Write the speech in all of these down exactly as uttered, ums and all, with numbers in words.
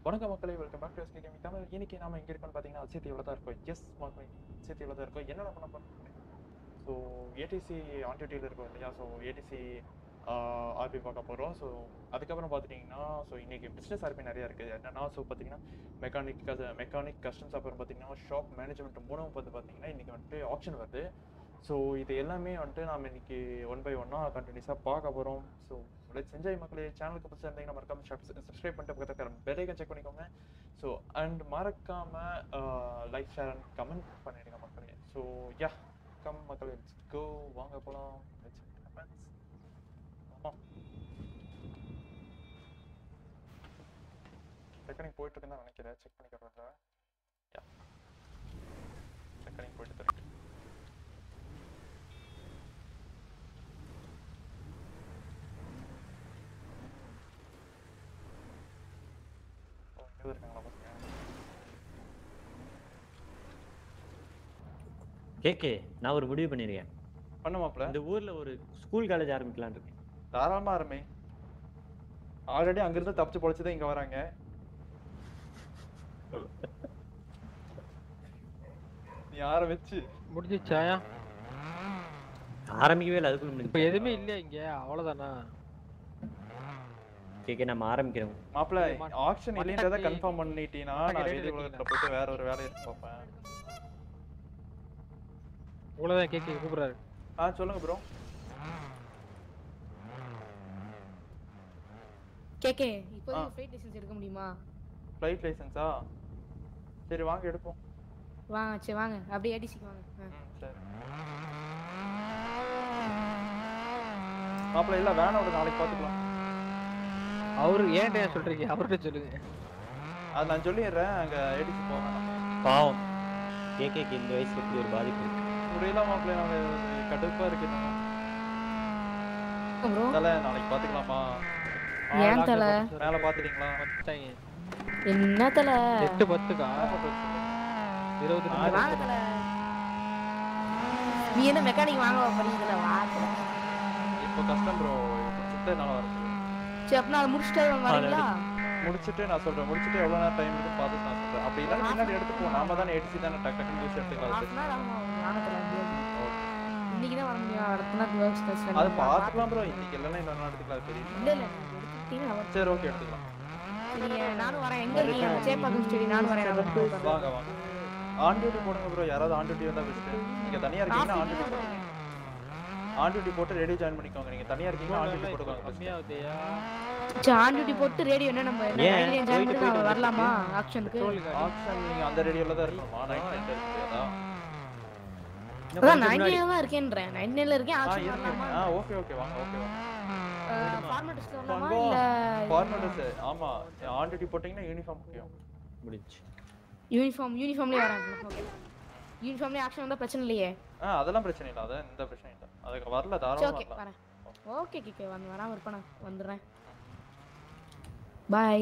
வணக்கம் மக்களே, welcome back to SK gaming Tamil. இன்னைக்கு நாம எங்க இருக்கோம்னு பார்த்தீங்கன்னா அச்சத்தீவில் தான் இருக்கோம். எஸ் மக்களே, அச்சத்தீவில் தான் இருக்கோம். என்னென்ன பண்ண போறோம்? ஸோ ஏடிசி ஆன் டியூட்டியில் இருக்கோம் இல்லையா? ஸோ ஏடிசி ஆர்பி பார்க்க போகிறோம். ஸோ அதுக்கப்புறம் பார்த்துட்டிங்கன்னா ஸோ இன்றைக்கி பிஸ்னஸ் ஆர்பி நிறையா இருக்குது. என்னென்னா ஸோ பார்த்தீங்கன்னா மெக்கானிக் மெக்கானிக் கஸ்டம்ஸ், அப்புறம் பார்த்தீங்கன்னா ஷாப் மேனேஜ்மெண்ட் மூணும் வந்து பார்த்தீங்கன்னா இன்றைக்கி வந்துட்டு ஆப்ஷன் வருது. ஸோ இது எல்லாமே வந்துட்டு நாம் இன்றைக்கி ஒன் பை ஒன்னாக கண்டினியூஸாக பார்க்க போகிறோம். ஸோ லெட்ஸ் என்ஜாய் மக்களே. சேனலுக்கு புதுசாக இருந்தீங்கன்னா மறக்காம சப்ஸ்கிரைப் பண்ணிட்டு பக்கத்தில் பெல் ஐக்கன் செக் பண்ணிக்கோங்க. ஸோ அண்ட் மறக்காமல் லைக் ஷேர் அண்ட் கமெண்ட் பண்ணிடுங்க மக்களே. ஸோ யா கம் மக்களே, லெட்ஸ் கோ, வாங்க போகலாம். செக்கனிங் போயிட்டு இருக்குன்னு தான் நினைக்கிறேன். செக் பண்ணிக்கிறோம்ல. யா செக்கனிங் போயிட்டு இருக்கு. கேக்கே, நான் ஒரு முடிவு பண்ணிருக்கேன். பண்ணுமாப்ல, இந்த ஊர்ல ஒரு ஸ்கூல் காலேஜ் ஆரம்பிக்கலாம்னு இருக்கேன். தாராளமா ஆரம்பி. ஆல்ரெடி அங்கிருந்து தப்பிச்சு பொழைச்சுதான் இங்க வராங்க. நீ ஆரம்பிச்சு முடிஞ்சிச்சாயா? ஆரம்பிக்கவே இல்லை, அதுக்குள்ள இப்ப எதுவுமே இல்லையா இங்க? அவ்வளவுதானா? கேக்கே, நம்ம ஆரம்பிக்கிறோம். மாப்ள, ஆக்ஷன் இல்லைன்றத கன்ஃபார்ம் பண்ணிட்டீனா நான் வெளிய உலகத்துல போயிட்டு வேற ஒரு வேலையை பார்ப்பேன். அவ்வளவுதான். கேக்கே கூப்பிடுறாரு. ஆ சொல்லுங்க ப்ரோ. கேக்கே, இப்போ ஃளைட் லைசென்ஸ் எடுக்க முடியுமா? ஃளைட் லைசென்ஸா? சரி வாங்க எடுப்போம். வாங்க, சரி வாங்க. அப்படியே ஏடிசிக்கு வாங்க. ம் சரி. மாப்ள இல்ல வேணாம், ஒரு நாளைக்கு பாத்துக்கலாம். அவரு ஏன்டா சொல்றீங்க? அவர்கிட்ட சொல்லுங்க. அது நான் சொல்லிடுறேன். அங்க ஏடிசி போறேன். பாவம் கேக்கேக்கு இந்த வயசுல இப்படி ஒரு பாதிப்பு இருக்கு. புரியல மாப்ள, நாங்க கடுப்பா இருக்கு. ப்ரோ தல நாளைக்கு பாத்துக்கலாமா? ஏன் தல? மேல பாத்துட்டீங்களா? என்ன தல? எட்டு பத்துக்கா? இருபது வாங்க தல. நீ என்ன மெக்கானிக் வாங்க போறீங்களா? வா தல. இப்போ கஷ்டம் ப்ரோ. சுத்த நாளா வருது. சரி அப்ப நான் முடிச்சிட்டு வரீங்களா? முடிச்சிட்டு நான் சொல்றேன். முடிச்சிட்டு எவ்வளவு நேரம் டைம் இருக்கு பாத்து நான் சொல்றேன். அப்படி இல்ல பின்னாடி எடுத்து போ. நாம தான ஏடிசி தான டக் டக் நியூஸ் எடுத்துக்கலாம். வாங்க தல. இன்னைக்கு தான் வர முடியும். அடுத்த நாள் வர்க்ஸ் டெஸ்ட் அது பாத்துக்கலாம் ப்ரோ. இன்னைக்கு இல்லனா இன்னொரு நாள் எடுத்துக்கலாம். சரி இல்ல இல்ல எடுத்துட்டீங்க. சரி ஓகே எடுத்துக்கலாம். நீங்க நானும் வரேன். எங்க நீங்க சேப்பாக்கம் ஸ்டடி நானும் வரேன். வாங்க வாங்க. ஆன் டியூட்டி போடுங்க ப்ரோ. யாராவது ஆன் டியூட்டி வந்தா பெஸ்ட். நீங்க தனியா இருக்கீங்கன்னா ஆன் டியூட்டி போடுங்க. ஆன் டியூட்டி போட்டு ரேடியோ ஜாயின் பண்ணிக்கோங்க. நீங்க தனியா இருக்கீங்கன்னா ஆன் டியூட்டி போடுங்க. கம்மியாவுதேயா? சரி ஆன் டியூட்டி போட்டு ரேடியோ என்ன நம்ம ரேடியோ ஜாயின் பண்ணி வரலாமா ஆக்ஷனுக்கு? ஆக்ஷன் நீங்க அந்த ரேடியோல தான் இருக்கணுமா? நைட் நைட் இருக்குதா? அதான் நைன்டி தான் இருக்கேன்றேன். நைன்டி ல இருக்கேன். ஆக்ஷன் வரலாமா? ஆ ஓகே ஓகே வாங்க. ஓகே வாங்க. ஃபார்மேட்ஸ் வரலாமா இல்ல ஃபார்மேட்ஸ்? ஆமா ஆன் டியூட்டி போடிங்கனா யூனிஃபார்ம் முக்கியம். முடிஞ்சு. யூனிஃபார்ம் யூனிஃபார்ம்லயே வரேன். ஓகே. யூனிஃபார்ம்லயே ஆக்ஷன் வந்தா பிரச்சனை இல்லையே? ஆ அதெல்லாம் பிரச்சனை இல்ல. அத இந்த பிரச்சனை இல்ல. அதுக்கு வரல தாராளமா வரலாம். ஓகே வரேன். ஓகே கேக்கே வந்து வராம இருப்பேன். வந்துறேன். பை.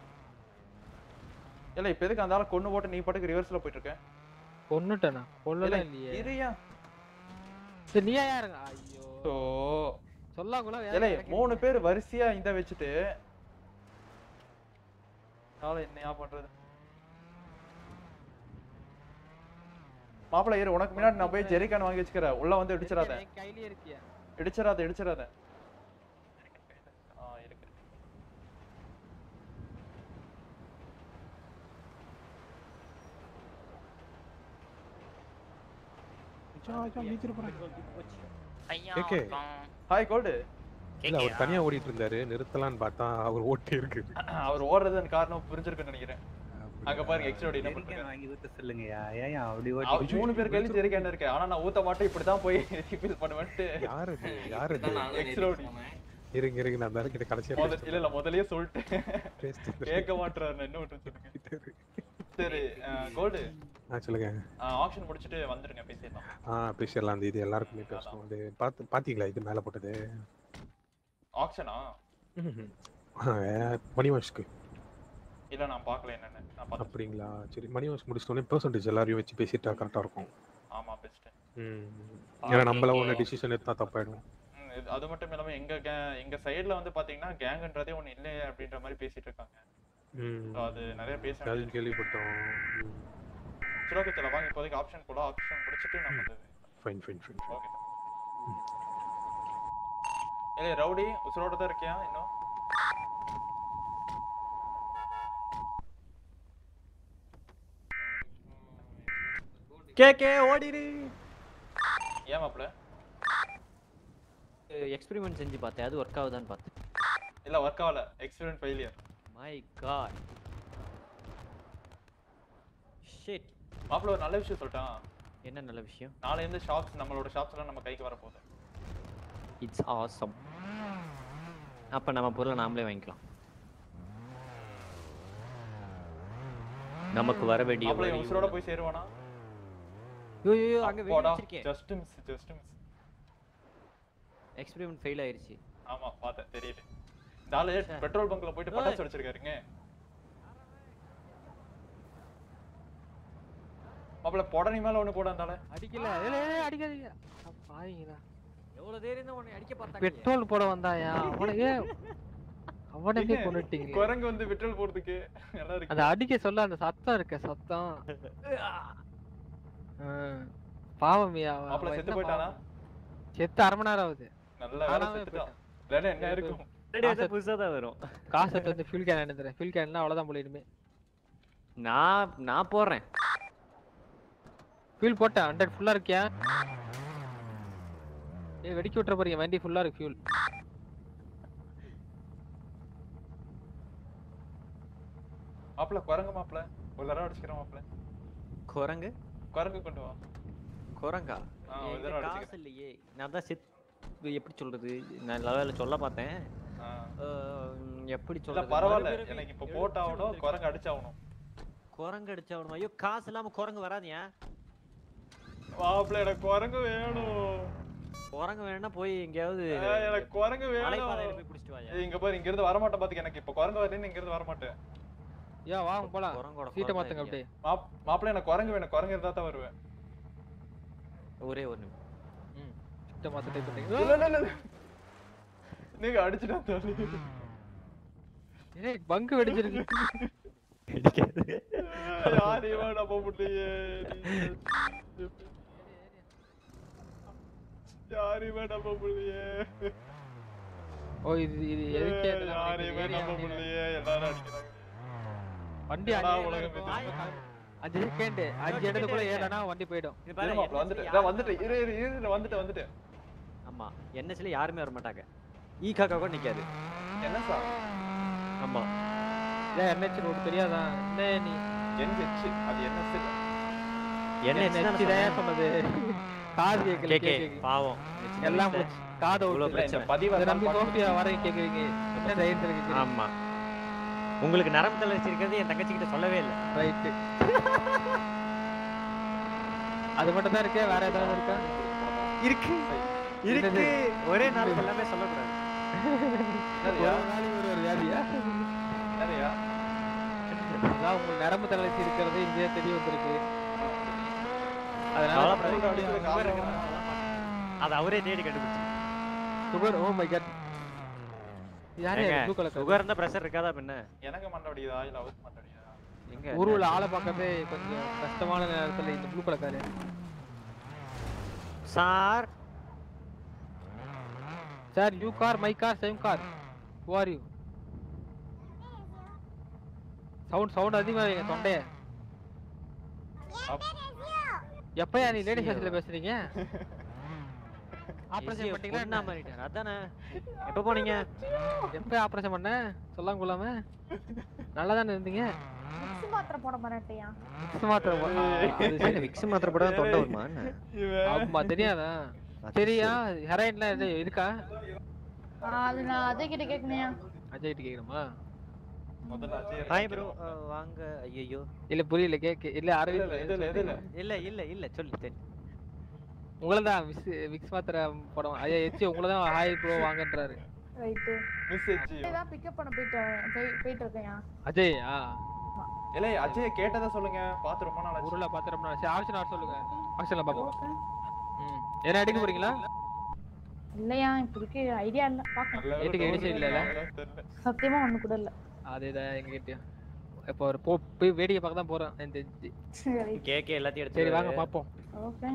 இல்ல இப்போ எதுக்கு அந்தால கொன்னு போட்டு நீ பாட்டுக்கு ரிவர்ஸ்ல போயிட்டு இருக்க? கொன்னுட்டேனா? கொல்லல இல்லையே. இரியா. சரி நீயா யாருங்க? ஐயோ. சோ சொல்லாங்களா? இல்ல மூணு பேர் வரிசையா இந்த வெச்சிட்டு நாளை என்னையா பண்றது? மாப்ள ஏறு. உனக்கு முன்னாடி நான் போய் ஜெரிகான் வாங்கி வச்சுக்கறேன். உள்ள வந்து இடிச்சறாத. கையிலே இருக்கியா? இடிச்சறாத இடிச்சறாத. ஆ இருக்கு. கேக்கே. Hi gold. இல்ல அவர் தனியா ஓடிட்டு இருந்தாரு. நிறுத்தலாம்னு பார்த்தா அவர் ஓட்டே இருக்கு. அவர் ஓடுறதுக்கு காரணம் புரிஞ்சிருக்குன்னு நினைக்கிறேன். அங்க பாருங்க எக்ஸ்ட்ரோடி என்ன பண்றாங்க. வாங்கி ஊத்த சொல்லுங்கயா. ஏன் அப்படி ஓடி? மூணு பேர் கையில ஜெரிகான் இருக்கு. ஆனா நான் ஊத்த மாட்டேன். இப்படி தான் போய் ரிஃபில் பண்ணுவேன்ட்டு. யாரு இது? யாரு இது? எக்ஸ்ட்ரோடி. இருங்க இருங்க நான் வேற கிட்ட கடைசியா முதல்ல இல்ல இல்ல முதல்லயே சொல்லிட்டேன். கேட்க மாட்டறாரு. நான் என்ன பண்றது சொல்லுங்க. சரி கோல்ட். ஆ சொல்லுங்க. ஆக்ஷன் முடிச்சிட்டு வந்துருங்க பேசிடலாம். ஆ பேசிடலாம். இது எல்லாருக்குமே பேசணும். அது பாத்து பாத்தீங்களா இது மேல போட்டது? ஆக்ஷனா? மணி வாஷ்க்கு. இல்ல நான் பார்க்கல என்னன்னு. நான் பார்த்தேன். அப்படிங்களா? சரி மணி வாஷ் முடிச்சோனே பெர்சன்டேஜ் எல்லாரையும் வச்சு பேசிட்டா கரெக்டா இருக்கும். ஆமா பெஸ்ட். ம். ஏன்னா நம்மள ஒண்ணு டிசிஷன் எடுத்தா தப்பாயிடும். அது மட்டும் இல்லாம எங்க எங்க சைடுல வந்து பாத்தீங்கன்னா கேங்ன்றதே ஒண்ணு இல்ல அப்படின்ற மாதிரி பேசிட்டு இருக்காங்க. ம். So, அது நிறைய பேச அது வேண்டியது கேள்விப்பட்டோம். ம். சரி ஓகே தல வாங்க இப்போதைக்கு ஆப்ஷன் போட ஆப்ஷன் முடிச்சிட்டு நம்ம அது ஃபைன் ஃபைன் ஃபைன். ஓகே ஏய் ரவுடி உசுரோட தான் இருக்கியா இன்னும் கேகே ஓடிரு. ஏன் மாப்ள எக்ஸ்பெரிமென்ட் செஞ்சு பார்த்தேன், அது ஒர்க் ஆகுதான்னு பார்த்தேன். இல்ல ஒர்க் ஆகல experience failure my god shit. மாப்ள ஒரு நல்ல விஷயம் சொல்லிட்டான். என்ன நல்ல விஷயம்? நாளை இருந்து ஷாப்ஸ் நம்மளோட ஷாப்ஸ் எல்லாம் நம்ம கைக்கு வர போகுது. It's awesome. அப்ப நம்ம பொருளை நாமளே வாங்கிக்கலாம். நமக்கு வர வேண்டிய மாப்ள உசுரோட போய் சேருவானா? யோ யோ அங்க வெடி வச்சிருக்கேன். Just miss just miss. Experiment fail ஆயிருச்சு. ஆமா பார்த்தேன் தெரியுது. நாளை பெட்ரோல் பங்க்ல போயிட்டு பட்டாசு வெடிச்சிருக்காருங்க. மாப்ள போடனி மேல ஒன்னு போட அந்தால. அடிக்கல. ஏலே ஏலே அடிக்காதீங்க. பாவீங்களா. எவ்வளவு தைரியம் தான் உன்னை அடிக்க பார்த்தாங்க. பெட்ரோல் போட வந்தாயா? அவனே அவனே கொன்னுட்டீங்க. குரங்கு வந்து பெட்ரோல் போடுறதுக்கு நல்லா இருக்கு. அந்த அடிக்க சொல்ல அந்த சத்தம் இருக்க சத்தம். பாவமியா. மாப்ள செத்து போய்ட்டானா? செத்து அரை மணி நேரம் ஆகுது. நல்ல வேலை செத்துட்டான். ரெடி என்ன இருக்கும்? ரெடி வந்து புதுசா தான் வரும். காசு வந்து ஃபியூல் கேன் எடுத்துறேன். ஃபியூல் கேன்னா அவ்வளவுதான் போலிடுமே. நான் நான் போறேன். ஃபியூல் போட்டேன். ஹண்ட்ரட் ஃபுல்லா இருக்கியா? ஏய் வெடிக்க விட்டுற போறீங்க. வண்டி ஃபுல்லா இருக்கு ஃபியூல். மாப்ள குரங்கு மாப்ள ஒரு தடவை அடிச்சுக்கிறேன் மாப்ள. குரங்கு குரங்கு கொண்டு வா. குரங்கா? ஆ ஒரு தடவை காசு அடிச்சுக்கிறேன். இல்லையே. நான் தான் செத் எப்படி சொல்றது? நான் லெவல்ல சொல்ல பார்த்தேன். ஆ எப்படி இல்ல சொல்றது? பரவாயில்லை எனக்கு இப்ப போட்டாவணும் குரங்கு அடிச்சாவணும். குரங்கு அடிச்சாவணும். ஐயோ காசு இல்லாம குரங்கு வராதியா? மாப்ள எனக்கு குரங்கு வேணும். குரங்கு வேணும்னா போய் எங்கயாவது எனக்கு குரங்கு மலைப்பாதையில வேணும். போய் புடிச்சிட்டு வாயா. இங்க பாரு இங்க இருந்து வர மாட்டேன் பாத்துக்க. எனக்கு இப்ப குரங்கு வரலன்னு இங்க இருந்து வர மாட்டேன். யா வாங்க போலாம். குரங்கோட சீட்டை மாத்துங்க அப்படியே. மாப்ள எனக்கு குரங்கு வேணும். குரங்கு இருந்தா தான் வருவேன். ஒரே ஒரு நிமிஷம். ம் சீட்டை மாத்த டைப் பண்ணீங்க. இல்ல இல்ல இல்ல நீங்க அடிச்சிட்டா தள்ளி. ஏய் பங்கு வெடிச்சிருக்கு. அடிக்காது. யாரையும் நம்ப முடியலையே. யாரையும் நம்ப முடியலையே. ஓ இது இது எதுக்கு யாரையும் நம்ப முடியலையே. எல்லாரும் அடிக்கிறாங்க. வண்டி அஞ்சு செகண்ட் அஞ்சு இடத்துக்குள்ள ஏறனா வண்டி போய்டும். இது பாரு வந்துட்டு நான் வந்துட்டு இரு இரு இரு வந்துட்டு வந்துட்டு. ஆமா என்எஸ்ல யாருமே வர மாட்டாங்க. ஈ காக்கா கூட நிக்காது. என்ன சார்? ஆமா இல்ல என்ஹெச் ரோட் தெரியாதா? இல்ல நீ என்ஹெச் அது என்எஸ் இல்ல. என்ஹெச் தான் சொன்னது. காது கேக்கல கேக்கே பாவம். எல்லாம் முடிச்சு காது பிரச்சனை. பதிவு நம்பி சோஃபியா வர கேக்குறீங்க. என்ன தைரியத்துல கேக்குறீங்க? ஆமா உங்களுக்கு நரம்பு தளர்ச்சி இருக்கிறது என் தங்கச்சி கிட்ட சொல்லவே இல்ல. ரைட். அது மட்டும் தான் இருக்கே வேற ஏதாவது இருக்கா? இருக்கு இருக்கு. ஒரே நாள் எல்லாமே சொல்ல கூடாது. சரியா? ஒரு ஒரு வியாதியா? சரியா? அதான் உங்களுக்கு நரம்பு தளர்ச்சி இருக்கிறது இங்கே தெரிய வந்திருக்கு. அதனால அது அவரே தேடி கண்டுபிடிச்சு. Sugar oh my god. யாரே ப்ளூ கலர் சுகர் இருந்தா பிரஷர் இருக்காதா பின்ன? எனக்கு மண்டடியதா இல்ல அவருக்கு மண்டடியதா? எங்க ஊருல ஆளை பார்க்கவே கொஞ்சம் கஷ்டமான நேரத்துல இந்த blue colour car. Sir sir you car my car same car. Who are you? Sound sound அதிகமா வைங்க தொண்டைய. எப்பயா நீ லேடி ஹாஸ்டல்ல பேசுறீங்க? ஆபரேஷன் பண்ணீங்களா? என்ன மாறிட்டார் அதானே. எப்ப போனீங்க? எப்ப ஆபரேஷன் பண்ண? சொல்லாம கொள்ளாம நல்லா தானே இருந்தீங்க. விக்ஸ் மாத்திரை போட மாட்டேயா? விக்ஸ் மாத்திரை போட. அது விக்ஸ் மாத்திரை போட தொண்டை வருமா என்ன? ஆமா தெரியாதா? சரியா ஹெரோயின்லாம் எது இருக்கா? அது நான் அஜய் கிட்ட கேக்கணையா? அஜய் கிட்ட கேக்குறமா? முதல்ல அஜய் ஹாய் ப்ரோ வாங்க. ஐயோ இல்ல புரியல கேக்க. இல்ல அரவிந்த் இல்ல இல்ல இல்ல இல்ல இல்ல இல்ல சொல்லு சரி. உங்கள தான் விக்ஸ் விக்ஸ் மாத்திரை போடுவோம். ஐயா எச்சி உங்கள தான் ஹாய் ப்ரோ வாங்கன்றாரு. ரைட். மிஸ் எச்சி இதான் பிக்கப் பண்ண போயிட்டு போயிட்டு இருக்கேன். அஜய் ஆ இல்ல அஜய் கேட்டதா சொல்லுங்க. பாத்து ரொம்ப நாள் ஆச்சு. ஊருல பாத்து ரொம்ப நாள் ஆச்சு. ஆப்ஷன் ஆட் சொல்லுங்க. ஆப்ஷன்ல பாப்போம். ம் என்ன அடிக்க போறீங்களா? இல்லையா இப்போதைக்கு ஐடியா இல்ல. பாக்கலாம். ஏட்டுக்கு எடிச்சு இல்லல. சத்தியமா ஒண்ணு கூட இல்ல. அதேதான் எங்க கிட்ட. இப்போ ஒரு போ போய் வேடிக்கை பார்க்க தான் போறோம் எனக்கு தெரிஞ்சு. சரி கேக்கே எல்லாத்தையும் எடுத்து சரி வாங்க பாப்போம். ஓகே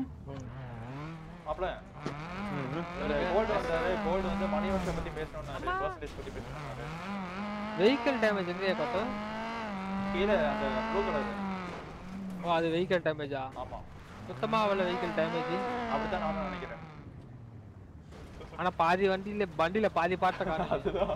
மாப்ள ஒரு கோல்டு வந்தாரு. கோல்டு வந்து மணி வருஷம் பத்தி பேசணும்னாரு. பர்சன்டேஜ் பத்தி பேசணும்னாரு. வெஹிக்கிள் டேமேஜ் எங்கேயா பார்த்தோம்? கீழே அந்த ப்ளூ கலர். ஓ அது வெஹிக்கிள் டேமேஜா? ஆமா சுத்தமா அவள வெஹிக்கிள் டேமேஜ். அப்படிதான் நானும் நினைக்கிறேன். ஆனா பாதி வண்டியில வண்டியில பாதி பார்ட்ட காணோம். அதுதான்.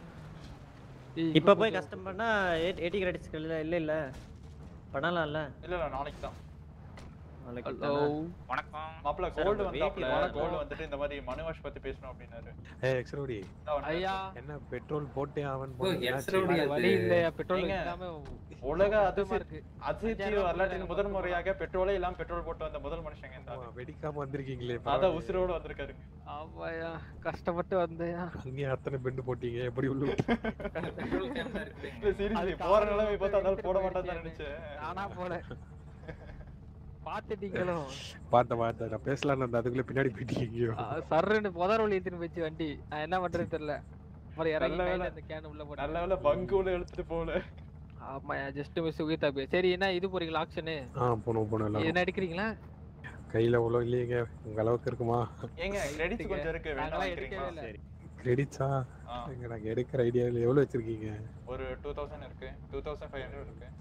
இப்ப போய் கஸ்டம் பண்ணா எயிட்டி கிரெடிட்ஸ் இல்ல இல்ல இல்ல பண்ணலாம்ல. இல்ல இல்ல நாளைக்கு தான். நாளைக்கு ஹலோ வணக்கம் மாப்ள கோல்டு வந்தாப்ல. கோல்டு வந்துட்டு இந்த மாதிரி மணி வாஷ் பத்தி பேசணும் அப்படினாரு. ஏய் எக்ஸ்ரோடி ஐயா என்ன பெட்ரோல் போட்டே அவன் ஓ எக்ஸ்ரோடி வழி இல்லையா பெட்ரோல் ஏங்க, இல்லாம உலக அதிசயமா அதிசய இருக்கு. அதிசய வரலாற்றின் முதல் முறையாக பெட்ரோலே இல்லாம பெட்ரோல் போட்டு வந்த முதல் மனுஷங்க இந்த ஆளு. வெடிக்காம வந்திருக்கீங்களே அதான் உசிரோட வந்திருக்காருங்க. ஆமாயா கஷ்டப்பட்டு வந்தேயா. அங்கேயே அத்தனை பெண்டு போட்டீங்க எப்படி உள்ள பெட்ரோல் கேன்ல இருக்குது இல்ல சீரியஸ்லி போற நிலைமை பார்த்தா அதனால போட மாட்டான்னு தான் நினைச்சேன். நானா போல பாத்துட்டீங்களோ? பார்த்த பார்த்த நான் பேசலாம்னு அந்த அதுக்குள்ள பின்னாடி போயிட்டீங்க. சர்ன்னு புதர் வழி எடுத்துன்னு போச்சு வண்டி. நான் என்ன பண்றது தெரியல. அப்புறம் இறங்கி நல்ல கையில வேலை. அந்த கேன் உள்ள போட்டு. நல்ல வேளை பங்குல எடுத்துட்டு போல. ஆமாயா ஜஸ்ட் மிஸ் உயிர் போய். சரி என்ன இது போறீங்களா ஆக்ஷனு? ஆ போனோம் போனோம் எல்லாம் என்ன அடிக்கிறீங்களா? கையில அவ்வளோ இல்லையேங்க உங்க அளவுக்கு இருக்குமா? ஏங்க கிரெடிட்ஸ் கொஞ்சம் இருக்கு. வேணா நாங்களாம் வாங்கிக்கிறீங்களா? எடுக்கவே இல்ல. கிரெடிட்ஸா? ஆ, எங்க நாங்க எடுக்கிற ஐடியாவில் எவ்வளோ வச்சிருக்கீங்க? ஒரு two thousand இருக்கு. two thousand five hundred இருக்கு.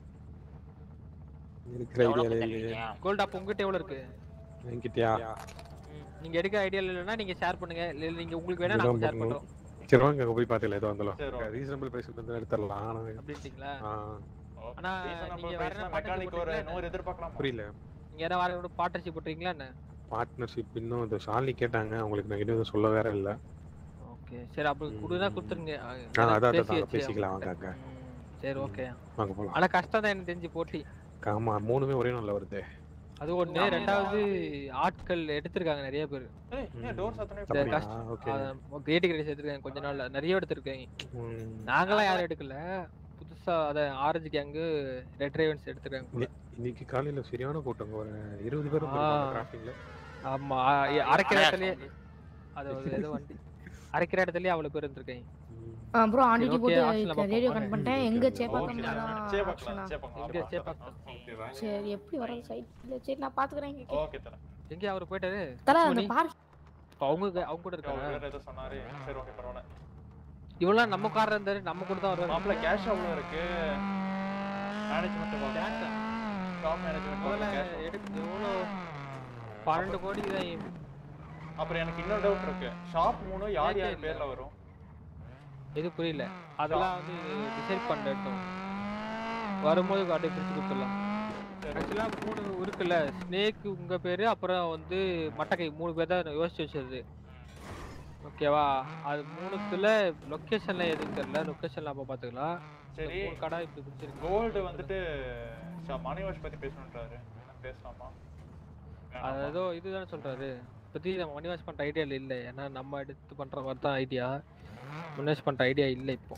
இருக்கிற ஐடியாவில் இல்லையே. கோல்ட் அப் உங்ககிட்ட எவ்வளவு இருக்கு? என்கிட்டயா? நீங்க எடுக்க ஐடியா இல்லைன்னா நீங்க ஷேர் பண்ணுங்க. இல்ல நீங்க உங்களுக்கு வேணா நாங்க ஷேர் பண்றோம். சரி வாங்க அங்க போய் பார்த்துக்கலாம் எதுவும் வந்தாலும். சரி, okay. ரீசனபிள் பிரைஸ் வந்து எடுத்துடலாம். ஆனா அப்படின்ட்டீங்களா? ஆ ஆனா Reasonable நீங்க price வேற னா என்ன மெக்கானிக் ஒரு partnership நூறு எதிர்பார்க்கலாம். புரியல. நீங்க என்ன வேற பார்ட்னர்ஷிப் போட்டுறீங்களா என்ன? பார்ட்னர்ஷிப் இன்னும் இந்த ஷாலினி கேட்டாங்க அவங்களுக்கு நான் இன்னும் சொல்ல வேற இல்லை. ஓகே சரி அப்ப குடுனா கொடுத்துருங்க. ஆ அதான் அதான் பேசியாச்சு பேசிக்கலாம் வாங்க அக்கா. ம், சரி ஓகே. வாங்க போலாம். ஆனா கஷ்டம் தான் எனக்கு தெரிஞ்சு போட்டி. ஆமா மூணுமே ஒரே நாள்ல வருது. அது ஒண்ணு. ரெண்டாவது ஆட்கள் எடுத்திருக்காங்க நிறைய பேர். ஏய் ஏன் டோர் சத்தனே இந்த அப்படியா? கஷ்ட- ஓகே. கிரியேட்டிவ் கிரெடிட்ஸ் எடுத்திருக்காங்க கொஞ்ச நாள்ல நிறைய எடுத்திருக்காங்க. ம். நாங்களாம் யாரும் எடுக்கல. புதுசா அத ஆரஞ்சு கேங்கு ரெட் ரேவன்ஸ் எடுத்திருக்காங்க போல. இன்னைக்கு காலையில சரியான கூட்டங்க ஒரு இருபது பேர் ஆ. டிராஃபிக்ல. ஆமா அ- அரைக்கிற இடத்துலயே அது ஒரு ஏதோ வண்டி அரைக்கிற இடத்துலயே அவ்வளவு பேர் இருந்திருக்காங்க. ப்ரோ ஆண்டிட்டி okay, போட்டு ஆப்ஷன்ல பார்ப்போம். ரேடியோ கனெக்ட் பண்ணிட்டேன். எங்க ஓகே சேப்பாக்கம் சே பார்க்கலாம். சே பார்க்கலாம். எங்க சேப்பாக்கம். சரி எப்படி வர சைட்ல சரி நான் பாத்துக்கறேன். இங்க ஓகே தல. எங்க அவர் போயிட்டாரு? தல அந்த மணி. பார்க் அவங்க அவங்க கூட அவர் இருக்காங்க. வேற ஏதோ சொன்னாரு. சரி ஓகே பரவாயில்லை. இவ்வளவு நம்ம கார் இருந்தாரு நம்ம கூட தான் வருவாரு. மாப்ள கேஷ் அவ்வளவு இருக்கு. மேனேஜ்மென்ட் பாக்க. டாப் மேனேஜ்மென்ட் முதல்ல கேஷ். எடுத்து எவ்வளோ பன்னெண்டு கோடி தான். அப்புறம் எனக்கு இன்னொரு டவுட் இருக்கு. ஷாப் மூணு யார் யார் பேர்ல வரும்? எது புரியல. அதெல்லாம் வந்து டிசைட் பண்ணிட்டோம். வரும்போது காட்டி பிரிச்சு கொடுத்துடலாம். ஆக்சுவலா மூணு இருக்குல்ல. ஸ்னேக் உங்க பேரு அப்புறம் வந்து மட்டக்கை மூணு பேர் தான் யோசிச்சு வச்சிருது. ஓகேவா? அது மூணுத்துல லொகேஷன்ல எதுவும் தெரியல. லொகேஷன்ல அப்ப பாத்துக்கலாம். சரி மூணு கடை இப்படி பிடிச்சிருக்கு. கோல்டு வந்துட்டு மணி வாஷ் பத்தி பேசணும்ன்றாரு. பேசலாமா? அது ஏதோ இதுதானே சொல்றாரு. பத்தி நம்ம மணி வாஷ் பண்ற ஐடியா இல்ல. ஏன்னா நம்ம எடுத்து பண்ற மாதிரி தான் ஐடியா. மணி வாஷ் பண்ற ஐடியா இல்ல இப்போ.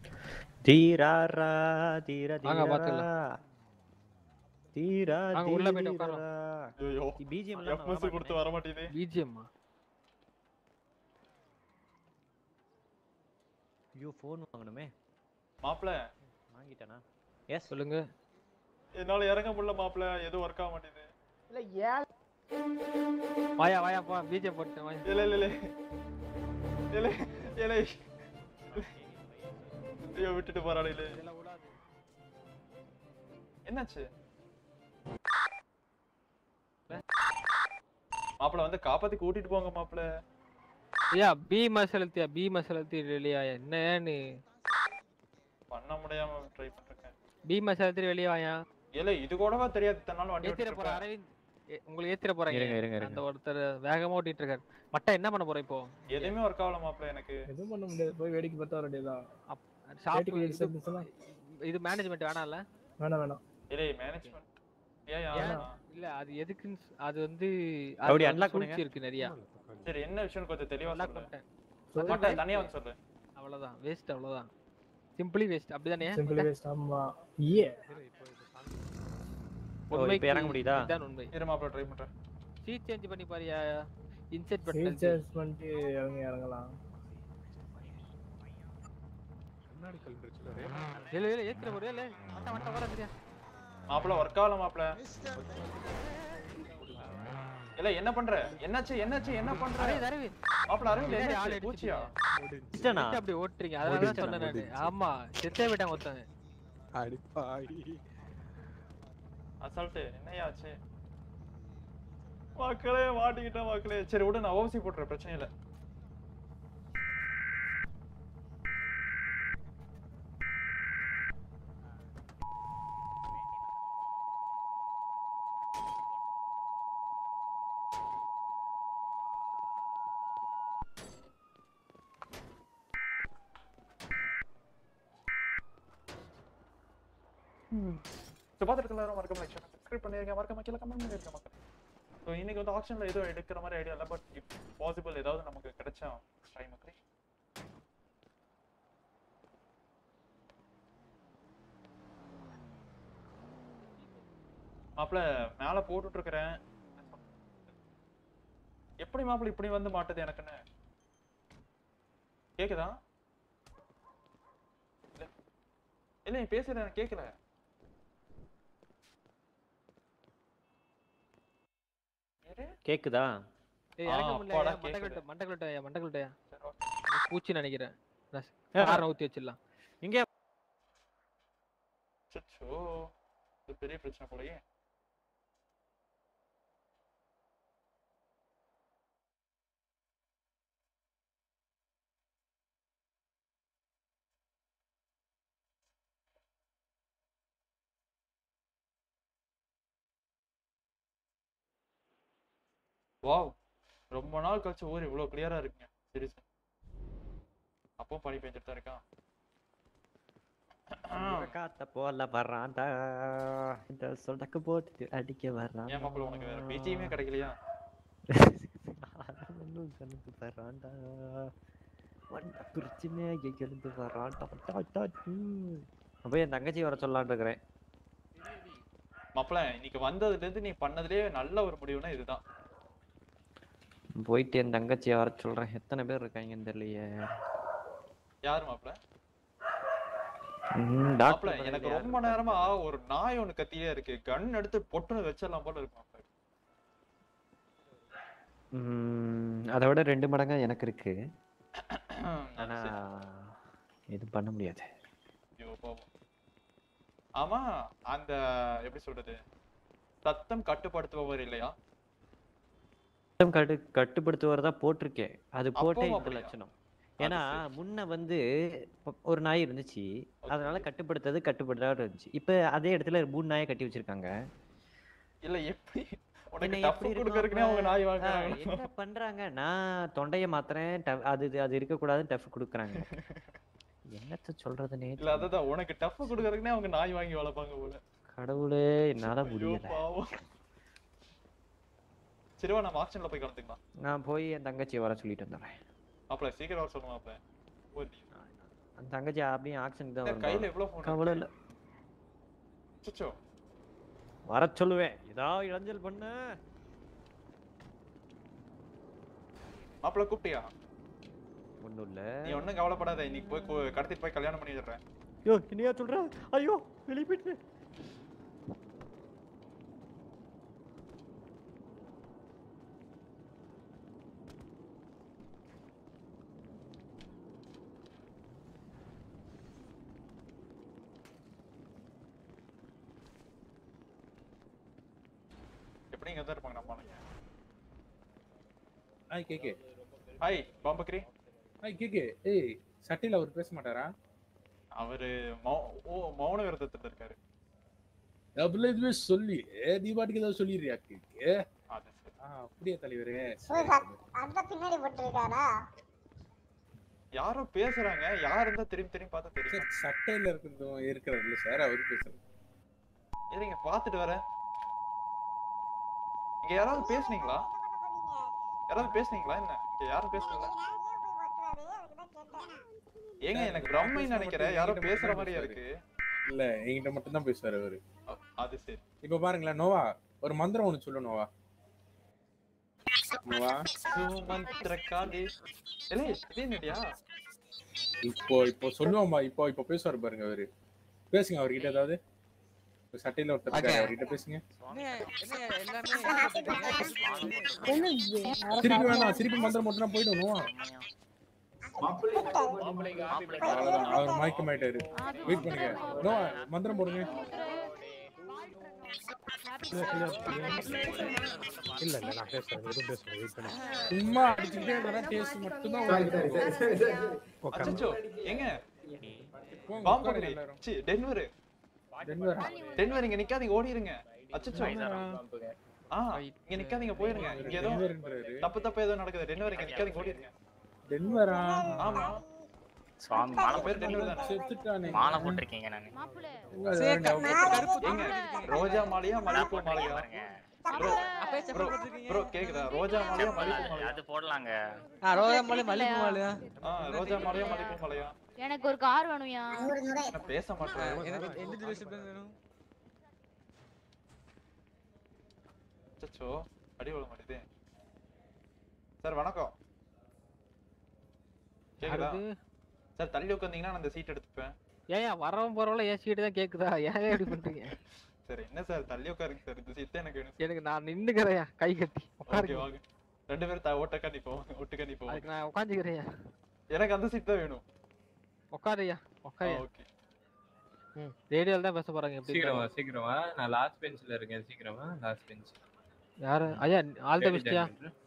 தீராரா தீரா வாங்க, தீரா பாத்துக்கலாம். தீரா வாங்க, உள்ள போயிட்டு தீரா. ஐயோ பிஜிஎம் எஃப்எஸ் கொடுத்து வர மாட்டேங்குது. பிஜிஎம் ஐயோ ஃபோன் வாங்கணுமே. மாப்ள வாங்கிட்டேனா? எஸ் சொல்லுங்க. என்னால இறங்க முடியல மாப்ள. எதுவும் ஒர்க் ஆக மாட்டேங்குது. இல்ல ஏன் வாயா வாயா போ பிஜிஎம் போட்டு வாயா. இல்ல இல்ல இல்ல இல்ல இல்ல ஐயோ விட்டுட்டு போறானே. இல்ல இதெல்லாம் விடாது. என்னாச்சு? மாப்ள வந்து காப்பாத்தி கூட்டிட்டு போங்க மாப்ள. ஐயா பி மசலத்தியா பி மசலத்தி வெளியா என்னன்னு பண்ண முடியாம ட்ரை பண்றேன். பி மசலத்தி வெளிய வாயா. இல்ல இது கூடவா தெரியாது. தன்னால வண்டி ஏத்திர போற ஓட்டிட்டு அரவிந்த் ஏ- உங்களுக்கு ஏத்திர போறாங்க. இருங்க இருங்க இருங்க. அந்த ஒருத்தர் வேகமா ஓட்டிட்டு இருக்காரு. மட்ட என்ன பண்ண போற இப்போ? எதுவுமே ஒர்க் ஆகல மாப்ள எனக்கு. எதுவும் பண்ண முடியாது. போய் வேடிக்கை பார்த்தா வேண்டியதான். ஷாப் Vertical acceptance எல்லாம் இது மேனேஜ்மென்ட் வேணாம்ல? வேணாம் வேணாம். இல்ல மேனேஜ்மென்ட் ஏன் ஏன்? யாரா? இல்ல அது எதுக்குன்னு ஸ்- அது வந்து அப்படி அது unlock சூழ்ச்சி பண்ணுங்க. இருக்கு நிறைய. சரி என்ன விஷயம் கொஞ்சம் தெளிவா அன்லாக் சொல்லு. பண்ணிட்டேன். மாட்ட தனியா வந்து சொல்லு. அவ்வளவுதான். வேஸ்ட் அவ்வளவுதான். சிம்பிளி வேஸ்ட் அப்படிதானே? Simple waste. ஆமா ஏ உண்மை இப்ப இறங்க முடியுதா? இதுதான் உண்மை. இரு மாப்ள ட்ரை பண்றேன். சீட் சேஞ்ச் பண்ணி பாரியா. இன்செர்ட் பண்ணி ஃபீச்சர்ஸ் பண்ணிட்டு இறங்க இறங்கலாம். முன்னாடி கல்லுச்சுல இல்ல இல்ல ஏத்திர போறே இல்ல மட்ட மட்ட வர தெரியா மாப்ள ஒர்க் ஆகல மாப்ள இல்ல என்ன பண்ற என்னாச்சு என்னாச்சு என்ன பண்ற அரே அரே மாப்ள அரவிந்த் என்ன பூச்சியா சிஸ்டனா அப்படி ஓட்றீங்க அதனால தான் சொன்னேன் நான் ஆமா செத்தே விட்டாங்க ஒருத்தங்க அடி பாய் அசால்ட் என்னையாச்சு மக்களே மாட்டிக்கிட்ட மக்களே சரி விடு நான் ஓசி போட்டுறேன் பிரச்சனை இல்ல ஸோ பார்த்துட்டு எல்லாரும் மறக்காம லைக் ஷேர் சப்ஸ்கிரைப் பண்ணிருங்க மறக்காம கீழே கமெண்ட் பண்ணிருங்க மக்கள் ஸோ இன்னைக்கு வந்து ஆப்ஷன்ல எதுவும் எடுக்கிற மாதிரி ஐடியா இல்லை பட் இப் பாசிபிள் ஏதாவது நமக்கு கிடைச்சா ட்ரை மக்களே மாப்பிள்ள மேல போட்டுட்டு இருக்கிறேன் எப்படி மாப்பிள்ள இப்படி வந்து மாட்டுது எனக்குன்னு கேக்குதா இல்ல இல்ல நீ பேசுற எனக்கு கேட்கல கேக்குதா ஏய் இறங்க முடியல மண்டகலட்ட மண்டகலட்டயா மண்டகலட்டயா பூச்சி நினைக்கிறேன் கார ஊத்தி வச்சிடலாம் இங்க சச்சோ இது பெரிய பிரச்சனை போலயே வாவ் ரொம்ப நாள் கழிச்சு ஊர் இவ்வளவு கிளியரா இருக்குங்க சீரியஸா அப்போ பனி பெஞ்சிட்டு தான் இருக்கான் காத்த போல வர்றான்டா இந்த சொடக்கு போட்டு அடிக்க வர்றான் ஏன் மாப்பிள்ள உனக்கு வேற பிஜியுமே கிடைக்கலையா இன்னும் கலந்து வர்றான்டா வண்ட பிரிச்சுமே எழுந்து வர்றான்டா அப்போ என் தங்கச்சி வர சொல்லலான்னு இருக்கிறேன் மாப்பிள்ள இன்னைக்கு வந்ததுல இருந்து நீ பண்ணதுலயே நல்ல ஒரு முடிவுனா இதுதான் போயிட்டு என் தங்கச்சியை வர சொல்றேன் எத்தனை பேர் இருக்காங்கன்னு தெரியலையே யாரு மாப்பிள்ள ம், மாப்பிள்ள டாக்டர் எனக்கு பதில் ரொம்ப யாரு நேரமா ஒரு நாய் ஒண்ணு கத்தியே இருக்கு கன் எடுத்து பொட்டுன்னு வச்சிடலாம் போல இருக்கு மாப்பிள்ள ம், அதை விட ரெண்டு மடங்கா எனக்கு இருக்கு ஆனா இது பண்ண முடியாது ஐயோ பாவம் ஆமா அந்த எப்படி சொல்றது சத்தம் கட்டுப்படுத்துபவர் இல்லையா சத்தம் கட்டு கட்டுப்படுத்துவதா போட்டிருக்கேன் அது போட்டே அப்பவும் இந்த அப்படியா? லட்சணம் அது ஏன்னா சரி. முன்ன வந்து ப- ஒரு நாய் இருந்துச்சு அதனால கட்டுப்படுத்தது கட்டுப்படுத்தாத இருந்துச்சு இப்ப அதே இடத்துல மூணு நாயை கட்டி வச்சிருக்காங்க இல்ல எப்படி உனக்கு என்ன டஃப் எப்படி இருக்கும் கொடுக்கறதுக்குனே அவங்க நாய் ஆ, வாங்குறாங்க என்ன பண்றாங்க நான் தொண்டைய மாத்துறேன் ட- அது இது- அது இருக்கக்கூடாதுன்னு டஃப் கொடுக்குறாங்க என்னத்த சொல்றதுனே இல்ல அதான் உனக்கு டஃப் கொடுக்கறதுக்குனே அவங்க நாய் வாங்கி வளர்ப்பாங்க போல கடவுளே என்னால ஐயோ முடியல பாவம் சரிவா நம்ம ஆக்ஷன்ல போய் கலந்துக்கலாம் நான் போய் என் தங்கச்சியை வர சொல்லிட்டு வந்துடுறேன் மாப்பிள்ள சீக்கிரம் வர சொல்லுங்க மாப்பிள்ள ஓடி அந்த தங்கச்சி அப்படியே ஆக்ஷன் தான் என்ன கையில வரும் எவ்வளவு phone கவலை இல்ல சுச்சோ வர சொல்லுவேன் ஏதாவது இளைஞல் பண்ண மாப்பிள்ள கூப்பிட்டியா ஒண்ணும் இல்ல நீ ஒண்ணும் கவலைப்படாத இன்னைக்கு போய் கு- கடத்திட்டு போய் கல்யாணம் பண்ணிடுறேன் ஐயோ என்னையா சொல்ற ஐயோ வெளியே போயிட்டு எப்படி இங்க தான் இருப்பாங்க நம்ம ஆளுங்க ஹாய் கேகே ஹாய் பாம்பக்ரி ஹாய் கேகே ஏய் சட்டில அவர் பேச மாட்டாரா அவரு மௌ- ஓ மௌன விரதத்துல இருக்காரு டபுள் இதுவே சொல்லி ஏ நீ பாட்டுக்கு ஏதாவது சொல்லிடுறியா கேகே அது சரி. ஆ அப்படியே தலைவரே அந்த பின்னாடி போட்டுருக்காரா யாரோ பேசுறாங்க யார் இருந்தா திரும்பி திரும்பி பார்த்தா தெரியும் சார் சட்டையில இருக்கிறதும் இருக்கிறது இல்ல சார் அவரு பேசுறது இருங்க பாத்துட்டு வரேன் இங்க யாராவது பேசுனீங்களா யாராவது பேசுனீங்களா என்ன இங்க யாரும் பேசுனீங்களா ஏங்க எனக்கு பிரம்மைன்னு நினைக்கிறேன் யாரோ பேசுற மாதிரியா இருக்கு இல்ல என்கிட்ட மட்டும் தான் பேசுவாரு அவரு அ- அது சரி இப்ப பாருங்களேன் நோவா ஒரு மந்திரம் ஒண்ணு சொல்லு நோவா நோவா சுமந்திர காளி இல்ல இது என்னடியா இப்போ இப்போ சொல்லுவோம்மா, இப்போ இப்போ பேசுவார் பாருங்க அவரு. பேசுங்க அவர்கிட்ட ஏதாவது. சட்டையில ஒருத்தர் இருக்காரு, அவர்கிட்ட பேசுங்க. திருப்பி வேணாம், திருப்பி மந்திரம் மட்டும் போயிடணும். அவ்வளவுதான், அவர் மயக்கமாயிட்டாரு. வெயிட் பண்ணுங்க. நோ மந்திரம் போடுங்க. இல்ல இல்ல நான் பேசுறேன், எதுவும் பேசுறேன், வெயிட் பண்ணு. சும்மா அடிச்சுக்கிட்டே இருந்தா டேஸ்ட் மட்டும் தான் அச்சச்சோ எங்க பாம்பு சி டென்வர் டென்வர் டென்வர் இங்க நிக்காதீங்க, ஓடிடுங்க. அச்சச்சோ ஆ இங்க நிக்காதீங்க, போயிருங்க. இங்க ஏதோ தப்பு தப்பு ஏதோ நடக்குது. டென்வர் இங்க நிக்காதீங்க, ஓடிடுங்க. டென்வரா? ஆமா சுவாமி மாலை பேர் டென்வர் தானே? செத்துட்டானே. மாலை போட்டுருக்கீங்க நானு. எங்க ரோஜா மாலையா மல்லிகைப்பூ மாலையா? ப்ரோ ப்ரோ கேக்குதா? ரோஜா மாலையா மல்லிகைப்பூ மாலையா? அது போடலாங்க. ஆ ரோஜா மாலை மல்லிகைப்பூ மாலையா? ஆ ரோஜா மாலையா மல்லிகைப்பூ மாலையா? எனக்கு ஒரு கார் வேணும்யா. நான் பேச மாட்டேன். எனக்கு எந்த டிவிஷன் வேணும்? அச்சச்சோ அடி விழ மாட்டேது. சார் வணக்கம். கேக்குதா? சார் தள்ளி உட்கார்ந்தீங்கன்னா நான் அந்த சீட் எடுத்துப்பேன். ஏயா வரவன் போறவள ஏன் சீட் தான் கேக்குதா? ஏன் இப்படி பண்றீங்க? சரி என்ன சார் தள்ளி உட்காருங்க சார், இந்த சீட் தான் எனக்கு வேணும். எனக்கு நான் நின்னுக்கறேயா கை கட்டி. ஓகே வாங்க. ரெண்டு பேரும் த ஓட்டக்கா நிப்போம், ஒட்டுக்கா நிப்போம். அதுக்கு நான் உட்கார்ந்துக்கறேயா. எனக்கு அந்த சீட் தான் வேணும். உட்காருயா உட்காருயா. ஓகே. ம் ரேடியோல தான் பேச போறாங்க. எப்படி சீக்கிரமா சீக்கிரமா நான் லாஸ்ட் பெஞ்ச்ல இருக்கேன். சீக்கிரமா லாஸ்ட் பெஞ்ச். யாரு? ஐயா ஆல் தி பெஸ்ட்யா.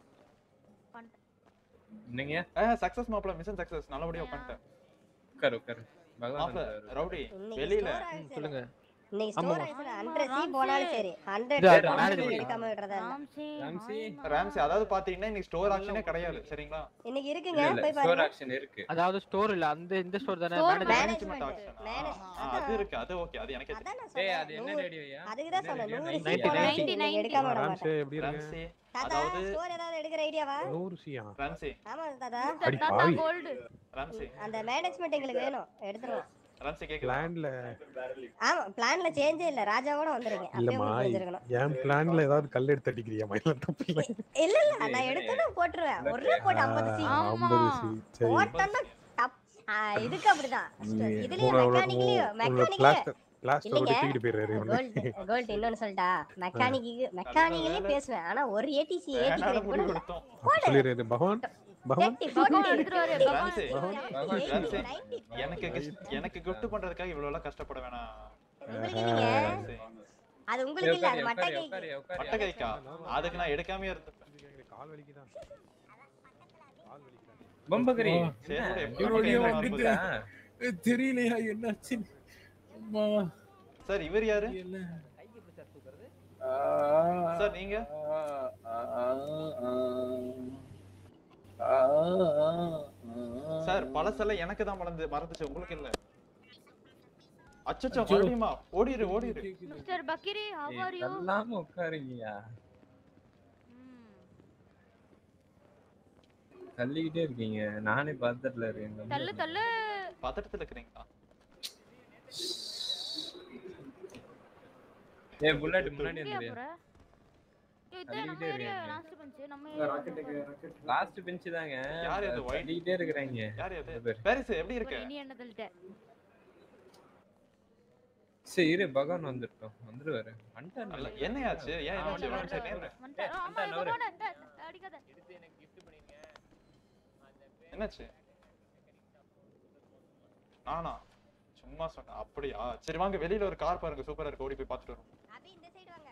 என்னங்க? ஆ சக்சஸ் மாப்ள, மிஷன் சக்சஸ். நல்லபடியா உட்கார்ந்தேன். உட்காரு உட்காரு. பகவான் ரவுடி வெளியில சொல்லுங்க. இன்னைக்கு ஸ்டோர் ஆயிடுச்சு. நூறு சி போனாலும் சரி. நூறு எடுக்காம விடுறதா? ராம்சி ராம்சி அதாவது பாத்தீங்கன்னா இன்னைக்கு ஸ்டோர் ஆக்ஷனே கிடையாது சரிங்களா? இன்னைக்கு இருக்குங்க, போய் பாருங்க. ஸ்டோர் ஆக்ஷன் இருக்கு. அதாவது ஸ்டோர் இல்ல, அந்த இந்த ஸ்டோர் தானே மேனேஜ்மென்ட் ஆக்ஷன். அது இருக்கு, அது ஓகே, அது எனக்கு ஏய் அது என்ன ரேடியோயா? அதுக்கு தான் சொன்னேன் நூறு சி நைன்டி போனாலும் எடுக்காம விட ராம்சி மாட்டேன். எப்படி இருக்கு? ராம்சி தாத்தா ஸ்டோர் ஏதாவது எடுக்கிற ஐடியாவா? நூறு சியா? ராம்சி ஆமா தாத்தா. அடி பாவி. ராம்சி அந்த மேனேஜ்மென்ட் எங்களுக்கு வேணும், எடுத்துறோம். ராம்சி கேக்குதா? பிளான்ல ஆமா பிளான்ல சேஞ்சே இல்ல, ராஜாவோட வந்துருங்க. அப்பவே இல்லம்மா, உங்களுக்கு தெரிஞ்சிருக்கணும். என் பிளான்ல ஏதாவது கல் எடுத்து அடிக்கிறியா? மயில தப்பு இல்ல. இல்ல இல்ல நான் எடுத்தத போட்டுருவேன். ஒரே போட்டு ஐம்பது சி. ஐம்பது சி சரி. போட்டன்னா டப். இதுக்கு அப்படிதான். இதுலயே மெக்கானிக்கலயும் மெக்கானிக்கலயே பிளாஸ்டர் பிளாஸ்டர் ஓடி தூக்கிட்டு போயிராரு. கோல்ட் கோல்ட் இன்னொன்னு சொல்லிட்டா, மெக்கானிக்கு மெக்கானிக்கலயே பேசுவேன். ஆனா ஒரு ஏடிசி ஏடி கிரேட் கூட இல்ல. சொல்லிரேன் பகவான் பகவான் ராம்சி ராம்சி எனக்கு எனக்கு gift பண்றதுக்காக இவ்வளவு எல்லாம் கஷ்டப்பட வேணாம். உங்களுக்கு இல்லைங்க, அது உங்களுக்கு இல்ல, அது மட்டை கை. மட்டை கைக்கா? அதுக்கு நான் எடுக்காமயே இருந்தேன். கால் வலிக்குதா? கால் வலிக்குதா? பம்பகரி தெரியலையா என்னாச்சு? அம்மா சார் இவர் யாரு சார்? நீங்க சார் பழசெல்லாம் எனக்கு தான் மறந்து மறந்துச்சு, உங்களுக்கு இல்ல. அச்சச்சோ மறுபடியுமா? ஓடிரு ஓடிரு. Mister Pakkiri how are you? எல்லாமே உட்காருங்கயா. தள்ளிக்கிட்டே இருக்கீங்க. நானே பதட்டத்துல இருக்கேன். தள்ளு தள்ளு. பதட்டத்துல இருக்கீங்களா? ஏய் புல்லட் முன்னாடி வந்துரு. நம்ம ஏரியா லாஸ்ட் பெஞ்ச், நம்ம லாஸ்ட் பெஞ்ச் தாங்க. யார் இது ஒயிட் தள்ளிக்கிட்டே இருக்கறாங்க. யார் இது? பாரிஸ் எப்படி இருக்க? நீ என்ன தள்ளிட்ட? சரி இரு, பகவான் வந்துட்டோம். வந்துருவாரு. வந்துட்டானே. என்னையாச்சு? ஏன் என்னாச்சு? வந்து நேரே அடிக்காத. எடுத்து எனக்கு gift பண்ணிருங்க. என்னாச்சு? நானா சும்மா சொன்னேன். அப்படியா? சரி வாங்க வெளியில ஒரு கார் பாருங்க, சூப்பரா இருக்கு, ஓடி போய் பார்த்துட்டு வரோம். அபி இந்த சைடு வாங்க.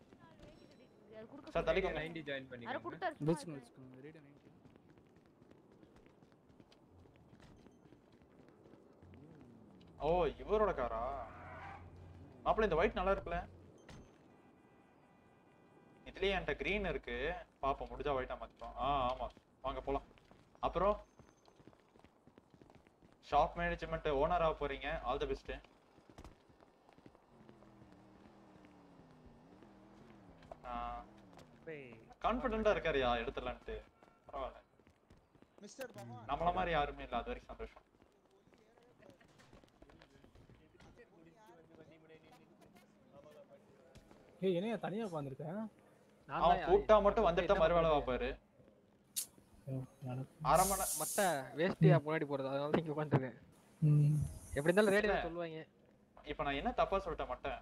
சார் தள்ளிக்கோங்க. நைன்டி ஜாயின் அர பண்ணிக்கோங்க. குடுத்தாரு. வெச்சுங்க வெச்சுங்க ரேடியோ நைன்டி. ஓ இவரோட காரா? மாப்பிள்ள இந்த ஒயிட் நல்லா இருக்குல்ல? இதுலயே என்கிட்ட கிரீன் இருக்கு, பாப்போம் முடிஞ்சா ஒயிட்டா மாத்திப்போம். ஆ ஆமா வாங்க போலாம். அப்புறம் ஷாப் மேனேஜ்மெண்ட் ஓனர் ஆக போறீங்க, ஆல் தி பெஸ்ட். கான்ஃபிடென்ட்டா இருக்காருயா எடுத்துடலான்ட்டு. பரவாயில்ல, நம்மள மாதிரி யாருமே இல்ல, அது வரைக்கும் சந்தோஷம். ஏய் என்னையா தனியா உட்கார்ந்திருக்க? அவன் கூட்டா மட்டும் வந்துட்டா மறுவேளை பாப்பாரு. அரை மணி மத்த வேஸ்டியா முன்னாடி போறது அதனால தான் இங்க உட்கார்ந்திருக்கேன். ம் எப்படி இருந்தாலும் ரேடியோ சொல்லுவாங்க. இப்போ நான் என்ன தப்பா சொல்லிட்டேன் மட்டேன்?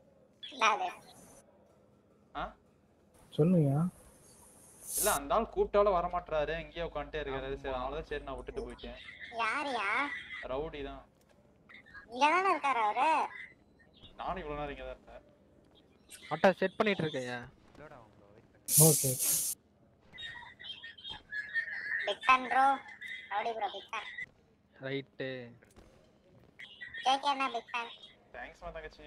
ஆ சொல்லுங்க. இல்ல அந்த ஆள் கூப்பிட்டாலும் வர மாட்டாரு, இங்கேயே உட்காந்துட்டே இருக்காரு. சரி அதனால தான் சரி நான் விட்டுட்டு போயிட்டேன். யாரியா? ரவுடி தான். இங்க தான இருக்காரு அவரு. நானும் இவ்வளவு நேரம் இங்க தான் இருந்தேன். அட்டா செட் பண்ணிட்டு இருக்கேன். Okay. Big fan bro. Rowdy bro big fan. Right. கேக்கேனா பிக் ஃபேன். தேங்க்ஸ் மா தங்கச்சி.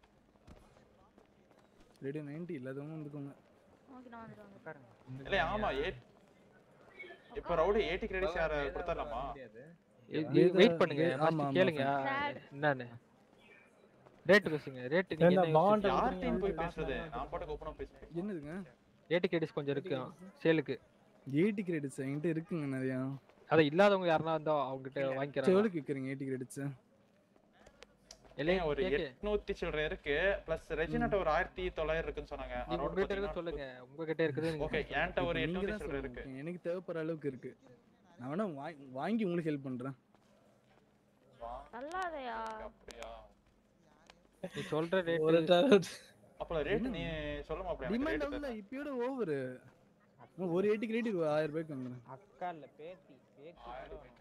ரேடியோ நைன்டி இல்லாதவங்க வந்துக்கோங்க. ஓகே நான் வந்துறேன் உட்காருங்க. இல்ல ஆமா ஏ இப்போ ரவுடி எயிட்டி கிரெடிட்ஸ் யார கொடுத்தறலாமா? வெயிட் பண்ணுங்க. ஆமா கேளுங்க. என்னன்னு ரேட் பேசுங்க. ரேட் நீங்க என்ன பாண்ட் யார்கிட்ட போய் பேசுறது? நான் பாட்டுக்கு ஓபனா பேசுறேன். என்னதுங்க? எயிட்டி கிரெடிட்ஸ் கொஞ்சம் இருக்கு சேலுக்கு. எயிட்டி கிரெடிட்ஸ் என்கிட்ட இருக்குங்க நிறைய. அத இல்லாதவங்க யாரனா இருந்தா அவங்க கிட்ட வாங்கிக்கறாங்க. எவ்வளவு கேக்குறீங்க எயிட்டி கிரெடிட்ஸ்? இல்லையா ஒரு எட்நூறு சில்லறை இருக்கு பிளஸ் ரெஜினட் ஒரு ஆயிரத்து தொள்ளாயிரம் இருக்குன்னு சொன்னாங்க. நீங்க உங்க கிட்ட இருக்க சொல்லுங்க. உங்க கிட்ட இருக்குது. ஓகே என்கிட்ட ஒரு எட்நூறு சில்லறை இருக்கு. எனக்கு தேவைப்படுற அளவுக்கு இருக்கு. நான் வேணா வாங்கி உங்களுக்கு ஹெல்ப் பண்றேன். நல்லாதயா? அப்படியே நீ சொல்ற ரேட் அப்பல ரேட் நீ சொல்ல மாப்ள. டிமாண்ட் இல்ல இப்போட ஓவர். ஒரு எயிட்டி கிரெடிட் ஆயிரம் ரூபாய்க்கு வாங்குறேன். அக்கா இல்ல பேத்தி பேத்தி ஆயிரம் ரூபாய்க்கு.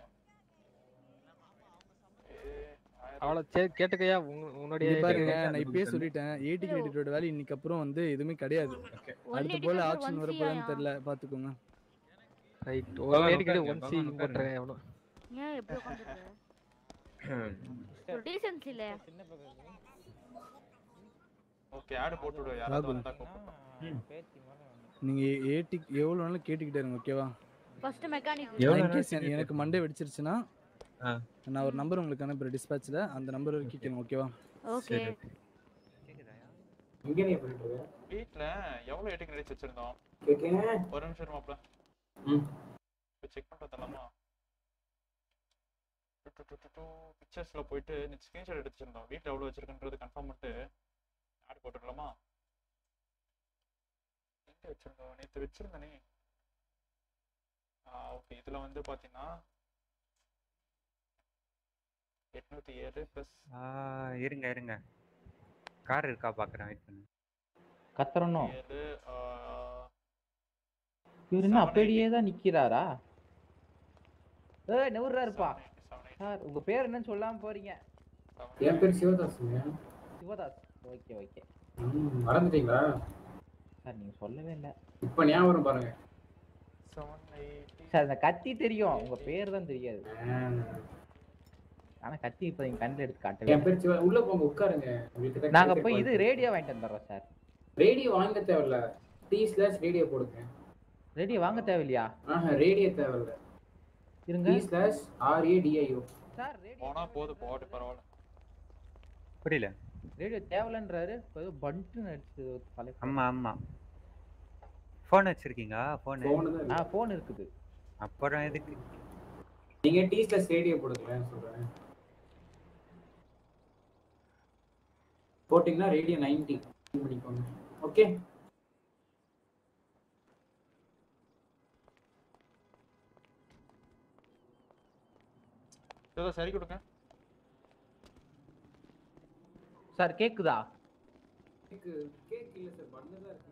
அவள கேட்டுக்கையா உன்னுடைய பாருங்க நான் இப்பவே சொல்லிட்டேன் எயிட்டி கிரெடிட்டோட வேல்யூ இன்னைக்கு அப்புறம் வந்து எதுவுமே கிடையாது. அடுத்து போல ஆக்ஷன் வர போறதுன்னு தெரியல பாத்துக்கோங்க. ரைட். ஒரு எயிட்டி கிரெடிட் ஒன் சி போட்றேன் அவனோ. ஏன் எப்படி உட்கார்ந்திருக்க? ஒரு டீசன்ஸ் இல்ல. ஓகே ஆட் போட்டு விடு யாராவது வந்தா கூப்பிடு. நீங்க எயிட்டி எவ்வளவு வேணாலும் கேட்டிட்டே இருங்க ஓகேவா? First mechanic. எனக்கு மண்டே வெடிச்சிருச்சுனா நான் ஒரு நம்பர் உங்களுக்கு அனுப்புறேன் டிஸ்பாட்ச்ல. அந்த நம்பர் வரைக்கும் கேளுங்க ஓகேவா? ஓகே. இங்க நீ பண்ணிட்டு இருக்க? வீட்ல எவ்வளவு எயிட்டி கிரெடிட்ஸ் வச்சிருந்தோம்? கேக்கேங்க. ஒரு நிமிஷம் மாப்ள. ம். செக் பண்ணதலாமா? பிக்சர்ஸ்ல போயிட்டு நீ ஸ்கிரீன்ஷாட் எடுத்து வச்சிருந்தோம். வீட்ல எவ்வளவு வச்சிருக்கன்றது கன்ஃபார்ம் பண்ணிட்டு ஆட் போட்டுடலாமா? எங்க வச்சிருந்தோம்? நேத்து வச்சிருந்தனே. ஆ ஓகே இதுல வந்து பாத்தீங்கன்னா எட்நூத்தி ஏழு பிளஸ் இருங்க இருங்க கார் இருக்கா பாக்குறேன் வெயிட் பண்ணு. கத்தறணும். இவரு என்ன அப்படியே தான் நிக்கிறாரா? ஏய் நவுறா இருப்பா. சார் உங்க பேர் என்னன்னு சொல்லாம போறீங்க? என் பேர் சிவதாஸ்ங்க. சிவதாஸ். Okay okay. ம் மறந்துட்டீங்களா? சார் நீங்க சொல்லவே இல்ல. இப்போ ஞாபகம் பாருங்க. சார் அந்த கத்தி தெரியும். உங்க பேர் தான் தெரியாது. ஆனா கத்தி இப்ப நீங்க கண்ணுல எடுத்து காட்டவே. என் பேர் சிவா. உள்ள போங்க உட்காருங்க. நாங்க போய் இது ரேடியோ வாங்கிட்டு வந்துறோம் சார். ரேடியோ வாங்க தேவையில்ல. டி ஸ்லாஷ் ரேடியோ போடுங்க. ரேடியோ வாங்க தேவையில்லையா? ஆஹா ரேடியோ தேவையில்ல. இருங்க. T slash R A D I O. Sir radio போனா போடு போடு பரவாயில்லை. புரியல. ரேடியோ தேவலன்றாரு. ஏதோ பண்ட் அடிச்சு பழைய. ஆமா ஆமா. ஃபோன் வச்சிருக்கீங்க? ஃபோன். ஆ ஃபோன் இருக்குது. அப்புறம் எதுக்கு? நீங்க டி ஸ்லாஷ் ரேடியோ போடுங்க சொல்றேன். போட்டிங்கன்னா ரேடியோ நைன்டி பண்ணிக்கோங்க. ஓகே ஏதோ சரி கொடுங்க. சார் கேக்குதா? கேக்கு கேக் இல்ல சார் பண்ணதா இருக்கு.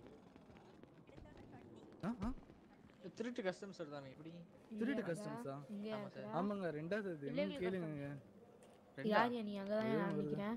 திருட்டு கஸ்டமர் தானே இப்படி? திருட்டு கஸ்டமர்ஸா? ஆமாங்க ரெண்டாவது என்ன கேளுங்க. யார் நீ அங்க தான் நிக்கிறேன்.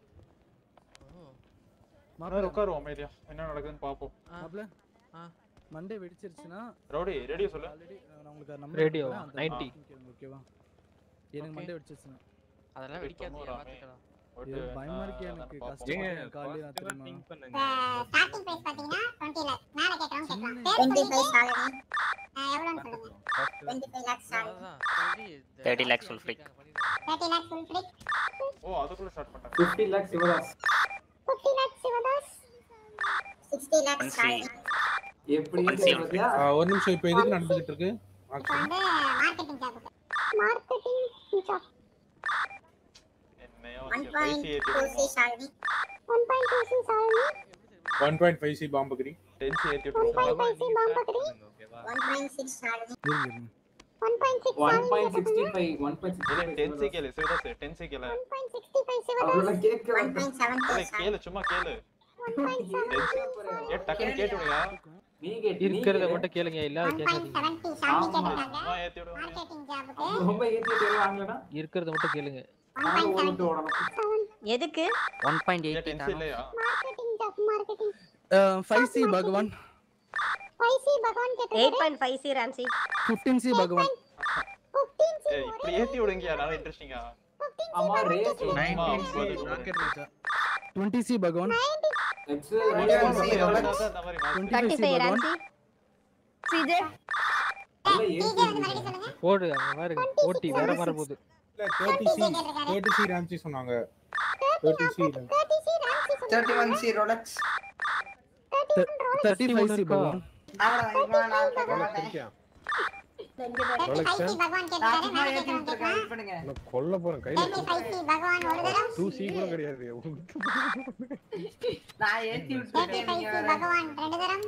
மாப்ள உட்காருவோம் அமைதியா. என்ன நடக்குதுன்னு பாப்போம். மாப்ள மண்டே வெடிச்சிருச்சுனா ரவுடி ரேடியோ சொல்லு. ஆல்ரெடி நான் உங்களுக்கு நம்பர் ரேடியோ நைன்டி ஓகேவா? எனக்கு மண்டே வெடிச்சிருச்சுனா அதெல்லாம் வெடிக்காது பாத்துக்கலாம். இது பயமா இருக்கு எனக்கு. கஷ்டமா காலையில ராத்திரி திங்க் பண்ணுங்க. ஸ்டார்டிங் பிரைஸ் பாத்தீங்கன்னா இருபது லாக். மேல கேக்குறவங்க கேக்கலாம். இருபத்தி ஐந்து சாலரி. எவ்வளவுன்னு சொல்லுங்க. இருபத்தி ஐந்து லாக் சாலரி. முப்பது லாக் ஃபுல் ஃப்ரீ. முப்பது லாக் ஃபுல் ஃப்ரீ. ஓ அதுக்குள்ள ஸ்டார்ட் பண்ணிட்டாங்க. ஐம்பது லாக் சிவதாஸ். ஐம்பது லாக் சிவதாஸ். அறுபது லாக் சாலரி. எப்படி இருக்கு? ஒரு நிமிஷம் இப்போ எதுக்கு நடந்துட்டு இருக்கு? வந்து மார்க்கெட்டிங் ஜாப். Marketing job. என்னையோ one point two C salary. one point two C salary. one point five C பாம்பகிரி. ten C ஏத்தி one point five C பாம்பகிரி. one point six salary. இருங்க இருங்க one point six one salary point six கேக்குறாங்க. five one point six இல்ல ten C கேளு Sivadas ten C கேளு one point six five அவ்வளவு சிவதாஸ். கேக்குறேன் one point seven இல்ல two கேளு சும்மா கேளு one point seven ஏ டக்குனு கேட்டுடுயா நீ கேட்டு நீ இருக்கிறத மட்டும் கேளுங்க இல்லாத one point கேட்காதீங்க seven two salary கேக்குறாங்க. சும்மா ஏத்தி விடுவாங்க மார்க்கெட்டிங் ஜாபுக்கு ரொம்ப ஏத்தி தருவாங்கடா இருக்கிறத மட்டும் கேளுங்க நானும் ஓடிட்டு ஓடணும் எதுக்கு ஒன் பாயிண்ட் ஏ எயிட் ten C இல்லையா marketing job marketing five C பகவான் five C பகவான் eight கேக்குறாங்க. point five C Ramsey fifteen C பகவான் fifteen C ஏய் இப்படி ஏத்தி விடுங்கயா நல்லா இன்ட்ரஸ்டிங்கா ஆமா ரேஸ் twenty C பகவான் எக்ஸ் அந்த மாதிரி twenty C thirty-five பகவான் ராம்சி சிஜே எல்லாம் ஏத்தி டிஜே வந்து மறுபடியும் சொல்லுங்க. போடு அங்க பாருங்க ஓட்டி வேற மாதிரி போகுது இல்ல thirty C thirty C Ramsey சொன்னாங்க. thirty C thirty C Ramsey சொன்னாங்க. thirty-one C Rolex. thirty-five C பகவான் அவள இவன் நான் கேட்க மாட்டேன். இருக்கியா? thirty-five C பகவான் கேக்குறாரு. சும்மா மேல ஏத்தி கேக்குறாங்க. விட்டுருக்கேன் வெயிட் பண்ணுங்க. நான் கொல்ல போறேன் கையில thirty-five C பகவான் ஒரு தரம். two C கூட கிடையாது நான் ஏத்தி விட்டுருக்கேன் thirty-five நீங்க C வேற. பகவான் ரெண்டு தரம்.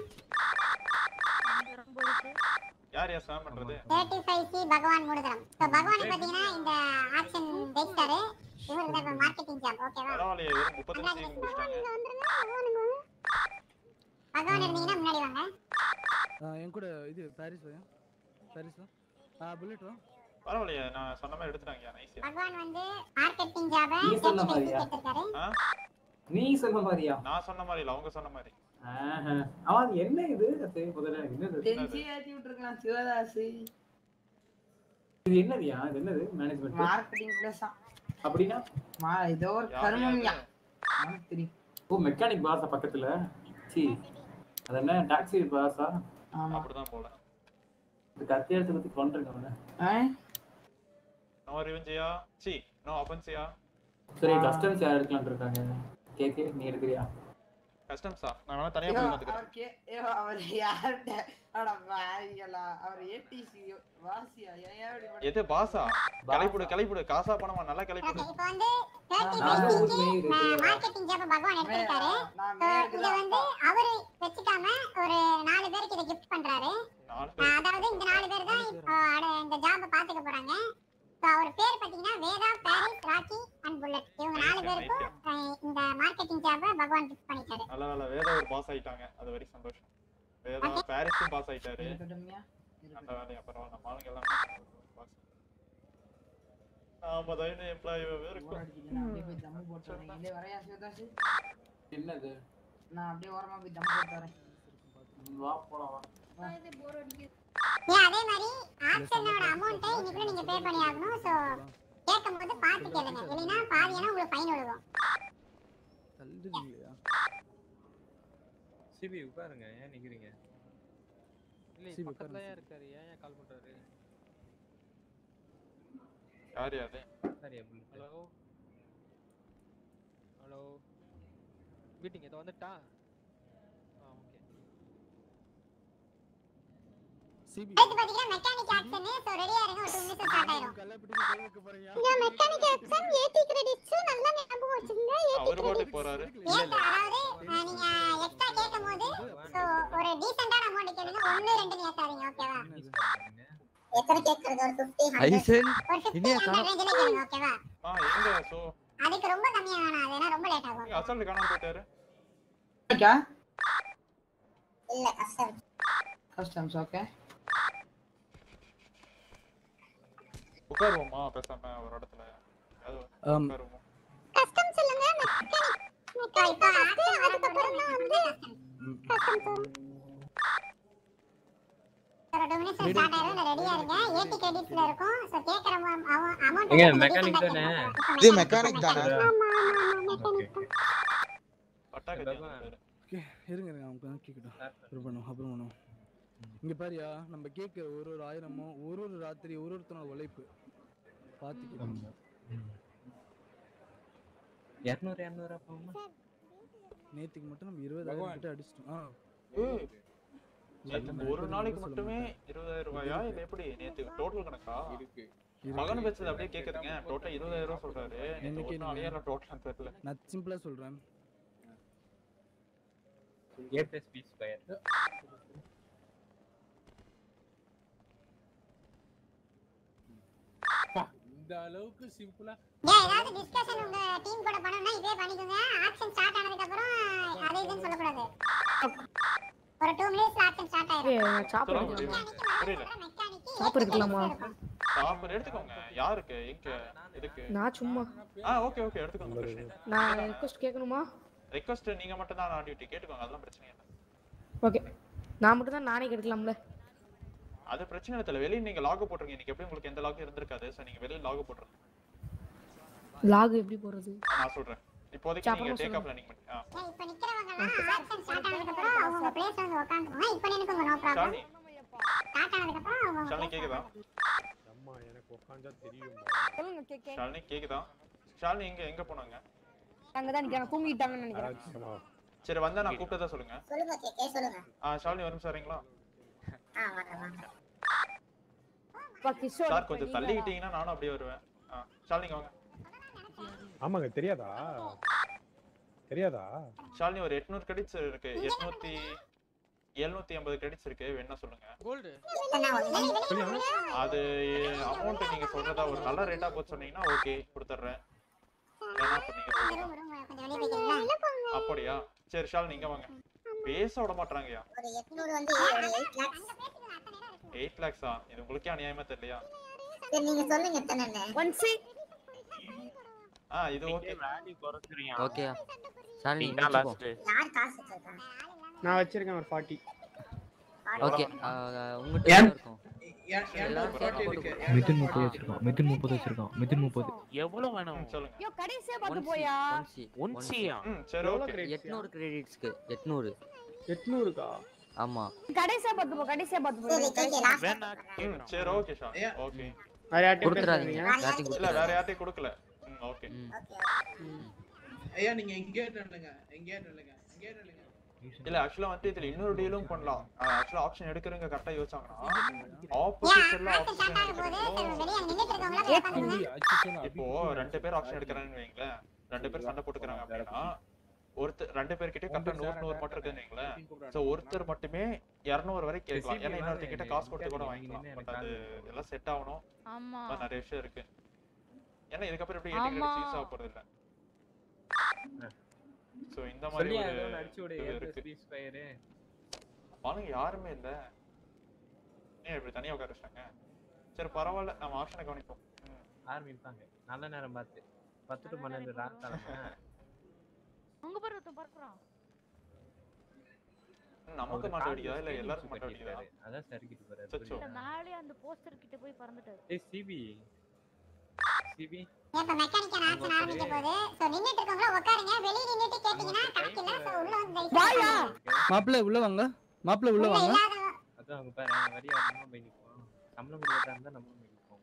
யார் யார் ஸ்வாம் பண்றது thirty-five C பகவான் மூணு தரம். சோ பகவான் பாத்தீங்கன்னா இந்த ஆக்ஷன் ஜெயிச்சாரு. இவருக்கு தான் மார்க்கெட்டிங் ஜாப் ஓகேவா? பரவாயில்லையே வெறும் முப்பத்தஞ்சு C முடிச்சிட்டாங்க இங்க வந்துருங்க. பகவானுங்க வாங்க. பகவான் இருந்தீங்கன்னா முன்னாடி வாங்க. என் கூட இது பாரிஸ் வா பாரிஸ் வா ஆ புல்லட் வா பரவாயில்லையே நான் சொன்ன மாதிரி எடுத்துட்டாங்க நைஸ் பகவான் வந்து மார்க்கெட்டிங் ஜாப நீ சொன்ன மாதிரியா? கேட்டிருக்காரு. நீ சொன்ன மாதிரியா நான் சொன்ன மாதிரி இல்ல அவங்க சொன்ன மாதிரி ஆஹா அவன் என்ன இது அது முதல்ல எனக்கு என்னது ten C ஏத்தி விட்டுருக்கலாம் சிவதாஸ். இது என்னதியா இது என்னது மேனேஜ்மென்ட் மார்க்கெட்டிங் பிளஸ் அப்படினா மா இதோ ஒரு கர்மம்யா. எனக்கு தெரியும். ஓ மெக்கானிக் பாஸா பக்கத்துல சி அது என்ன டாக்ஸி பாஸா ஆமா அப்படிதான் போல இந்த கத்தி எடுத்து பத்தி கொன்றுங்க ஆ நோ ரிவெஞ்சியா சி நோ ஆஃபென்சியா சரி கஸ்டம்ஸ் யார் எடுக்கலாம்னு இருக்காங்க கேக்கே நீ எடுக்கறியா கஸ்டம்ஸா நான் வேணா தனியா போய் வந்துக்கிறேன் ஓகே ஏ அவர் யார்ட்ட அட வாரியலா அவர் ஏடிசி வாசியா ஏன் இப்படி பண்ணி எது பாஸா கலைப்புடு கலைப்புடு காசா பணமா நல்லா கலைப்புடு இப்போ வந்து நான் ஊர் மேய் மார்க்கெட்டிங் ஜாப பகவான் எடுத்திருக்காரு. இத வந்து அவரு வெச்சிக்காம ஒரு நாலு பேருக்கு இத gift பண்றாரு. அதாவது இந்த நாலு பேர் தான் இப்போ இந்த ஜாப பாத்துக்க போறாங்க. சோ அவர் பேர் பாத்தீங்கன்னா Veda, Paris, Rocky and Bullet. இவங்க நாலு பேருக்கும் இந்த மார்க்கெட்டிங் ஜாப பகவான் gift பண்ணிட்டாரு. நல்ல வேளை வேதா ஒரு பாஸ் ஆயிட்டாங்க அது வரை சந்தோஷம் வேதா பாரிஸும் பாஸ் ஆயிட்டாரு அந்த வேலைய பரவாயில்லை நம்ம ஆளுங்க எல்லாம் பாஸ் ஆமா தான் எம்ப்ளாயி இருக்கும் அப்படியே போய் தம்மு போட்டு வரேன். இல்ல வரையா சிவதாஸ் என்னது நான் அப்படியே ஓரமா போய் தம்மு போட்டு வரேன். வா போலாம் வா ஏன் அதே மாதிரி ஆக்ஷனோட அமௌண்ட்டை இன்னைக்கு நீங்க பே பண்ணி ஆகணும். சோ கேக்கும்போது பார்த்து கேளுங்க. இல்லனா பாதியானா உங்களுக்கு ஃபைன் விழுகும். தள்ளுறீங்களா சிபி உட்காருங்க ஏன் நிக்கிறீங்க இல்ல பக்கத்துல ஏன் இருக்காரு ஏன் ஏன் கால் பண்றாரு யார் யாரு சரியா புல்லட் ஹலோ ஹலோ மீட்டிங் ஏதோ வந்துட்டா ஆ ஓகே சிபி அடுத்து பாத்தீங்கன்னா மெக்கானிக் ஆக்ஷன். சோ ரெடியா இருங்க. ஒரு two minutes ஸ்டார்ட் ஆயிடும். கல்லப்படி கை வைக்க போறீங்க இந்த மெக்கானிக் ஆக்ஷன் ஏடி கிரெடிட்ஸ் நல்லா ஞாபகம் வச்சுக்கங்க. அவர் பாட்டு போறாரு ஏத்த அதாவது அஹ், நீங்க எக்ஸ்ட்ரா கேக்கும்போது சோ ஒரு டீசன்ட்டான அமௌண்ட் கேளுங்க. ஒன்னு ரெண்டு நீ ஏத்தாதீங்க ஓகேவா? எத்தனை கேக்குறது ஒரு fifty hundred ஐசன் ஒரு fifty இனியா hundred ரேஞ்சில கேளுங்க ஓகேவா? ஆ எங்க சோ அதுக்கு ரொம்ப கம்மியா வேணாம். அது ஏன்னா ரொம்ப லேட் ஆகும். அசல் காணாம போயிட்டாரு ஓகே இல்ல கஷ்டம். கஸ்டம்ஸ் ஓகே உட்காருவோமா பேசாம ஒரு இடத்துல அது ஆம். உட்காருவோம் கஸ்டம் சொல்லுங்க மெக்கானிக். இப்போ இப்போ ஆக்ஷன் அதுக்கு அப்புறம் தான் வந்து கஸ்டம் ஒரு two minutes ஸ்டார்ட் ஆயிடும். ரெடியா இருங்க. ஏடி கிரெடிட்ஸ்ல இருக்கும். சோ கேக்குற அமௌண்ட் ஏங்க மெக்கானிக் தானே இது மெக்கானிக் தானே? ஆமா ஆமா மெக்கானிக் தான். பட்டாக்கு ஓகே இருங்க இருங்க அவங்க தான் கேக்கட்டும் அப்புறம் பண்ணுவோம் அப்புறம் பண்ணுவோம் இங்க பாரியா நம்ம கேட்குற ஒரு ஒரு ஆயிரமும் ஒரு ஒரு ராத்திரி ஒரு ஒருத்தனோட உழைப்பு பார்த்துக்கலாம் இருநூறு இருநூறு அப்பமா நேத்துக்கு மட்டும் நம்ம இருபதாயிரம் கிட்ட அடிச்சிட்டோம். ஆ ஏய் நேத்து ஒரு நாளைக்கு மட்டுமே இருபதாயிரம் ரூபாயா இல்ல எப்படி நேத்து டோட்டல் கணக்கா இருக்கு மகன் பேச்சது அப்படியே கேக்குதுங்க டோட்டல் இருபதாயிரம் ரூபாய் சொல்றாரு எனக்கு நேத்து நாளையா இல்ல டோட்டல் தெரியல நான் சிம்பிளா சொல்றேன். A plus B ஸ்கொயர் இந்த அளவுக்கு சிம்பிளா ஏன் ஏதாவது டிஸ்கஷன் உங்க டீம் கூட பண்ணனும்னா இதே பண்ணிக்கோங்க. ஆக்ஷன் ஸ்டார்ட் ஆனதுக்கு அப்புறம் அதே இதுன்னு சொல்ல கூடாது. ஒரு two மினிட்ஸ்ல ஆக்ஷன் ஸ்டார்ட் ஆயிடும். ஏய் சாப்பிட புரியல. சாப்பிட இருக்கலாமா? சாப்பிட எடுத்துக்கோங்க. யாருக்கு எங்க இதுக்கு? நான் சும்மா. ஆ ஓகே ஓகே எடுத்துக்கோங்க. நான் ரிக்வெஸ்ட் கேட்கணுமா? ரிக்வெஸ்ட் நீங்க மட்டும் தான் ஆன் டியூட்டி கேட்டுக்கோங்க. அதெல்லாம் பிரச்சனை இல்ல. ஓகே. நான் மட்டும் தான் நானே கேட்கலாம்ல. அது பிரச்சனை இல்ல. வெளிய நீங்க லாக் போட்டுருங்க. இன்னைக்கு எப்படி உங்களுக்கு எந்த லாக் இருந்திருக்காது. சோ நீங்க வெளிய லாக் போட்டுருங்க. லாக் எப்படி போறது? நான் சொல்றேன். இப்போதைக்கு நீங்க டேக் ஆஃப் ப்ளானிங் பண்ணி. ஆ இப்போ நிக்கறவங்க ஆக்ஷன் ஸ்டார்ட் ஆனதுக்கு அப்புறம் அவங்க பிளேஸ் வந்து உட்கார்ந்துங்க. இப்போ நினைக்குங்க நோ ப்ராப்ளம். ஸ்டார்ட் ஆனதுக்கு அப்புறம் அவங்க ஷாலினி கேக்குதா? அம்மா எனக்கு உட்கார்ந்தா தெரியும். சொல்லுங்க கேக்கே. ஷாலினி கேக்குதா? ஷாலினி எங்க எங்க போனாங்க? அங்க தான் நிக்கறாங்க. தூங்கிட்டாங்கன்னு நினைக்கிறேன். சரி வந்தா நான் கூப்பிட்டதா சொல்லுங்க. சொல்லுங்க கேக்கே சொல்லுங்க. ஆ ஷாலினி ஒரு நிமிஷம் வரீங்களா? ஆ வரேன் வரேன். பா கிஷோர் சார் கொஞ்சம் தள்ளிக்கிட்டீங்கன்னா நானும் அப்படியே வருவேன். ஆ ஷாலினி வாங்க. ஆமாங்க தெரியாதா? தெரியாதா? ஷாலினி ஒரு எட்நூறு கிரெடிட்ஸ் இருக்கு. எட்நூறு எழுநூத்தி ஐம்பது கிரெடிட்ஸ் இருக்கு. வேணா சொல்லுங்க. கோல்ட். அது அமௌண்ட் நீங்க சொல்றதா ஒரு நல்ல ரேட்டா போட்டு சொன்னீங்கன்னா ஓகே கொடுத்துறேன். வேணா பண்ணீங்க சொல்லுங்க. அப்படியா? சரி ஷாலினி நீங்க வாங்க. பேச விட மாட்டறாங்கயா. ஒரு எட்நூறு வந்து eight lakhs. eight lakhs ஆ? இது உங்களுக்கே அநியாயமா தெரியலையா? சரி நீங்க சொல்லுங்க எத்தனைன்னு. one six. ஆ இது ஓகே. வேல்யூ குறக்குறீங்க. ஓகேயா? ஷாலினி நீங்க லாஸ்ட். யார் காசு வச்சிருக்காங்க? நான் வச்சிருக்கேன் ஒரு forty. ஓகே உங்ககிட்ட என்ன இருக்கும்? மிதுன் முப்பது வச்சிருக்கான். மிதுன் முப்பது வச்சிருக்கான். மிதுன் முப்பது. எவ்வளவு வேணும் சொல்லுங்க. யோ கடைசியா பாத்து போயா. one C ஆ? ம் சரி ஓகே. எட்நூறு கிரெடிட்ஸ்க்கு எட்நூறு. எட்நூறு கா? ஆமா. கடைசியா பாத்து போ. கடைசியா பாத்து போ. வேணா ம் சரி ஓகே ஷா. ஓகே. வேற யார்ட்ட கொடுத்துறாதீங்க. யார்ட்ட இல்ல வேற யார்ட்ட கொடுக்கல. ம் ஓகே. ஐயா நீங்க எங்க நில்லுங்க. எங்க நில்லுங்க. எங்க நில்லுங்க. இல்ல ஆக்சுவலா வந்து இதுல இன்னொரு டீலும் பண்ணலாம். ஆக்சுவலா ஆப்ஷன் எடுக்கறவங்க கரெக்ட்டா யோசிச்சாங்கன்னா ஆப்போசிட்ல ஆப்ஷன் இப்போ ரெண்டு பேர் ஆப்ஷன் எடுக்கறாங்கன்னு வைங்களே. ரெண்டு பேர் சண்டை போட்டுக்கறாங்க அப்படினா ஒருத்தர் ரெண்டு பேர் கிட்ட கரெக்ட்டா நூறு நூறு மட்டும் இருக்குன்னு வைங்களே. சோ ஒருத்தர் மட்டுமே இருநூறு வரை கேட்கலாம். ஏன்னா இன்னொருத்தர் கிட்ட காசு கொடுத்து கூட வாங்கிக்கலாம். பட் அது எல்லாம் செட் ஆகணும். ஆமா. நிறைய விஷயம் இருக்கு. ஏன்னா இதுக்கு அப்புறம் எப்படி எயிட்டி கிரெடிட்ஸ் யூஸ் ஆக போறது இல்ல. சோ இந்த மாதிரி ஒரு அடிச்சு விடு ஏபிஎஸ் ஃபயர். பாருங்க யாருமே இல்ல. ஏன் இப்படி தனியா உட்கார வச்சாங்க? சரி பரவாயில்ல நம்ம ஆப்ஷனை கவனிப்போம். ஆரம்பிப்பாங்க. நல்ல நேரம் பார்த்து பத்து டு பன்னிரண்டு ராத்தாலமா. உங்க பேர் ஒருத்தன் பறக்குறான். நமக்கு மாட்ட அடிக்குதா இல்ல எல்லாருக்கும் மாட்ட அடிக்குதா? அதான் சர்க்கிட் போறாரு. இல்ல மேலே அந்த போஸ்டர் கிட்ட போய் பறந்துட்டாரு. ஏய் சிபி. சிபி இப்ப மெக்கானிக்கல் ஆக்ஷன் ஆரம்பிக்க போகுது. சோ நின்னுட்டு இருக்கவங்க உட்காருங்க. வெளிய நின்னுட்டு கேட்டிங்கனா கரெக்ட் இல்ல. சோ உள்ள வந்து வாயா. மாப்ள உள்ள வாங்க. மாப்ள உள்ள வாங்க. அதான் அவங்க பாரு வரியா நம்ம போய் நிப்போம். சம்பளம் கொடுத்தா இருந்தா நம்ம போய் நிப்போம்.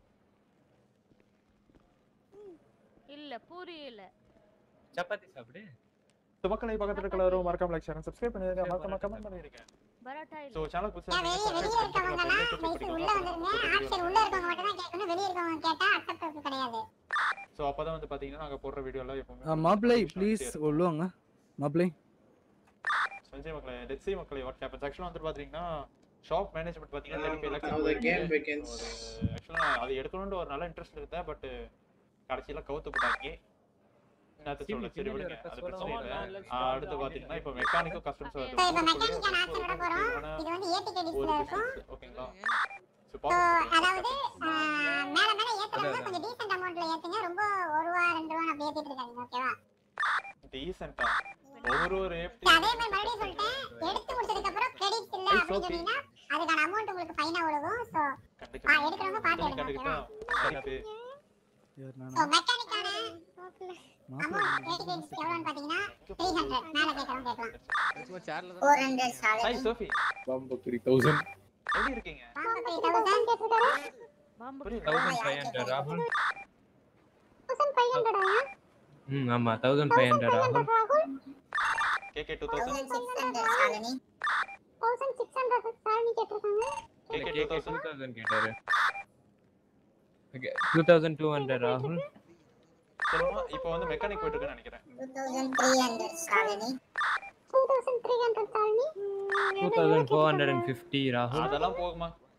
இல்ல புரியல. சப்பாத்தி சாப்பிடு. துமக்கலை பக்கத்துல இருக்கிற எல்லாரும் மறக்காம லைக் ஷேர் சப்ஸ்கிரைப் பண்ணிருங்க. மறக்காம கமெண்ட் பண்ணிருங்க. பரோட்டா இல்ல. சோ சேனல் புதுசா வெளிய வெளிய இருக்கவங்கலாம் வெயிட் உள்ள வந்துருங்க. ஆக்ஷன் உள்ள இருக்கவங்க மட்டும் தான் கேட்கணும். வெளிய இருக்கவங்க கேட்டா அக்செப்ட் கிடையாது. சோ அப்பதான் வந்து பாத்தீங்கன்னா நாங்க போடுற வீடியோ எல்லாம் எப்பவுமே மாப்ளை ப்ளீஸ் உள்ள வாங்க. மாப்ளை சஞ்சய் மக்களே லெட்ஸ் see மக்களே வாட் ஹேப்பன்ஸ். ஆக்சுவலா வந்து பாத்தீங்கன்னா ஷாப் மேனேஜ்மென்ட் பாத்தீங்கன்னா thirty-five lakhs ஆக்சுவலா அது எடுக்கணும்னு ஒரு நல்ல இன்ட்ரஸ்ட் இருந்தே. பட் கடைசில கவுத்து போட்டாங்க. நான் சொல்ல சரி விடுங்க. அது பிரச்சனை இல்ல. அடுத்து பாத்தீங்கன்னா இப்போ மெக்கானிக்கல் கஸ்டமர்ஸ் வருது. இப்போ மெக்கானிக்கல் ஆக்ஷன் வர போறோம். இது வந்து ஏடி கிரெடிட்ஸ்ல இருக்கும். ஓகேங்களா? சோ அதாவது மேல மேல ஏத்துறவங்க கொஞ்சம் டீசன்ட் அமௌண்ட்ல ஏத்துங்க. ரொம்ப ஒரு ரூபாய் ரெண்டு ரூபாய் அப்படியே ஏத்திட்டு இருக்காதீங்க. ஓகேவா? டீசன்ட்டா ஒவ்வொரு ஒரு ஏப்டி அதே மாதிரி மறுபடியும் சொல்லிட்டேன். எடுத்து முடிச்சதுக்கு அப்புறம் கிரெடிட்ஸ் இல்ல அப்படி சொன்னீங்கன்னா அதுக்கான அமௌண்ட் உங்களுக்கு ஃபைனா விழுகும். சோ ஆ எடுக்கறவங்க பாத்து எடுங்க. கரெக்ட். சோ மெக்கானிக்கான அமௌண்ட் ஏடி கிரெடிட்ஸ் எவ்வளவுன்னு பாத்தீங்கன்னா three hundred மேல கேக்குறவங்க கேட்கலாம். சும்மா சேர்ல four hundred சாலை. Hi Sophie. பாம்பு three thousand. எப்படி இருக்கீங்க? பாம்பு three thousand கேக்குறாரு. பாம்பு fifteen hundred ராகுல். fifteen hundred ஆயா? ம் ஆமா fifteen hundred ராகுல். KK two thousand. six hundred Shalini. six hundred Shalini கேட்டிருக்காங்க. கேகே two thousand கேட்டாரு. ஓகே twenty-two hundred ராகுல். சொல்லுமா இப்போ வந்து மெக்கானிக் போயிட்டு இருக்கேன்னு நினைக்கிறேன். twenty-three hundred Shalini. twenty-three hundred Shalini. twenty-four fifty ராகுல். அதெல்லாம் போகுமா?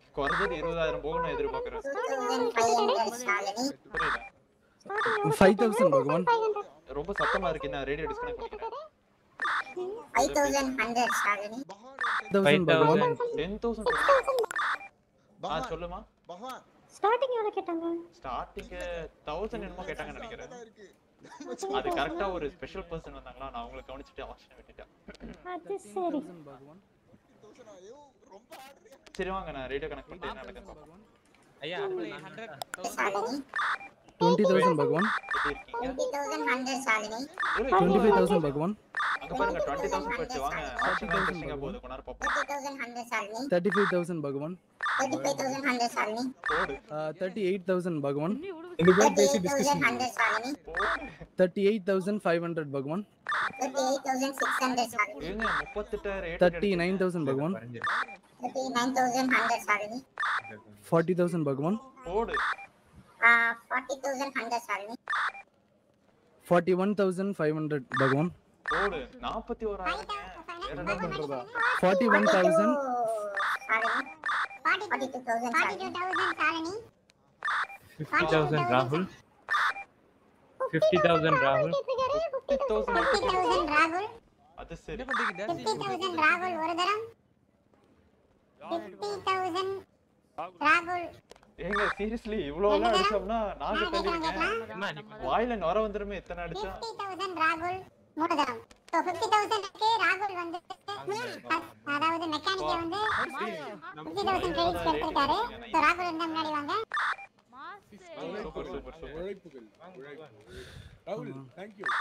குறைஞ்சது இருபதாயிரம் போக நான் எதிர்பார்க்கறேன். புரியல. five thousand பகவான். ரொம்ப சத்தமா இருக்கு. நான் ரேடியோ டிஸ்கனெக்ட் பண்ணிக்கிறேன். five thousand one hundred Shalini. five thousand. ten thousand. ஆ சொல்லுமா. ஸ்டார்டிங் எவ்வளவு கேட்டாங்க? ஸ்டார்டிங் one thousand என்னமோ கேட்டாங்கன்னு நினைக்கிறேன். அது கரெக்ட்டா ஒரு ஸ்பெஷல் பர்சன் வந்தாங்களா நான் அவங்களை கவனிச்சிட்டு ஆப்ஷன் விட்டுட்டேன். அது சரி. சரி வாங்க நான் ரேடியோ கனெக்ட் பண்ணிட்டு என்ன நடக்குது பாப்போம். ஐயா ஷாலினி. twenty thousand பகவான். twenty thousand one hundred Shalini. twenty-five thousand பகவான். அங்க பாருங்க twenty thousand போச்சு வாங்க. ஆப்ஷன் இன்ட்ரஸ்டிங்கா போகுது கொனார் பாப்போம். thirty thousand one hundred Shalini. thirty-five thousand பகவான். thirty-five thousand one hundred Shalini. thirty-eight thousand பகவான். ரெண்டு பேரும் பேசி discussion. one hundred Shalini. thirty-eight thousand five hundred பகவான். thirty-eight thousand six hundred Shalini. ஏங்க thirty-eight ரேட் thirty-nine thousand பகவான். thirty-nine thousand one hundred Shalini. forty thousand பகவான். போடு. ஆ forty thousand one hundred Shalini. forty-one thousand five hundred பகவான். போடு. forty-one வேற என்ன பண்றதா? forty-one thousand Shalini. forty-two thousand forty-two thousand Shalini. fifty thousand ராகுல். fifty thousand ராகுல். fifty thousand fifty thousand ராகுல். அது சரி. fifty thousand ராகுல் ஒரு தரம். fifty thousand ராகுல். ஏங்க சீரியஸ்லி இவ்வளவு எல்லாம் அடிச்சோம்னா நாங்க தள்ளிடுங்க. வாயில நொர வந்துருமே இத்தனை அடிச்சா. fifty thousand ராகுல் மூணு தரம். சோ fifty thousand க்கு ராகுல் வந்து அதாவது மெக்கானிக்க வந்து fifty thousand கிரெடிட்ஸ் எடுத்துட்டாரு. சோ ராகுல் இருந்தா முன்னாடி வாங்க. Super super super. உழைப்புகள். ராகுல் थैंक यू.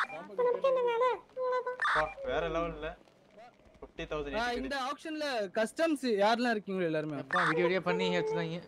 வேற லெவல்ல fifty thousand. இந்த ஆக்ஷன்ல கஸ்டம்ஸ் யாரெல்லாம் இருக்கீங்க எல்லாரும்? அப்பா வீடியோ வீடியோ பண்ணி எடுத்துட்டாங்க.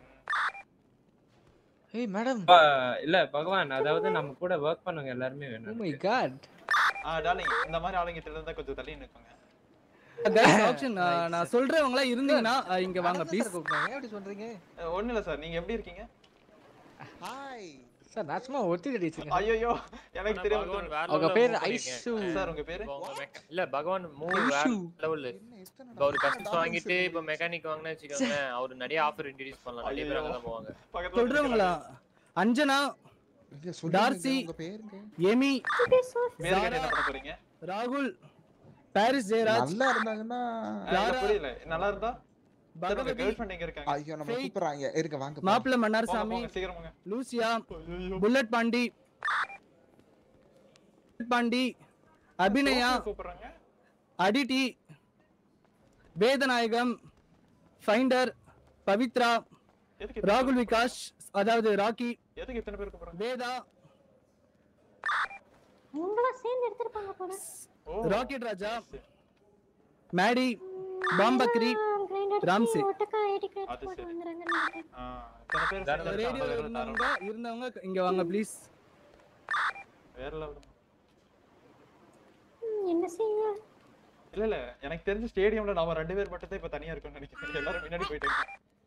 ஏய் மேடம். இல்ல பகவான் அதாவது நம்ம கூட வர்க் பண்ணவங்க எல்லாரும் வேணும். Oh my God. ஆ டார்லிங் இந்த மாதிரி ஆளுங்க கிட்ட இருந்தா கொஞ்சம் தள்ளி நிக்குங்க. गाइस ஆப்ஷன் நான் சொல்றவங்களா இருந்தீங்கன்னா இங்க வாங்க ப்ளீஸ். எப்படி சொல்றீங்க? ஒண்ணு இல்ல சார். நீங்க எப்படி இருக்கீங்க? ஹாய். சார் நான் சும்மா ஒருத்தி அடிச்சிருக்கேன். ஐயோ எனக்கு தெரியும். உங்க பேர் ஐஷு. சார் உங்க பேரு? இல்ல பகவான் மூவ் லெவல். இப்ப ஒரு கஸ்டமர் வாங்கிட்டு இப்ப மெக்கானிக் வாங்குனா வெச்சுக்கோங்க அவர் நிறைய ஆஃபர் இன்ட்ரோ듀ஸ் பண்ணலாம். நிறைய பேர் அங்க தான் போவாங்க. சொல்றவங்களா? அஞ்சனா, டார்சி, ஏமி, பேர் கேட்ட என்ன பண்ண போறீங்க? ராகுல், பாரிஸ் ஜெயராஜ். நல்லா இருந்தாங்கன்னா புரியல. நல்லா இருந்தா பகவதி கேர்ள்ஃப்ரெண்ட் எங்க இருக்காங்க? ஐயோ நம்ம கூப்பிடுறாங்க. இருங்க வாங்க. மாப்ள மன்னார்சாமி, சீக்கிரமா. லூசியா, புல்லட் பாண்டி, பாண்டி, அபிநயா கூப்பிடுறாங்க. அடிடி, வேதநாயகம், ஃபைண்டர், பவித்ரா, ராகுல் விகாஷ் அதாவது ராக்கி. எதுக்கு இத்தனை பேர் கூப்பிடுறாங்க? வேதா உங்களா சேர்ந்து எடுத்துப்பாங்க போல. ராக்கெட் ராஜா, மேடி, பாம்பக்ரி, ராம்சி. அது சரி. ஆ இத்தனை பேர் ரேடியோ இருந்தவங்க இருந்தவங்க இங்க வாங்க ப்ளீஸ். வேற லெவல். என்ன செய்ய? இல்ல இல்ல எனக்கு தெரிஞ்ச ஸ்டேடியம்ல நாம ரெண்டு பேர் மட்டும் தான் இப்ப தனியா இருக்கோம்னு நினைக்கிறேன். எல்லாரும் முன்னாடி போயிட்டாங்க.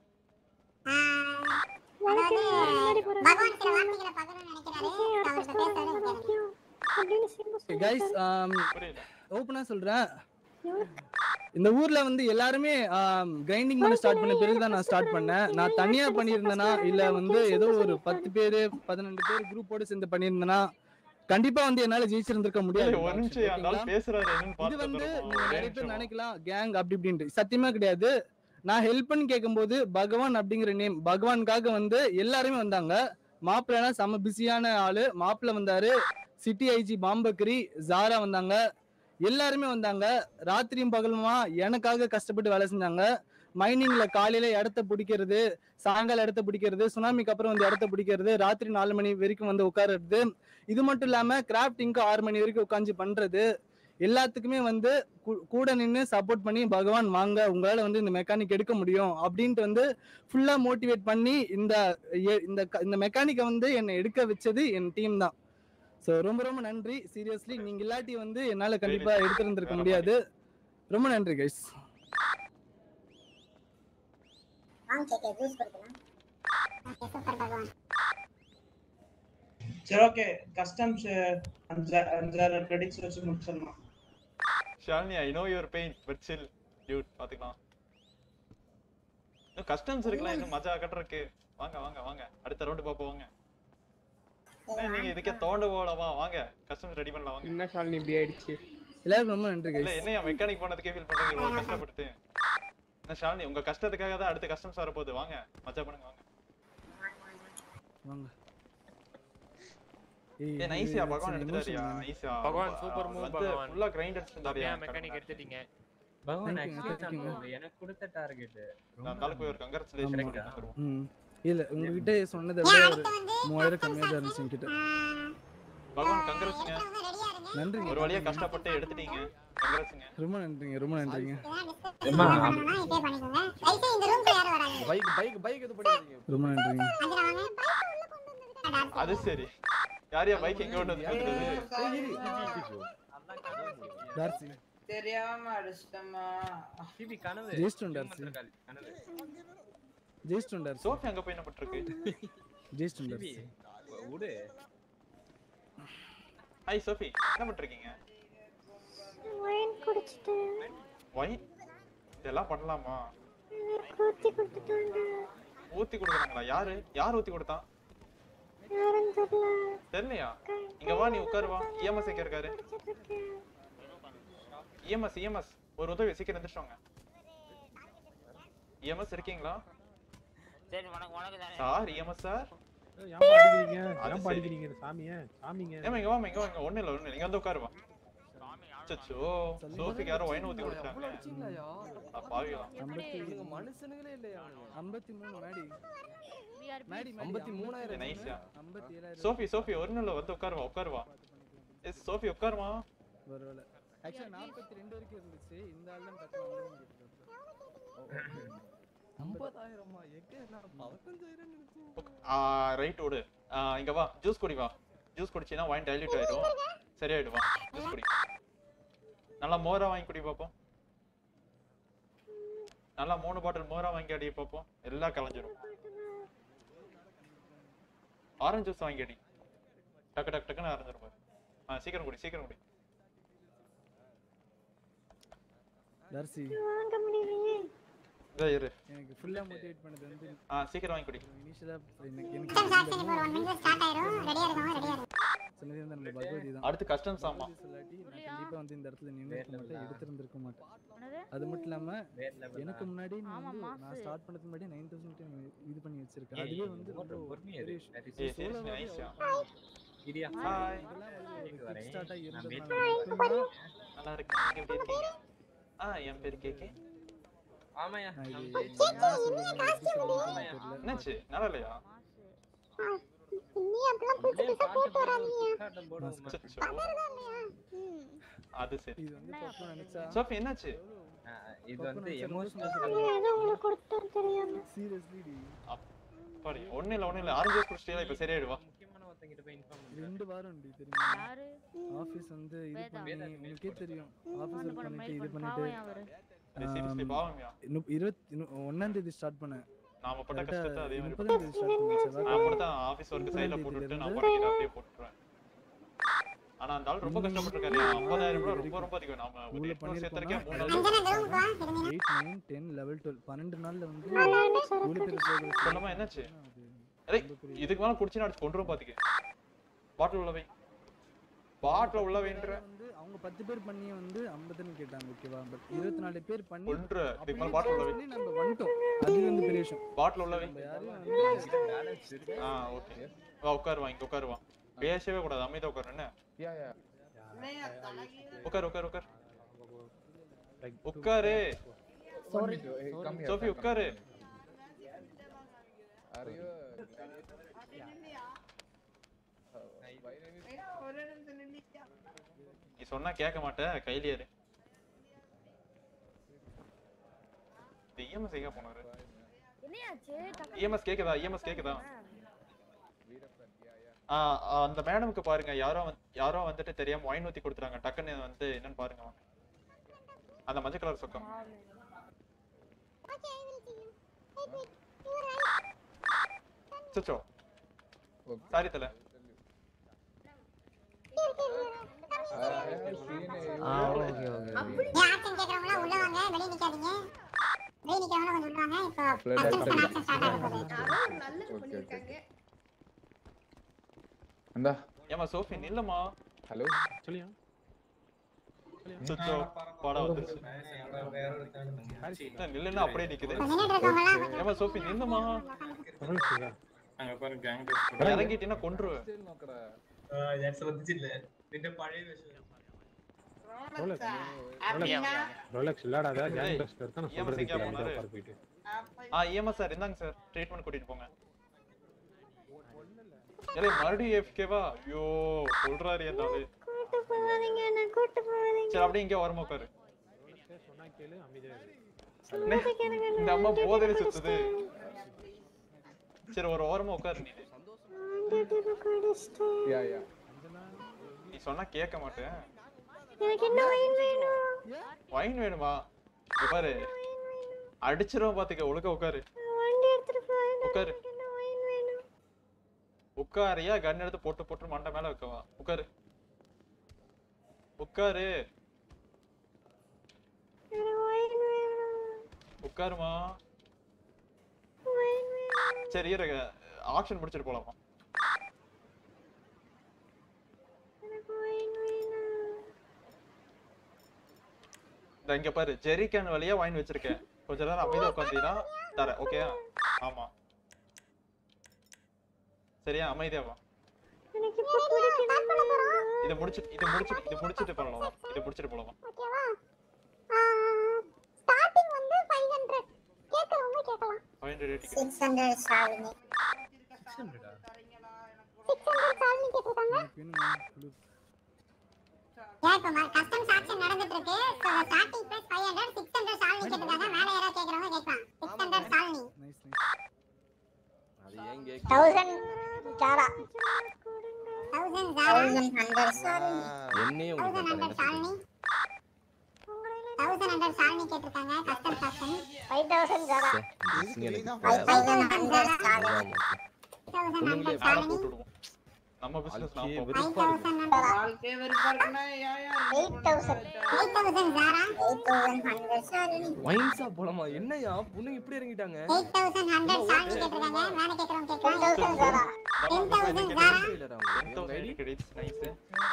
பகவான் சில வார்த்தைகளை பகவான் நினைக்கிறாரு. அவர்ட்ட பேசாதே. गाइस ஓபனா சொல்றேன். இந்த ஊர்ல வந்து எல்லாருமே கிரைண்டிங் பண்ண ஸ்டார்ட் பண்ண பிறகு தான் நான் ஸ்டார்ட் பண்ணேன். நான் தனியா பண்ணியிருந்தேனா இல்ல வந்து ஏதோ ஒரு பத்து பேர் பதினெண்டு பேர் குரூப்போட சேர்ந்து பண்ணியிருந்தேனா கண்டிப்பா வந்து என்னால ஜெயிச்சிருந்திருக்க முடியாது. ஒரு நிமிஷம் அந்த பேசுறாரு என்னன்னு இது வந்து நிறைய பேர் நினைக்கலாம் கேங் அப்படி இப்படின்னு. சத்தியமா கிடையாது. நான் ஹெல்ப் பண்ணி கேட்கும்போது பகவான் அப்படிங்கிற நேம் பகவானுக்காக வந்து எல்லாருமே வந்தாங்க. மாப்பிள்ளனா செம்ம பிஸியான ஆளு. மாப்பிள்ள வந்தாரு, சிட்டி ஐஜி பாம்பக்ரி, ஜாரா வந்தாங்க, எல்லாருமே வந்தாங்க. ராத்திரியும் பகலுமா எனக்காக கஷ்டப்பட்டு வேலை செஞ்சாங்க. மைனிங்ல காலையில இடத்த பிடிக்கிறது, சாயங்காலம் இடத்த பிடிக்கிறது, சுனாமிக்கு அப்புறம் வந்து இடத்த பிடிக்கிறது, ராத்திரி நாலு மணி வரைக்கும் வந்து உட்காருறது. இது மட்டும் இல்லாம கிராஃப்டிங்க்கு ஆறு மணி வரைக்கும் உட்காந்து பண்றது. எல்லாத்துக்குமே வந்து கூட நின்று சப்போர்ட் பண்ணி பகவான் வாங்க உங்களால வந்து இந்த மெக்கானிக் எடுக்க முடியும் அப்படின்ட்டு வந்து ஃபுல்லா மோட்டிவேட் பண்ணி இந்த இந்த மெக்கானிக்கை வந்து என்னை எடுக்க வச்சது என் டீம் தான். ஸோ ரொம்ப ரொம்ப நன்றி. சீரியஸ்லி நீங்க இல்லாட்டி வந்து என்னால கண்டிப்பா எடுத்திருந்திருக்க முடியாது. ரொம்ப நன்றி கைஸ். சரி ஓகே கஸ்டம்ஸ் அஞ்சாறு கிரெடிட்ஸ் வச்சு முடிச்சிடலாம். Shalini I know your pain but still dude பாத்துக்கலாம். இன்னும் கஸ்டம்ஸ் இருக்குல இன்னும் மஜா கட்டறக்கு. வாங்க வாங்க வாங்க அடுத்த ரவுண்ட் பாப்போம் வாங்க. நீங்க இதுக்கே தோண்ட போலமா வாங்க கஸ்டம்ஸ் ரெடி பண்ணலாம் வாங்க. என்ன ஷாலினி இப்படி ஆயிடுச்சு? எல்லாருக்கும் ரொம்ப நன்றி இல்ல கைஸ். என்னையா மெக்கானிக் போனதுக்கே ஃபீல் பண்றீங்க இவ்வளவு கஷ்டப்பட்டு. என்ன ஷாலினி உங்க கஷ்டத்துக்காக தான் அடுத்த கஸ்டம்ஸ் வர போகுது வாங்க மஜா பண்ணுங்க வாங்க. வாங்க. ஏய் நைஸியா பகவான் எடுத்துட்டாரியா நைஸியா. பகவான் சூப்பர் மூவ் பகவான். ஃபுல்லா கிரைண்டர்ஸ் இருந்தாரியா மெக்கானிக் எடுத்துட்டீங்க. பகவான் Thank you, thank you. actually எனக்கு கொடுத்த டார்கெட் நான் கால் போய் ஒரு கங்க்ராச்சுலேஷன். ம் இல்ல உங்ககிட்ட சொன்னதை விட ஒரு மூவாயிரம் கம்மியா தான் இருந்துச்சு என்கிட்ட. பகவான் கங்க்ராச்சுங்க. நன்றிங்க. ஒரு வழியா கஷ்டப்பட்டு எடுத்துட்டீங்க. கங்க்ராச்சுங்க. ரொம்ப நன்றிங்க ரொம்ப நன்றிங்க. அம்மா இப்பே பண்ணிக்கோங்க. ரைட் இந்த ரூம்க்கு யாரும் வராங்க. பைக் பைக் பைக் எது பண்ணிட்டீங்க? ரொம்ப நன்றிங்க. அதுல வாங்க. பைக் உள்ள கொண்டு வந்துருக்கா. அது சரி. யாரையா பைக் எங்க கொண்டு வந்தது? டார்சி தெரியாம அடிச்சிட்டமா. சிபி கனவு. Jayston Darcy. கனவு. Jayston Darcy. சோஃபி அங்க போய் என்ன பண்ணிருக்கு? Jayston Darcy. ஓடு. ஹாய் சோஃபி என்ன பண்ணிருக்கீங்க? ஒயின் குடிச்சிட்டு. ஒயின் இதெல்லாம் பண்ணலாமா? ஊத்தி கொடுத்துட்டாங்க. ஊத்தி கொடுக்கறாங்களா? யாரு யார் ஊத்தி கொடுத்தா? யாரும் தெரியல. தெரியலையா? இங்க வா நீ உட்காரு வா. இஎம்எஸ் எங்க இருக்காரு? இஎம்எஸ் இஎம்எஸ் ஒரு உதவி சீக்கிரம் எந்திரிச்சோங்க. இஎம்எஸ் இருக்கீங்களா? சரி வணக்கம் வணக்கம் தானே. Sir EMS sir. ஏன் பாடிக்கிறீங்க? ஏன் பாடிக்கிறீங்க சாமியே? சாமிங்க. ஏமா இங்க வாமா இங்க வாங்க ஒண்ணு இல்ல ஒண்ணு இல்ல இங்க வந்து உட்காரு வா. அச்சச்சோ சோஃபிக்கு யாரோ ஒயின் ஊத்தி கொடுத்தாங்க. பாவியா. மனுஷனுங்களே இல்லையா? ஐம்பத்தி மூணு மேடி. மேடி ஐம்பத்தி மூணாயிரம் நைஸா. ஐம்பத்தி ஏழாயிரம். சோஃபி சோஃபி ஒரு நிமிஷம் வந்து உட்காரு வா உட்காரு வா. எஸ் சோஃபி உட்காருமா. வரவல. ஆக்சுவலா நாற்பத்தி ரெண்டு வரைக்கும் இருந்துச்சு. இந்த ஆள் தான் டக்கு வந்து கேக்குறாரு. ஐம்பதாயிரம் எங்க நான் பதினைந்தாயிரம் நினைச்சேன். ஆ ரைட் ஓடு. இங்க வா ஜூஸ் குடி வா. ஜூஸ் குடிச்சினா வைன் டைல்யூட் ஆயிடும். சரியாயிடும் வா. ஜூஸ் குடி. நல்லா மோரா வாங்கி குடி பாப்போம். நல்லா மூணு பாட்டில் மோரா வாங்கி அடி பாப்போம். எல்லாம் கலஞ்சிரும். ஆரஞ்சு ஜூஸ் வாங்கி அடி. டக்கு டக்கு டக்குன்னு ஆரஞ்சிரும் பாரு. ஆ சீக்கிரம் குடி சீக்கிரம் குடி. டார்சி வாங்க முடியலையே. இதோ இரு. எனக்கு ஃபுல்லா மோட்டிவேட் பண்ணது வந்து ஆ சீக்கிரம் வாங்கி குடி. இனிஷியலா எனக்கு எனக்கு சார் ஒரு ஒன் மினிட் ஸ்டார்ட் ஆயிரும். ரெடியா இருக்கோங்க ரெடியா இருங்க. சொன்னதே வந்து நம்ம பகவதி தான். அடுத்து கஸ்டம்ஸ் ஆமா. சொல்லாட்டி நான் கண்டிப்பா வந்து இந்த இடத்துல நின்னு இருக்க மாட்டேன் எடுத்துட்டு மாட்டேன். அது மட்டும் இல்லாம எனக்கு முன்னாடி நான் வந்து நான் ஸ்டார்ட் பண்ணதுக்கு முன்னாடி நைன் தௌசண்ட் இது பண்ணி வச்சிருக்கேன். அதுவே வந்து ரொம்ப பெரிய விஷயம். நைஸா. இடியா ஹாய். கிக் ஸ்டார்ட் ஆகி நல்லா இருந்தது. இருக்கு. நீங்க எப்படி இருக்கீங்க? ஆ என் பேர் கேகே. ஆமாயா. என்னாச்சு? நல்லா இல்லையா? நீ அப்பலாம் புடிச்சிட்டு சப்போர்ட் வராதீங்க. அது சரி. இது வந்து தப்பு நினைச்சா. சோஃபி என்னாச்சு? இது வந்து எமோஷனல் ஏதோ உங்களுக்கு கொடுத்தா தெரியாம. சீரியஸ்லி டி. அப்படி ஒண்ணு இல்ல ஒண்ணு இல்ல ஆரஞ்சு ஜூஸ் குடிச்சிட்டே இப்ப சரியாயிடுவா. முக்கியமான ஒருத்தங்கிட்ட போய் இன்ஃபார்ம் பண்ணு. ரெண்டு வாரம் டி தெரியுமா? யாரு? ஆபீஸ் வந்து இது பண்ணி உங்களுக்கே தெரியும். ஆபீஸ் ஒர்க் பண்ணிட்டு இது பாவம் பண்ணிட்டு அவரு. சீரியஸ்லி பாவம்யா. இருபத்தி ஒன்னாம் தேதி ஸ்டார்ட் பண்ணேன். நாம பட்ட கஷ்டத்தை அதே மாதிரி முப்பதாம் தேதி ஸ்டார்ட் பண்ணேன். நான் கூட தான் ஆபீஸ் வர்க் சைடுல போட்டுட்டு நான் பாட்டுக்கு அப்படியே போட்டுறேன். ஆனா அந்த ஆள் ரொம்ப கஷ்டப்பட்டிருக்காரு. ஐம்பதாயிரம் ரூபாய் ரொம்ப ரொம்ப அதிகம். நாம ஒரு எட்டு வருஷம் சேர்த்தறக்கே மூணு நாள் eight nine ten level twelve பன்னெண்டு நாள்ல வந்து ஊருக்கு போறது. சொல்லமா என்னாச்சு? ஏய் இதுக்கு மேல குடிச்சினா அடிச்சு கொன்றும் பாத்துக்க. பாட்டில் உள்ள வை. பாட்டில் உள்ள வைன்ற வந்து அவங்க பத்து பேர் பண்ணி வந்து ஐம்பதுன்னு கேட்டாங்க ஓகேவா? பட் இருபத்தி நாலு பேர் பண்ணி கொன்று இதுக்கு மேல பாட்டில் உள்ள வை. நம்ம வந்துட்டோம். அது வந்து பெரிய விஷயம். பாட்டில் உள்ள வை. யாரும் வந்து பேலன்ஸ் இருக்கு. ஆ ஓகே. வா உட்கார் வா இங்க உட்கார் வா. பேசவே கூடாது அமைதியா உட்கார் என்ன? யா யா. உட்கார் உட்கார் உட்கார். உட்காரு. சாரி சோஃபி உட்காரு. அறியோ நீ சொன்னா கேட்க மாட்டே கையிலேயே. இது இஎம்எஸ் எங்க போனாரு? என்னையாச்சு? இஎம்எஸ் கேக்குதா? இஎம்எஸ் கேக்குதா? ஆ அந்த மேடம்க்கு பாருங்க யாரோ யாரோ வந்துட்டு தெரியாம ஒயின் ஊத்தி கொடுத்துறாங்க. டக்குன்னு வந்து என்னன்னு பாருங்க வாங்க. அந்த மஞ்சள் கலர் சொக்கம். சச்சோ. சாரி தல. ஆ ஓகே ஓகே. யார்ட்ட கேக்குறவங்க உள்ள வாங்க வெளிய நிக்காதீங்க. வெளிய நிக்கிறவங்க கொஞ்சம் விடுவாங்க. இப்போ கஸ்டம்ஸ் ஆக்சன் ஸ்டார்ட் ஆக போகுது. நல்லது பண்ணிருக்காங்க. அண்ணா ஏமா சோஃபி நில்லமா. ஹலோ சொல்லியா சுத்தோ பாடா வந்துச்சு. நில்லுன்னா அப்படியே நிக்குது. ஏமா சோஃபி நில்லுமா. அங்க பாரு கேங் இறங்கிட்டீனா கொன்றுவேன். ஜாக்ஸ் வந்துச்சு இல்ல நின்ற பழைய விஷயம். ரோலக்ஸ் இல்லாடாத கேங் பஸ்டர் தான் சொல்றது கேக்குறாங்க பார் போயிடு. ஆ ஏமா சார் இந்தாங்க சார் ட்ரீட்மென்ட் கூட்டிட்டு போங்க. ஏலே மறுபடியும் எஃப்கேவா ஐயோ சொல்றாரு அந்த ஆளு. கூட்டி போவாதீங்க என்ன கூட்டி போவாதீங்க. சரி அப்படியே இங்க வரமா பாரு. சொன்னா கேளு அமைதியா இரு. இந்த அம்மா போதையில சுத்துது. சரி ஒரு ஓரமா உட்காரு நீ. யா யா நீ சொன்னா கேட்க மாட்டேன். எனக்கு என்ன வைன் வேணும்? வைன் வேணுமா? இங்க பாரு அடிச்சிரோம் பாத்துக்க ஒழுங்கா உட்காரு. வண்டி எடுத்துட்டு போறேன். உட்காரு. என்ன வைன் வேணும்? உட்காரியா கன் எடுத்து போட்டு போட்டு மண்டை மேல வைக்கவா? உட்காரு உட்காரு எனக்கு வைன் வேணும். உட்காருமா. வைன் வேணும். சரி இருங்க ஆக்ஷன் முடிச்சிட்டு போலாமா? எனக்கு வைன் வேணும். இந்த இங்க பாரு ஜெரி கேன் வழியா வைன் வச்சிருக்கேன். கொஞ்ச நேரம் அமைதியா உட்கார்ந்தீனா தரேன். ஓகே ஆமா சரியா அமைதியா வா. எனக்கு இப்ப குடிக்கணும். இத முடிச்சிட்டு இத முடிச்சிட்டு இத முடிச்சிட்டு போலாம். இத முடிச்சிட்டு போலாம். ஓகேவா? ஸ்டார்டிங் வந்து five hundred. கேக்குறவங்க கேக்கலாம். five hundred rating. six hundred Shalini. six hundred ஆ? six hundred சாலினி கேக்குறாங்க. கேக்குமா கஸ்டம்ஸ் ஆக்சன் நடந்துட்டு இருக்கு. So starting price five hundred six hundred Shalini கேக்குறாங்க. மேல யாரா கேக்குறவங்க கேக்கலாம். six hundred Shalini. அது ஏன் கேக் one thousand Zara. one thousand Zara. one hundred Shalini. என்னையும் one hundred Shalini. one hundred Shalini கேட்டிருக்காங்க customs action. five thousand Zara. five thousand Shalini. five thousand Shalini. நம்ம பிசினஸ் நாம five thousand வாழ்க்கை வெறுப்பா இருக்குனா யா யா eight thousand eight thousand Zara. eight thousand one hundred Shalini. Wine shop போலாமா? என்னையா பொண்ணுங்க இப்படி இறங்கிட்டாங்க? eight thousand one hundred Shalini கேட்டிருக்காங்க. மேல கேக்குறவங்க கேக்கலாம். ten thousand Zara. ten thousand Zara. ten thousand ID credits nice.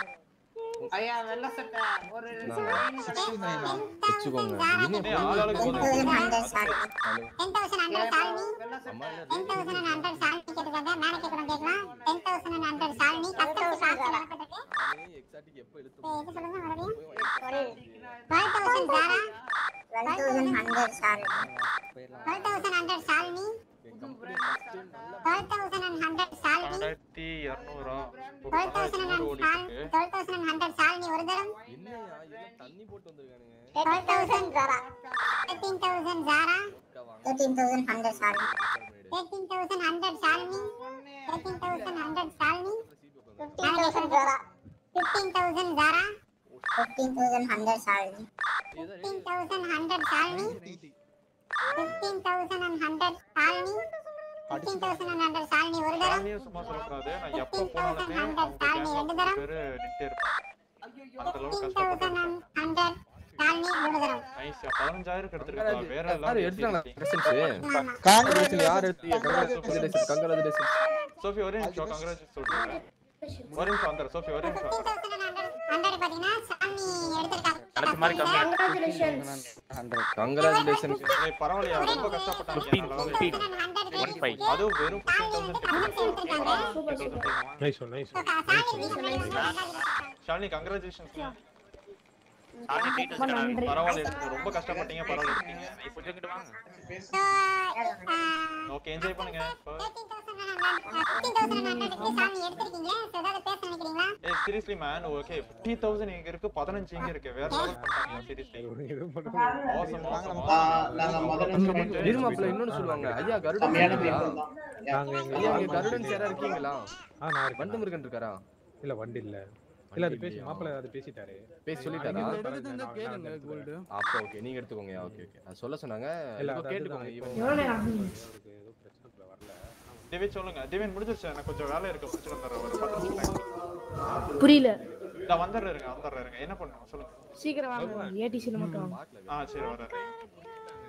ஐயா வெள்ள சட்டை ஒரு வெச்சுக்கோங்க. என்ன ஆளாளுக்கு ten thousand one hundred Shalini. ten thousand one hundred Shalini. ten thousand one hundred Shalini கேட்டிருக்காங்க. மேல கேக்குறவங்க கேக்கலாம். ten thousand one hundred Shalini customs action நடந்துருக்கு. எக்ஸாக்ட் எப்ப இழுத்து இது சொல்லுங்க மறுபடியும். twelve thousand ஜாரா. twelve thousand one hundred Shalini. twelve thousand one hundred Shalini. twelve thousand one hundred Shalini. ஆயிரத்து இருநூறு twelve thousand one hundred Shalini ஒரு தரம். என்னையா இதெல்லாம் தண்ணி போட்டு வந்திருக்கானுங்க. twelve thousand ஜாரா. thirteen thousand ஜாரா. thirteen thousand one hundred Shalini. thirteen thousand one hundred Shalini. thirteen thousand one hundred Shalini. fifteen thousand ஜாரா. fifteen thousand ஜாரா. fifteen thousand one hundred Shalini. fifteen thousand one hundred Shalini. fifteen thousand one hundred Shalini. fifteen thousand one hundred Shalini ஒரு தரம். சாலினியே சும்மா சொல்லக்கூடாது. நான் எப்ப போனாலுமே அவங்க சாலினி ரெண்டு தரம். பேரு நிட்டே இருப்பேன். அந்த அளவுக்கு fifteen thousand one hundred Shalini மூணு தரம். நைஸ். பதினஞ்சாயிரம் எடுத்துருக்கா. வேற யார் எல்லாம் எடுத்தாங்க பிரசன்ஸ்? ஆமா. காங்கிரேஷன் யார் எடுத்தீங்க? Congratulation congratulation. சோஃபி ஒரே நிமிஷம் கங்க்ராச்சுலேஷன் சொல்றேன். ஒரே நிமிஷம் வந்துரு சோஃபி ஒரே நிமிஷம். fifteen thousand one hundred பாத்தீங்கன்னா சாலினி எடுத்துட்டாங்க. அடுத்த மாதிரி கம்மியா Congratulations. கங்க்ராச்சுலேஷன். ஏய் பரவாயில்லையா ரொம்ப கஷ்டப்பட்டாங்க. one five அது வெறும் fifteen thousand. Nice one nice. Shalini congratulations. சாலி டீட்டெயில்ஸ் கரெக்ட். பரவாயில்லை எடுத்து ரொம்ப கஷ்டப்பட்டீங்க. பரவாயில்லை எடுத்தீங்க. இப்போ இங்கிட்டு வாங்க. ஓகே என்ஜாய் பண்ணுங்க. fifteen thousand one hundred க்கு சாலினி எடுத்துட்டீங்க. சோ ஏதாவது பேச நினைக்கிறீங்களா? ஏய் seriously man okay fifty thousand இங்க இருக்கு பதினஞ்சு இங்க இருக்கு. வேற லெவல் பண்ணாங்க சீரியஸ்லி. Awesome awesome. நாங்க முதல்ல இருமாப்ல இன்னொன்னு சொல்லுவாங்க. ஐயா கருடன் நாங்க ஐயா இங்க கருடன் சேரா இருக்கீங்களா? ஆ நான் இருக்கேன். வண்டு முருகன் இருக்காரா? இல்ல வண்டி இல்ல. இல்ல அது பேசி மாப்பிள்ள அது பேசிட்டாரு. பேசி சொல்லிட்டாரா? கேளுங்க கோல்ட். அப்ப ஓகே நீங்க எடுத்துக்கோங்க. ஓகே ஓகே அது சொல்ல சொன்னாங்க. இப்போ கேட்டுக்கோங்க. எவ்வளவு நேரம் ஆகும்? ஏதோ பிரச்சனை வரல. டிவின் சொல்லுங்க. டிவின் முடிஞ்சிருச்சு. எனக்கு கொஞ்சம் வேலை இருக்கு. முடிச்சிட்டு வந்துறேன். ஒரு பத்து நிமிஷம். புரியல. நான் வந்துறேன் வந்துறேன். என்ன பண்ணனும் சொல்லுங்க. சீக்கிரம் வாங்க. ஏடிசில மட்டும் வாங்க. ஆ சரி வரேன்.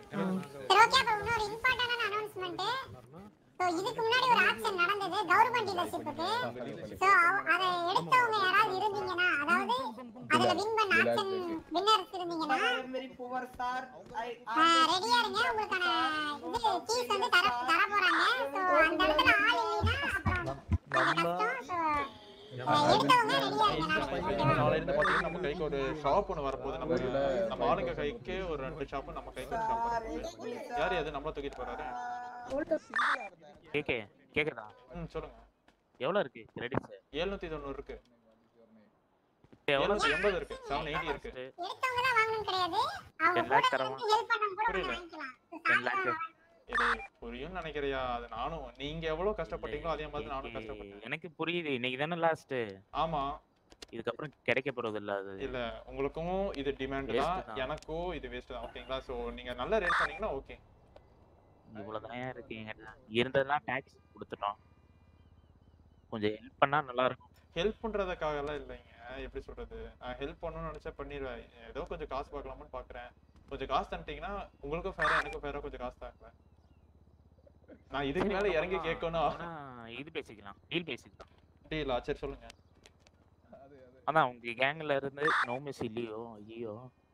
சரி ஓகே அப்ப இன்னொரு இம்பார்ட்டன்டான அனௌன்ஸ்மென்ட். சோ இதுக்கு முன்னாடி ஒரு ஆக்ஷன் நடந்தது கவர்மெண்ட் டீலர்ஷிப்புக்கு. சோ அத எடுத்தவங்க யாராவது இருந்தீங்கன்னா அதாவது அதுல வின் பண்ண ஆக்ஷன் வின்னர்ஸ் இருந்தீங்கன்னா வெரி புவர் சார் ரெடியா இருங்க. உங்களுக்கான இது கீஸ் வந்து தர தர போறாங்க. சோ அந்த இடத்துல ஆள் இல்லைனா அப்புறம் கொஞ்சம் கஷ்டம். சோ எடுத்தவங்க ரெடியா இருங்க. நாளைல இருந்து பாத்தீங்கன்னா நம்ம கைக்கு ஒரு ஷாப் ஒன்னு வரப்போகுது. நம்ம நம்ம ஆளுங்க கைக்கு ஒரு ரெண்டு ஷாப் நம்ம கைக்கு ஒரு ஷாப் வரப்போகுது. யார் அது நம்மள தூக்கிட்டு போறாரு? கேக்கே கேக்குதா? ம் சொல்லுங்க. எவ்வளவு இருக்கு கிரெடிட்ஸ்? எழுநூற்று தொண்ணூறு இருக்கு. எழுநூற்று எண்பது இருக்கு. எழுநூற்று எண்பது இருக்கு. எடுத்தவங்க தான் வாங்கணும் கிடையாது. அவங்க கூட இருந்து ஹெல்ப் பண்ண கூட வாங்கிக்கலாம். ten lakh இது புரியும் நினைக்கிறியா? அது நானும் நீங்க எவ்வளவு கஷ்டப்பட்டீங்களோ அதே மாதிரி நானும் கஷ்டப்பட்டேன். எனக்கு புரியுது. இன்னைக்கு தானே லாஸ்ட். ஆமா. இதுக்கப்புறம் கிடைக்க போறது இல்ல அது. இல்ல உங்களுக்கும் இது டிமாண்ட் தான், எனக்கும் இது வேஸ்ட் தான். ஓகேங்களா? சோ நீங்க நல்ல ரேட் பண்ணீங்கன்னா ஓகே. இவ்வளவுதான் இருக்கீங்க. இருந்ததெல்லாம் டாக்ஸ் கொடுத்துட்டோம். கொஞ்சம் ஹெல்ப் பண்ணா நல்லா இருக்கும். ஹெல்ப் பண்றதுக்காக எல்லாம் இல்லைங்க. எப்படி சொல்றது? நான் ஹெல்ப் பண்ணணும்னு நினைச்சா பண்ணிடுவேன். ஏதோ கொஞ்சம் காசு பார்க்கலாம்னு பாக்குறேன். கொஞ்சம் காசு தந்துட்டீங்கன்னா உங்களுக்கும் ஃபேரா எனக்கும் ஃபேரா கொஞ்சம் காசு தாங்க. நான் இதுக்கு மேல இறங்கி கேட்கணும். இது பேசிக்கலாம். டீல் பேசிக்கலாம். டீல் சரி சொல்லுங்க. அதான் உங்க கேங்ல இருந்து நோமிஸ் இல்லையோ? ஐயோ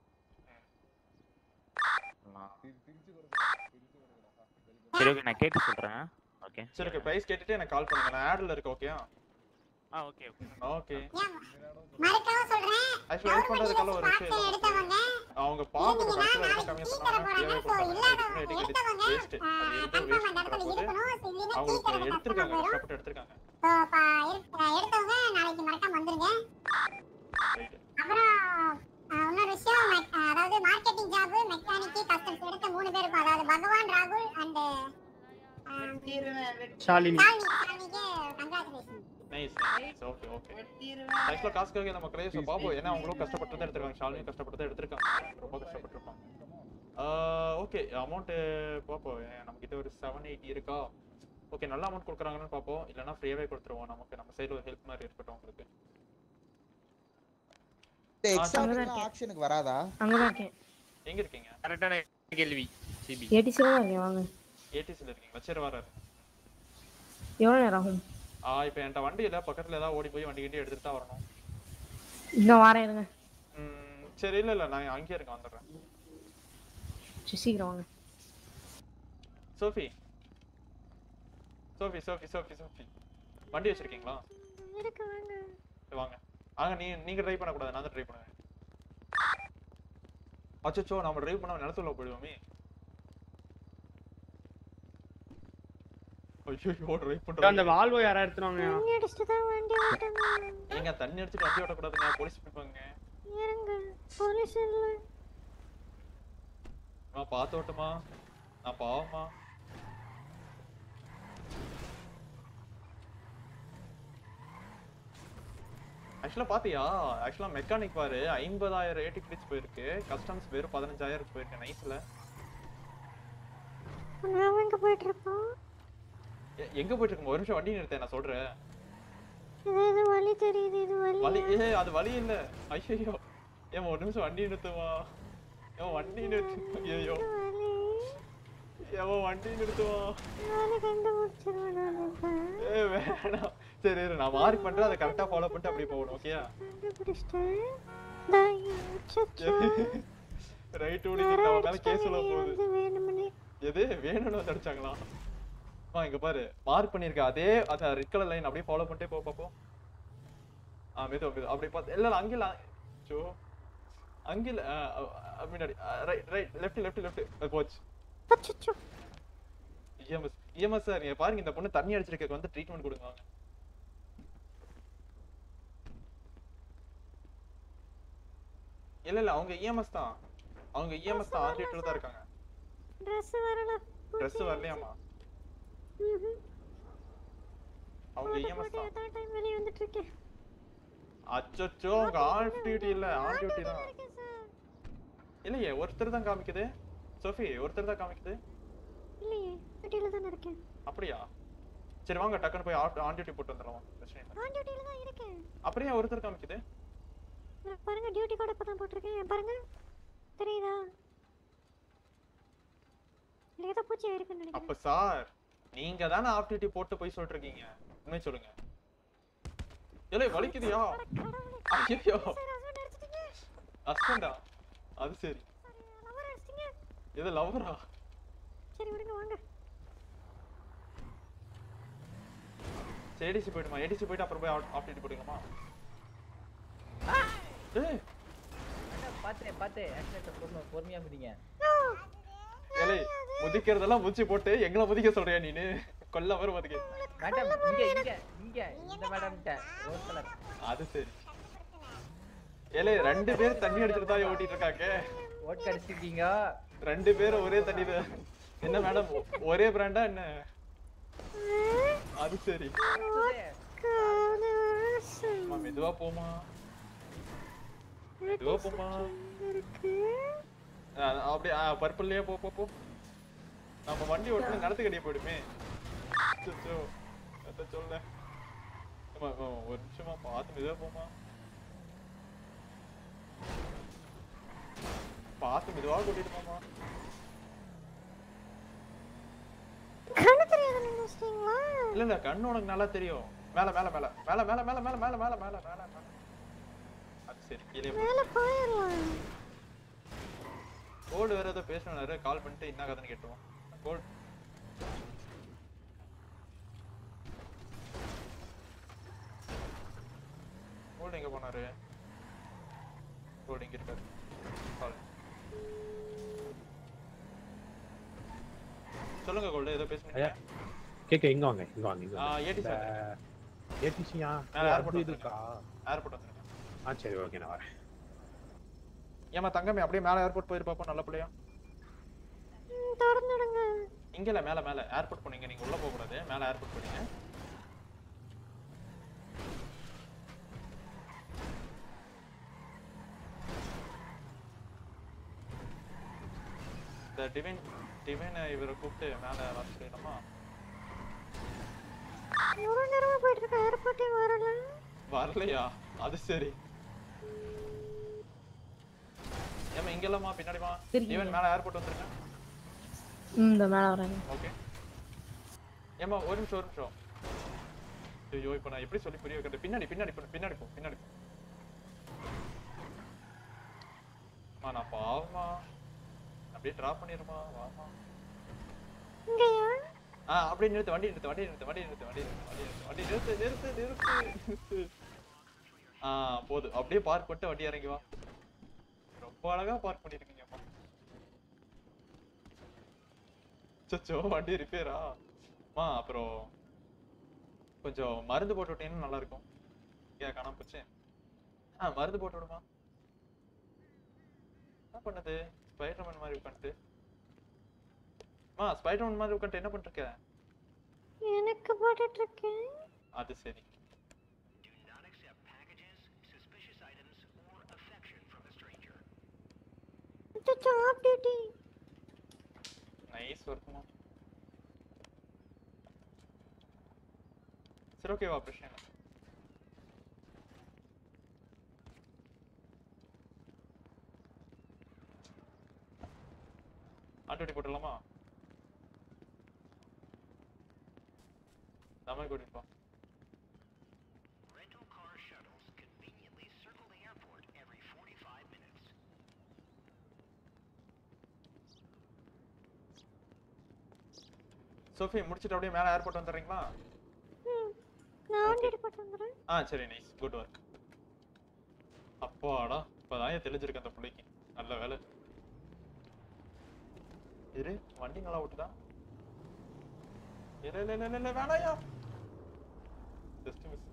சரி ஓகே நான் கேட்டு சொல்றேன். ஓகே சரி ஓகே பிரைஸ் கேட்டுட்டு எனக்கு கால் பண்ணுங்க. நான் ஆட்ல இருக்கேன். ஓகேயா? ஆ ஓகே ஓகே ஓகே. மறக்காம சொல்றேன். ஆக்சுவலி ஹெல்ப் பண்றதுக்காக ஒரு விஷயம் எடுத்தவங்க அவங்க பாக்குற பட்சத்துல என்ன கம்மி பண்ணாங்க ஃப்ரீயாவே கொடுத்தாங்க. வேஸ்ட். அது எதுவும் வேஸ்ட் பண்றது. அவங்க எடுத்துட்டாங்க. கஷ்டப்பட்டு எடுத்துட்டாங்க. சோ எடுத்தவங்க நாளைக்கு மறக்காம வந்துருங்க. அப்புறம் இன்னொரு விஷயம் அதாவது மார்க்கெட்டிங் ஜாப் மெக்கானிக் கஸ்டம்ஸ் எடுத்த மூணு பேருக்கு அதாவது பகவான் ராகுல் அண்ட் ஷாலினி ஷாலினிக்கு congratulation. Nice nice. Okay okay. ஆக்சுவலா காசுக்காக நம்ம கிரேஸ் பாப்போம். ஏன்னா அவங்களும் கஷ்டப்பட்டு தான் எடுத்துருக்காங்க. ஷாலினி கஷ்டப்பட்டு தான் எடுத்துருக்காங்க. ரொம்ப கஷ்டப்பட்டுருப்பாங்க. ஓகே அமௌண்ட் பாப்போம். நம்ம கிட்ட ஒரு செவன் எயிட்டி இருக்கா? ஓகே நல்ல அமௌண்ட் கொடுக்குறாங்கன்னு பாப்போம். இல்லைன்னா ஃப்ரீயாவே கொடுத்துருவோம். நமக்கு நம்ம சைடுல ஒரு ஹெல்ப் மாதிரி இருக்கட்டும் உங்களுக்கு. ஆக்ஷனுக்கு வராதா? அங்க தான் இருக்கேன். எங்க இருக்கீங்க? கரெக்ட்டான கேள்வி. சிபி ஏடிசி ல இருக்கேன். வாங்க. ஏடிசி ல இருக்கீங்க. சரி வராரு. எவ்வளவு நேரம் ஆகும்? ஆ இப்போ என்கிட்ட வண்டி இல்ல. பக்கத்துல ஏதாவது ஓடி போய் வண்டி கிட்ட எடுத்துட்டு தான் வரணும். இன்னும் வரேன் இருங்க. ம் சரி இல்ல இல்ல நான் அங்கேயே இருக்க வந்துறேன். சீக்கிரம் வாங்க. Sophie Sophie Sophie Sophie Sophie வண்டி வச்சிருக்கீங்களா? இருக்கு வாங்க. வாங்க. ஆங்க நீ நீங்க டிரைவ் பண்ண கூடாது. நான் தான் டிரைவ் பண்ணுவேன். அச்சச்சோ நாம டிரைவ் பண்ணா நிலத்துல போய்டுவோமே. ஐயோ டிரைவ் பண்றோம். அந்த வால்வோ யாரா எடுத்துறாங்க? தண்ணி அடிச்சிட்டு தான் வண்டி ஓட்டணும். நீங்க தண்ணி அடிச்சிட்டு வண்டி ஓட்ட கூடாதுங்க. போலீஸ் பிடிப்பாங்க. இருங்க. போலீஸ் இல்ல. நான் பாத்து ஓட்டுமா? நான் பாவமா? ஆக்சுவலா பாத்தியா? ஆக்சுவலா மெக்கானிக் பாரு ஐம்பதாயிரம் ஏடி கிரெடிட்ஸ் போயிருக்கு. கஸ்டம்ஸ் வெறும் பதினஞ்சாயிரம் போயிருக்கு. நைஸ்ல. நான் எங்க போயிட்டு இருக்கோம்? எங்க போயிட்டு இருக்கோம்? ஒரு நிமிஷம் வண்டி நிறுத்த நான் சொல்றேன். இது வலி தெரியுது. இது வலி. வலி ஏ அது வலி இல்ல. ஐயோ. ஏன் ஒரு நிமிஷம் வண்டி நிறுத்துவா? ஏன் வண்டி நிறுத்து. ஐயோ. ஏன் வண்டி நிறுத்துவா? நான் கண்டுபிடிச்சிருவேன் நான். ஏ வேணாம். சரி இரு நான் மார்க் பண்றேன். அதை கரெக்ட்டா ஃபாலோ பண்ணிட்டு அப்படியே போகணும். ஓகேயா? கண்டுபிடிச்சிட்டேன். டாய் சச்சோ. ரைட் ஓடி கிட்ட வந்தால கேஸ்ல போகுது. எது வேணும்னு வந்து அடிச்சாங்களா? வா இங்க பாரு மார்க் பண்ணிருக்க அதே அத ரெட் கலர் லைன் அப்படியே ஃபாலோ பண்ணிட்டே போ பாப்போம். ஆ மெது மெது அப்படியே பாத்து இல்ல இல்ல அங்கல சோ அங்கல முன்னாடி right right left left left போச்சு. அச்சச்சோ. இஎம்எஸ் இஎம்எஸ் சார் நீங்க பாருங்க இந்த பொண்ணு தண்ணி அடிச்சிருக்கக்கு வந்து ட்ரீட்மென்ட் கொடுங்க வாங்க. இல்ல இல்ல அவங்க இஎம்எஸ் தான். அவங்க இஎம்எஸ் தான் ஆன்டிட்ல தான் இருக்காங்க. Dress வரல. Dress வரலையாமா? ம்ம். அவங்க இஎம்எஸ் தான். அதான் டைம் வெளிய வந்துட்டு இருக்கேன். அச்சச்சோ அவங்க ஆன் டியூட்டி இல்ல ஆன் டியூட்டி தான். இல்லையே ஒருத்தர் தான் காமிக்குது. சோஃபி ஒருத்தர் தான் காமிக்குது. இல்லையே டியூட்டில தான் இருக்கேன். அப்படியா? சரி வாங்க டக்குன்னு போய் ஆன் டியூட்டி போட்டு வந்துறலாம். பிரச்சனை இல்ல. ஆன் டியூட்டில தான் இருக்கேன். அப்படியே ஒருத்தர் காமிக்குது. பாருங்க டியூட்டி கோட் இப்ப தான் போட்டுருக்கேன். பாருங்க. தெரியுதா? இல்ல ஏதோ பூச்சி இருக்குன்னு நினைக்கிறேன். அப்ப சார் நீங்க தானே ஆஃப் டியூட்டி போட்டு போய் சொல்லிட்டு இருக்கீங்க. உண்மை சொல்லுங்க. ஏலே வலிக்குதியா? ஐயோ. ஹஸ்பண்டா? அது சரி. லவர் அடிச்சிங்க. இது லவரா? சரி விடுங்க வாங்க. ஏடிசி போய்டுமா? ஏடிசி போய்ட்டு அப்புறம் போய் ஆஃப் டியூட்டி போடுங்கமா? ஏய் பாத்து பாத்து ஆக்சிடென்ட் பொறுமை பொறுமையா முடிங்க. ஏலே முதிக்கிறதெல்லாம் முச்சி போட்டு எங்கள முதிக்க சொல்றியா நீனு? கொல்ல வர வந்துக்க. மேடம் இங்க இங்க இங்க இந்த மேடம் கிட்ட ரோஸ் கலர். அது சரி. ஏலே ரெண்டு பேர் தண்ணி அடிச்சிட்டு தான் ஓட்டிட்டு இருக்காங்க. ஓட் அடிச்சிட்டீங்க. ரெண்டு பேரும் ஒரே தண்ணி தான். என்ன மேடம் ஒரே பிராண்டா என்ன? அது சரி. அம்மா மெதுவா போமா. மெதுவா போமா. அப்படியே பர்பிள்லயே போ போ போ. நம்ம வண்டி ஓட்டணும் நடத்து கடியே போயிடுமே. அச்சோ அத சொல்ல. அம்மா ஒரு நிமிஷமா பார்த்து மெதுவா போமா. பார்த்து மெதுவா கூட்டிட்டு போமா. கண்ணு தெரியாத நினைச்சிட்டீங்களா? இல்ல இல்ல கண்ணு உனக்கு நல்லா தெரியும். மேல மேல மேல மேல மேல மேல மேல மேல மேல மேல மேல மேல. அது சரி கீழே மேல போயிரலாம். கோல்ட் வேற ஏதோ பேசணும்னாரு கால் பண்ணிட்டு என்ன கதைன்னு கேட்டுவோம். கோல்ட் கோல்ட் எங்க போனாரு? கோல்ட் எங்க இருக்காரு? கால் சொல்லுங்க கோல்ட் ஏதோ பேசுறீங்க. கேக்க இங்க வாங்க இங்க வாங்க இங்க. ஆ ஏடிசி ஏடிசியா? நான் ஏர்போர்ட் இருக்கா? ஏர்போர்ட் வந்துருக்கேன். ஆ சரி ஓகே நான் வரேன். ஏமா தங்கமே அப்படியே மேல ஏர்போர்ட் போயிரு பாப்போம் நல்ல புள்ளையா. தொடர்ந்துடுங்க. இங்க இல்ல மேல மேல ஏர்போர்ட் போனீங்க நீங்க உள்ள போக கூடாது. மேல ஏர்போர்ட் போறீங்க. இந்த டிவைன் டிவைன் இவரை கூப்பிட்டு மேல வர சொல்லணுமா? எவ்வளவு நேரமா போயிட்டு இருக்க ஏர்போர்ட்டே வரல. வரலையா? அது சரி. ஏமா இங்க இல்லமா பின்னாடி வா. டிவைன் மேல ஏர்போர்ட் வந்துருங்க. இந்த மேல வரேன். ஓகே. ஏமா ஒரு நிமிஷம் ஒரு நிமிஷம். ஐயோ இப்போ நான் எப்படி சொல்லி புரிய வைக்கிறது? பின்னாடி பின்னாடி போ பின்னாடி போ பின்னாடி போ. மா நான் பாவமா. அப்படியே டிராப் பண்ணிருமா வாமா. இங்கயா? ஆ அப்படியே நிறுத்து வண்டி நிறுத்து வண்டி நிறுத்து வண்டி நிறுத்து வண்டி நிறுத்து வண்டி நிறுத்து வண்டி நிறுத்து நிறுத்து நிறுத்து. ஆ போடு அப்படியே பார்க் பண்ணிட்டு வண்டி இறங்கி வா. ரொம்ப அழகா பார்க் பண்ணிருக்கீங்க அம்மா. சச்சோ வண்டி ரிப்பேரா? மா அப்புறம் கொஞ்சம் மருந்து போட்டு விட்டீங்கன்னா நல்லா இருக்கும். ஏன் காணாம போச்சு? ஆ மருந்து போட்டு விடுமா. என்ன பண்ணது? ஸ்பைடர்மேன் மாதிரி உட்காந்துட்டு. மா ஸ்பைடர்மேன் மாதிரி உட்காந்துட்டு என்ன பண்ணிட்டு இருக்க? எனக்கு போட்டுட்டு இருக்கேன். அது சரி. சச்சோ ஆஃப் டியூட்டி. நைஸ் ஒர்க்மா. சரி ஓகேவா பிரச்சனை இல்லை. ஆட்டோடி போட்டுடலாமா? நம்ம கூட்டிட்டு போ. சோஃபி முடிச்சிட்டு அப்படியே மேல ஏர்போர்ட் வந்துறீங்களா? ம் நான் வண்டி போட்டு வந்துறேன். ஆ சரி நைஸ் குட் வர்க். அப்பாடா இப்பதான் தெளிஞ்சிருக்கு அந்த புள்ளைக்கு. நல்ல வேலை. இரு வண்டி நல்லா ஓட்டுதா? இல்ல இல்ல இல்ல இல்ல வேணாயா. Just miss.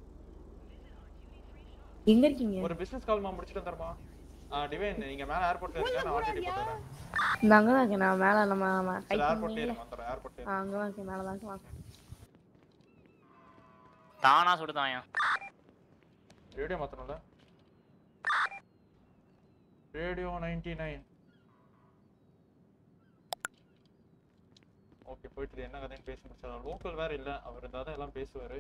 எங்க இருக்கீங்க? ஒரு பிசினஸ் கால் மா முடிச்சிட்டு வந்துறமா. ஆ டிவைன் நீங்க மேல ஏர்போர்ட்ல இருக்கீங்க நான் ஆல்ரெடி போட்டுறேன். நாங்க தான் இருக்கேன். நான் மேல நம்ம டைப் ஏர்போர்ட்ல ஏறி வந்துறேன் ஏர்போர்ட்ல. அங்க தான் இருக்கேன் மேல தான் இருக்கேன். தானா சுடுதாயா? ரேடியோ மாத்தணும்ல? ரேடியோ தொண்ணூற்று ஒன்பது. ஓகே போயிட்டு என்ன கதைன்னு பேசி முடிச்சாரு. லோக்கல் வேற இல்ல அவர் இருந்தா தான் எல்லாம் பேசுவாரு.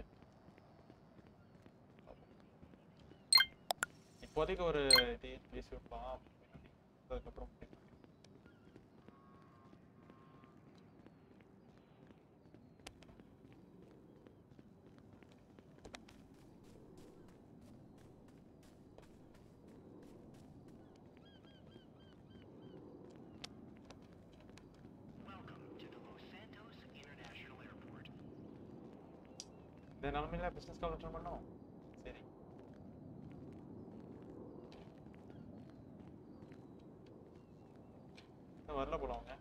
இப்போதைக்கு ஒரு இது பேசி வைப்போம். அதுக்கப்புறம் இந்த நிலமையில பிசினஸ் கால் அட்டன் பண்ணோம். சரி இன்னும் வரல போல அவங்க.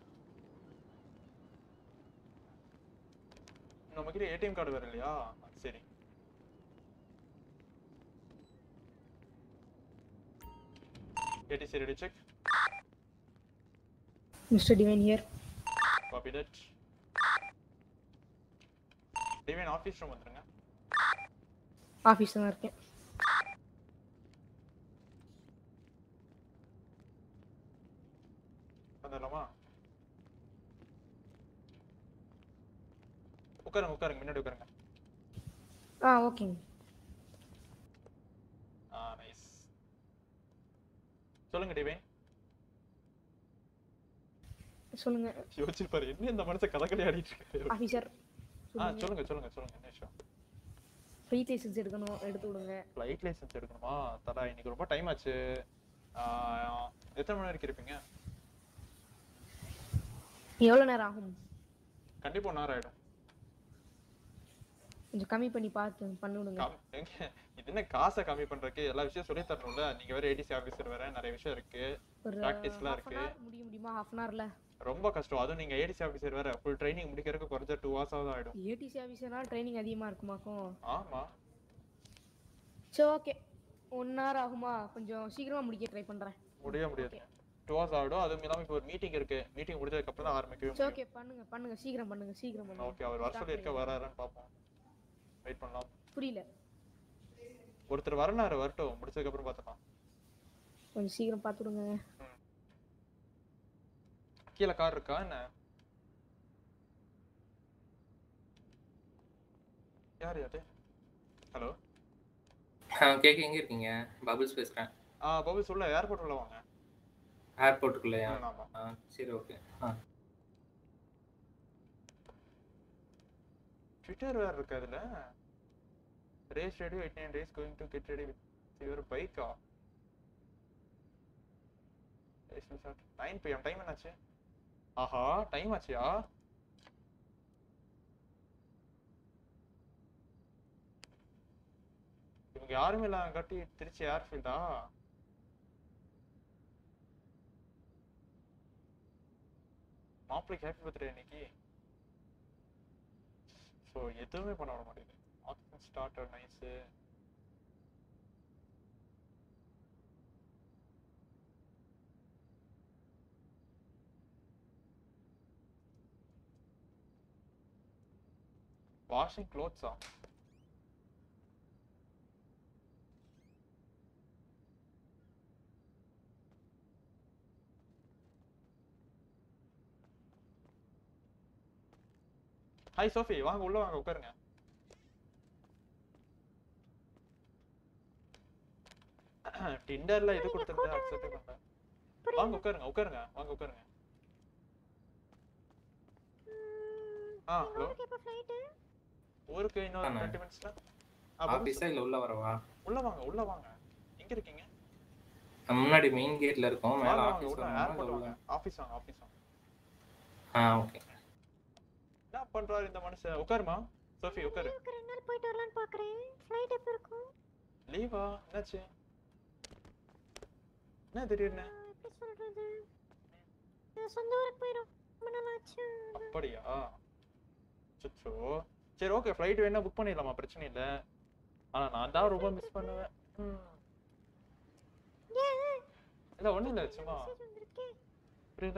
நம்ம கிட்ட ஏடிஎம் கார்டு வேற இல்லையா? சரி ATC ready check. Mister Divine here. Copy that. Divine office room வந்துருங்க. ஆபீஸ்ல தான் இருக்கேன். வந்துடலாமா? உட்காருங்க உட்காருங்க முன்னாடி உட்காருங்க. ஆ ஓகேங்க. ஆ நைஸ். சொல்லுங்க டிவைன். சொல்லுங்க. யோசிச்சு பாரு என்ன இந்த மனுஷன் கதகளி ஆடிட்டு இருக்காரு. ஆபீசர். ஆ சொல்லுங்க சொல்லுங்க சொல்லுங்க என்ன விஷயம்? ஃப்ளைட் லைசென்ஸ் எடுக்கணும், எடுத்து விடுங்க. ஃப்ளைட் லைசென்ஸ் எடுக்கணுமா? தடா இன்னைக்கு ரொம்ப டைம் ஆச்சு. எத்தனை மணி வரைக்கும் இருப்பீங்க? எவ்வளவு நேரம் ஆகும்? கண்டிப்பா ஒன் ஹவர் ஆயிடும். கொஞ்சம் கம்மி பண்ணி பார்த்து பண்ணி விடுங்க. இது என்ன காசை கம்மி பண்றதுக்கு எல்லா விஷயம் சொல்லி தரணும்ல. நீங்க வேற ஏடிசி ஆபீசர் வேற, நிறைய விஷயம் இருக்கு, பிராக்டிஸ்லாம் இருக்கு. முடிய முடியுமா? half an hourல ரொம்ப கஷ்டம். அதுவும் நீங்க ஏடிசி ஆபீசர் வேற, ஃபுல் ட்ரைனிங் முடிக்கிறதுக்கு குறைஞ்ச two hours ஆவது ஆயிடும். ஏடிசி ஆபீசர்னா ட்ரைனிங் அதிகமா இருக்குமாக்கும்? ஆமா. So okay. one hour ஆகுமா? கொஞ்சம் சீக்கிரமா முடிக்க ட்ரை பண்றேன். முடிய முடியாது. two hours ஆயிடும். அதுவும் இல்லாம இப்போ ஒரு மீட்டிங் இருக்கு. மீட்டிங் முடிஞ்சதுக்கு அப்புறம் தான் ஆரம்பிக்கவே முடியும். ஓகே பண்ணுங்க பண்ணுங்க சீக்கிரம் பண்ணுங்க சீக்கிரம் பண்ணுங்க. ஓகே அவர் வர சொல்லி இருக்க வராரான்னு பாப்போம். வெயிட் பண்ணலாம். புரியல. ஒருத்தர் வரனாரு வரட்டும், முடிச்சதுக்கு அப்புறம் பார்த்தலாம். கொஞ்சம் சீக்கிரம் பாத்துடுங்க. கீழ கார் இருக்கா என்ன? யார் யாரு? ஹலோ கேக்க எங்க இருக்கீங்க? பபிள்ஸ் பேசுறேன். ஆ பபிள்ஸ் உள்ள ஏர்போர்ட் உள்ள வாங்க. ஏர்போர்ட்டுக்குள்ளயா? ஆ சரி ஓகே. ஆ ட்விட்டர் வேற இருக்கு அதுல. Race radio eight nine days going to get ready with your bike. nine p m time என்னாச்சு? ஆஹா டைம் ஆச்சியா? இவங்க யாருமே இல்ல கட்டி திருச்சி ஏர்ஃபீல்டா? மாப்பிளைக்கு ஹாப்பி பர்த்டே இன்னைக்கு. ஸோ எதுவுமே பண்ண விட மாட்டேங்குது. Oxygen starter nice. வாஷிங் க்ளோத்ஸா? ஹாய் சோஃபி வாங்க உள்ள வாங்க உட்காருங்க. டிண்டர்ல இது கொடுத்துருந்தா அக்செப்ட் பண்ணல. வாங்க உட்காருங்க உட்காருங்க வாங்க உட்காருங்க. ஆ ஹலோ ஊருக்கு இன்னொரு twenty minutesல ஆபீஸா இல்ல உள்ள வரவா? உள்ள வாங்க உள்ள வாங்க. எங்க இருக்கீங்க? முன்னாடி மெயின் கேட்ல இருக்கோம். மேல ஆபீஸ் உள்ள ஏர்போர்ட் வாங்க. ஆபீஸ் வாங்க ஆபீஸ் வாங்க. ஆ ஓகே. என்ன பண்றாரு இந்த மனுஷன்? உட்காருமா சோஃபி உட்காரு. ரெண்டு நாள் போயிட்டு வரலாம்னு பார்க்கறேன். ஃளைட் எப்ப இருக்கும்? லீவா? என்னாச்சு? என்ன திடீர்னு? எப்படி சொல்றது? நான் சொந்த ஊருக்கு போயிடும். ரொம்ப நாள் ஆச்சு. அப்படியா? சுச்சோ. சரி ஓகே ஃளைட் வேணா புக் பண்ணிடலாமா? பிரச்சனை இல்ல. ஆனா நான் தான் ரொம்ப மிஸ் பண்ணுவேன். இல்ல ஒண்ணும் இல்ல சும்மா. புரியல?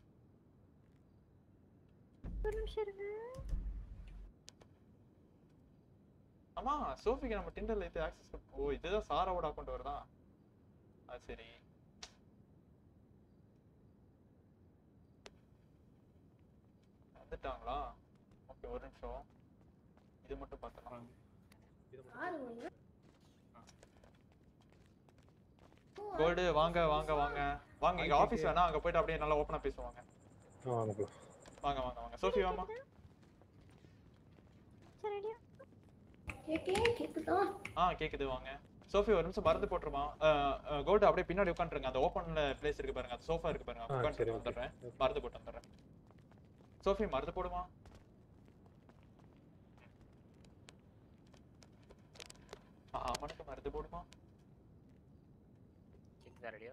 ஒரு நிமிஷம் இருங்க. ஆமா சோஃபிக்கு நம்ம டிண்டர்ல இது ஆக்சஸ். ஓ இதுதான் சாராவோட அக்கவுண்ட் வருதா? அது சரி. வந்துட்டாங்களா? ஓகே ஒரு நிமிஷம். இது மட்டும் பார்த்தலாம். இது மட்டும். கோல்டு வாங்க வாங்க வாங்க வாங்க. இங்க ஆபீஸ் வேணா அங்க போய்ட்டு அப்படியே நல்லா ஓபனா பேசுவாங்க. வாங்க போ. வாங்க வாங்க வாங்க. சோஃபி வாமா. சரியா? கேக்குதா? கேக்குதா? ஆ கேக்குது வாங்க. சோஃபி ஒரு நிமிஷம் மருந்து போட்டுருமா? கோல்டு அப்படியே பின்னாடி உட்காந்துருங்க. அந்த ஓபன்ல பிளேஸ் இருக்கு பாருங்க. அந்த சோஃபா இருக்கு பாருங்க. உட்காந்து வந்துடுறேன். மருந்து போட்டு வந்துடுறேன். சோஃபி மருந்து போடுமா? அவனுக்கு மருந்து போடுமா? கேக்குதா ரேடியோ?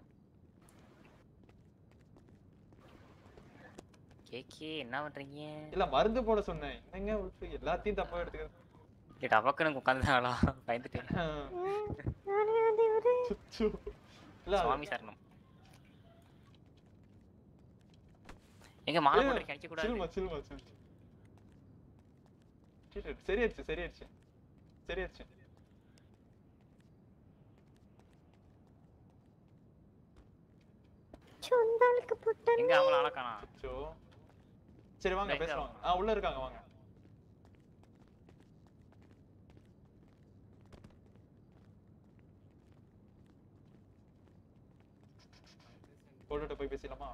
கேக்கே என்ன பண்றீங்க? இல்ல மருந்து போட சொன்னேன். என்னங்க விட்டு எல்லாத்தையும் தப்பா எடுத்துக்க. டேய் டபக்குன்னு உட்கார்ந்தாங்களா? பயந்துட்டேன். நானே வந்து இவரு சுச்சு. இல்ல சுவாமி சரணம். எங்க மாலை போட்டு கடிக்க கூடாது. சில்மா சில்மா சில். சரி சரியாச்சு சரியாச்சு. சரியாச்சு. சொந்தாளுக்கு புட்டன். எங்க அவள அழகானா? சுச்சு. சரி வாங்க பேசலாம். ஆ உள்ள இருக்காங்க வாங்க. கோல்ட்ட போய் பேசலாமா?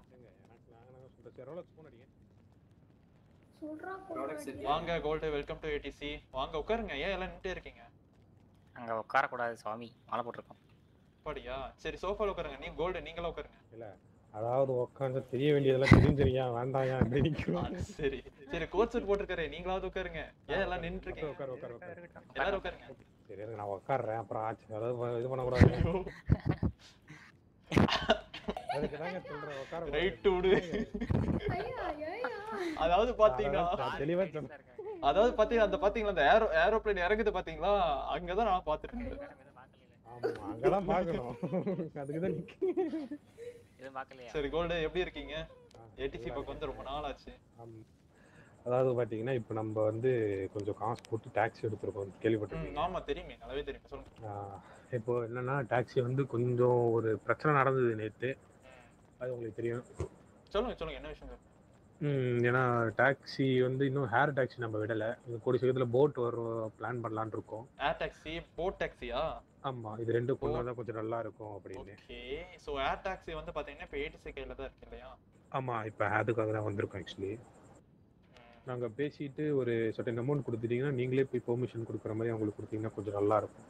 வாங்க கோல்ட் வெல்கம் டு ஏடிசி. வாங்க உட்காருங்க. ஏன் எல்லாம் நின்னுட்டே இருக்கீங்க? அங்க உட்கார கூடாது சுவாமி. மாலை போட்டுருக்கோம். அப்படியா? சரி சோஃபால உட்காருங்க. நீ கோல்ட் நீங்களே உட்காருங்க. இல்ல அதாவது உட்கார்ந்து தெரிய வேண்டியதெல்லாம் தெரிஞ்சிரியா வேண்டாயா அப்படி நிக்கிறோம். சரி சரி கோட் சூட் போட்டுக்கறே. நீங்களாவது உட்காருங்க. ஏன் எல்லாம் நின்னுட்டு இருக்கீங்க? உட்கார் உட்கார் உட்கார். எல்லாரும் உட்காருங்க. சரி நான் உட்கார்றேன். அப்புறம் ஆச்சு அதாவது இது பண்ண கூடாது. அதுக்கு தாங்க சொல்றேன் உட்கார. ரைட் விடு. அதாவது பாத்தீங்கன்னா தெளிவா சொல்றேன். அதாவது பாத்தீங்க அந்த பாத்தீங்களா அந்த ஏரோ ஏரோப்ளேன் இறங்குது பாத்தீங்களா? அங்க தான் நான் பாத்துட்டு இருக்கேன். ஆமா அங்க தான் பார்க்கணும். அதுக்கு தான் இது பார்க்கலையா? சரி கோல்ட் எப்படி இருக்கீங்க? ஏடிசி பக்கம் வந்து ரொம்ப நாள் ஆச்சு. அதாவது பாத்தீங்கன்னா இப்போ நம்ம வந்து கொஞ்சம் காசு போட்டு டாக்ஸி எடுத்துருக்கோம். கேள்விப்பட்டிருக்கீங்க? ஆமா தெரியுமே. நல்லாவே தெரியும். சொல்லுங்க. இப்போ என்னன்னா டாக்ஸி வந்து கொஞ்சம் ஒரு பிரச்சனை நடந்தது நேத்து. அது உங்களுக்கு தெரியும். சொல்லுங்க சொல்லுங்க என்ன விஷயம்? ம் ஏன்னா டாக்ஸி வந்து இன்னும் ஹேர் டாக்ஸி நம்ம விடல. கூடிய சீக்கிரத்தில் போட் வரும் பிளான் பண்ணலான்னு இருக்கோம். ஏர் டாக்ஸி போட் டாக்ஸியா? ஆமா இது ரெண்டும் கொண்டு வந்தா கொஞ்சம் நல்லா இருக்கும் அப்படின்னு. ஓகே சோ ஏர் டாக்ஸி வந்து பாத்தீங்கன்னா இப்போ ஏடிசி கையில தான் இருக்கு இல்லையா? ஆமா இப்போ அதுக்காக தான் வந்திருக்கோம் ஆக்சுவலி. நாங்க பேசிட்டு ஒரு சர்டன் அமௌண்ட் கொடுத்துட்டீங்கன்னா நீங்களே போய் பெர்மிஷன் கொடுக்குற மாதிரி அவங்களுக்கு கொடுத்தீங்கன்னா கொஞ்சம் நல்லா இருக்கும்.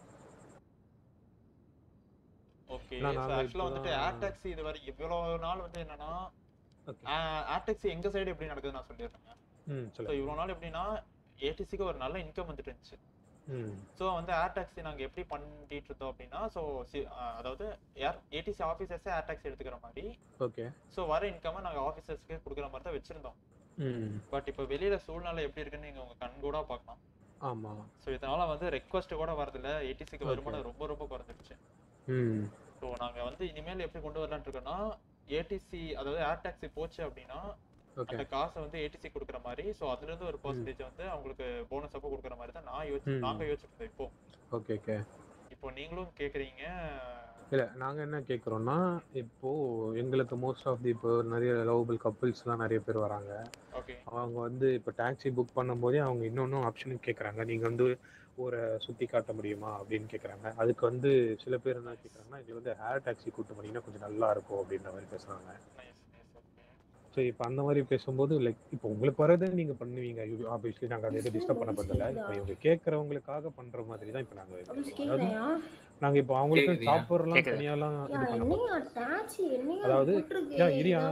ஓகே சோ ஆக்சுவலா வந்துட்டு ஏர் டாக்ஸி இது வரை இவ்வளவு நாள் வந்து என்னன்னா ஏர் டாக்ஸி எங்க சைடு எப்படி நடக்குது நான் சொல்லிடுறேன். ம் சோ இவ்வளவு நாள் எப்படின்னா ஏடிசிக்கு ஒரு நல்ல இன்கம் வந்துட்டு இருந்துச்சு. ம் சோ வந்து ஏர் டாக்ஸி நாங்க எப்படி பண்ணிட்டு இருந்தோம் அப்படின்னா சோ அதாவது air ATC officers air taxi எடுத்துக்கிற மாதிரி. ஓகே சோ வர இன்கம் நாங்க ஆபீசர்ஸ்க்கு கொடுக்குற மாதிரி தான் வச்சிருந்தோம். ம் பட் இப்போ வெளியில சூழ்நிலை எப்படி இருக்குன்னு நீங்க உங்க கண் கூட பார்க்கலாம். ஆமா சோ இதனால வந்து ரெக்வெஸ்ட் கூட வரது இல்ல. ஏடிசிக்கு வருமானம் ரொம்ப ரொம்ப குறைஞ்சிருச்சு. ம் சோ நாங்க வந்து இனிமேல் எப்படி கொண்டு வரலாம்னு இருக்கோம்னா ஏடிசி அதாவது ஏர் டாக்ஸி போச்சு அப்படின்னா அந்த காசை வந்து ஏடிசி கொடுக்குற மாதிரி சோ அதுல இருந்து ஒரு பெர்சன்டேஜ் வந்து அவங்களுக்கு போனஸ் அப்போ கொடுக்குற மாதிரி தான் நான் யோசி நாங்க யோசிச்சிருக்கோம் இப்போ. ஓகே ஓகே இப்போ நீங்களும் கேக்குறீங்க. இல்ல நாங்க என்ன கேக்குறோம்னா இப்போ எங்களுக்கு மோஸ்ட் ஆஃப் தி இப்போ நிறைய லவபிள் கப்பிள்ஸ்லாம் நிறைய பேர் வராங்க. ஓகே அவங்க வந்து இப்போ டாக்ஸி புக் பண்ணும்போதே அவங்க இன்னொன்னும் ஆப்ஷனும் கேட்குறாங்க. நீங்க வந்து ஒரு சுத்தி காட்ட முடியுமா அப்படின்னு கேட்குறாங்க. அதுக்கு வந்து சில பேர் என்ன கேட்குறாங்கன்னா இது வந்து ஹேர் டாக்ஸி கூட்டு போனீங்கன்னா கொஞ்சம் நல்லா இருக்கும் அப்படின்ற மாதிரி பேசுறாங்க. ஸோ இப்போ அந்த மாதிரி பேசும்போது லைக் இப்போ உங்களுக்கு வரதை நீங்கள் பண்ணுவீங்க. ஆப்வியஸ்லி நாங்கள் அதை எதுவும் டிஸ்டர்ப் பண்ண போதில்லை. இப்போ இவங்க கேட்குறவங்களுக்காக பண்ணுற மாதிரி தான் இப்போ நாங்கள் அதாவது நாங்கள் இப்போ அவங்களுக்கு சாப்பிட்றலாம் தனியாலாம் இது பண்ண போகிறோம். அதாவது இரியா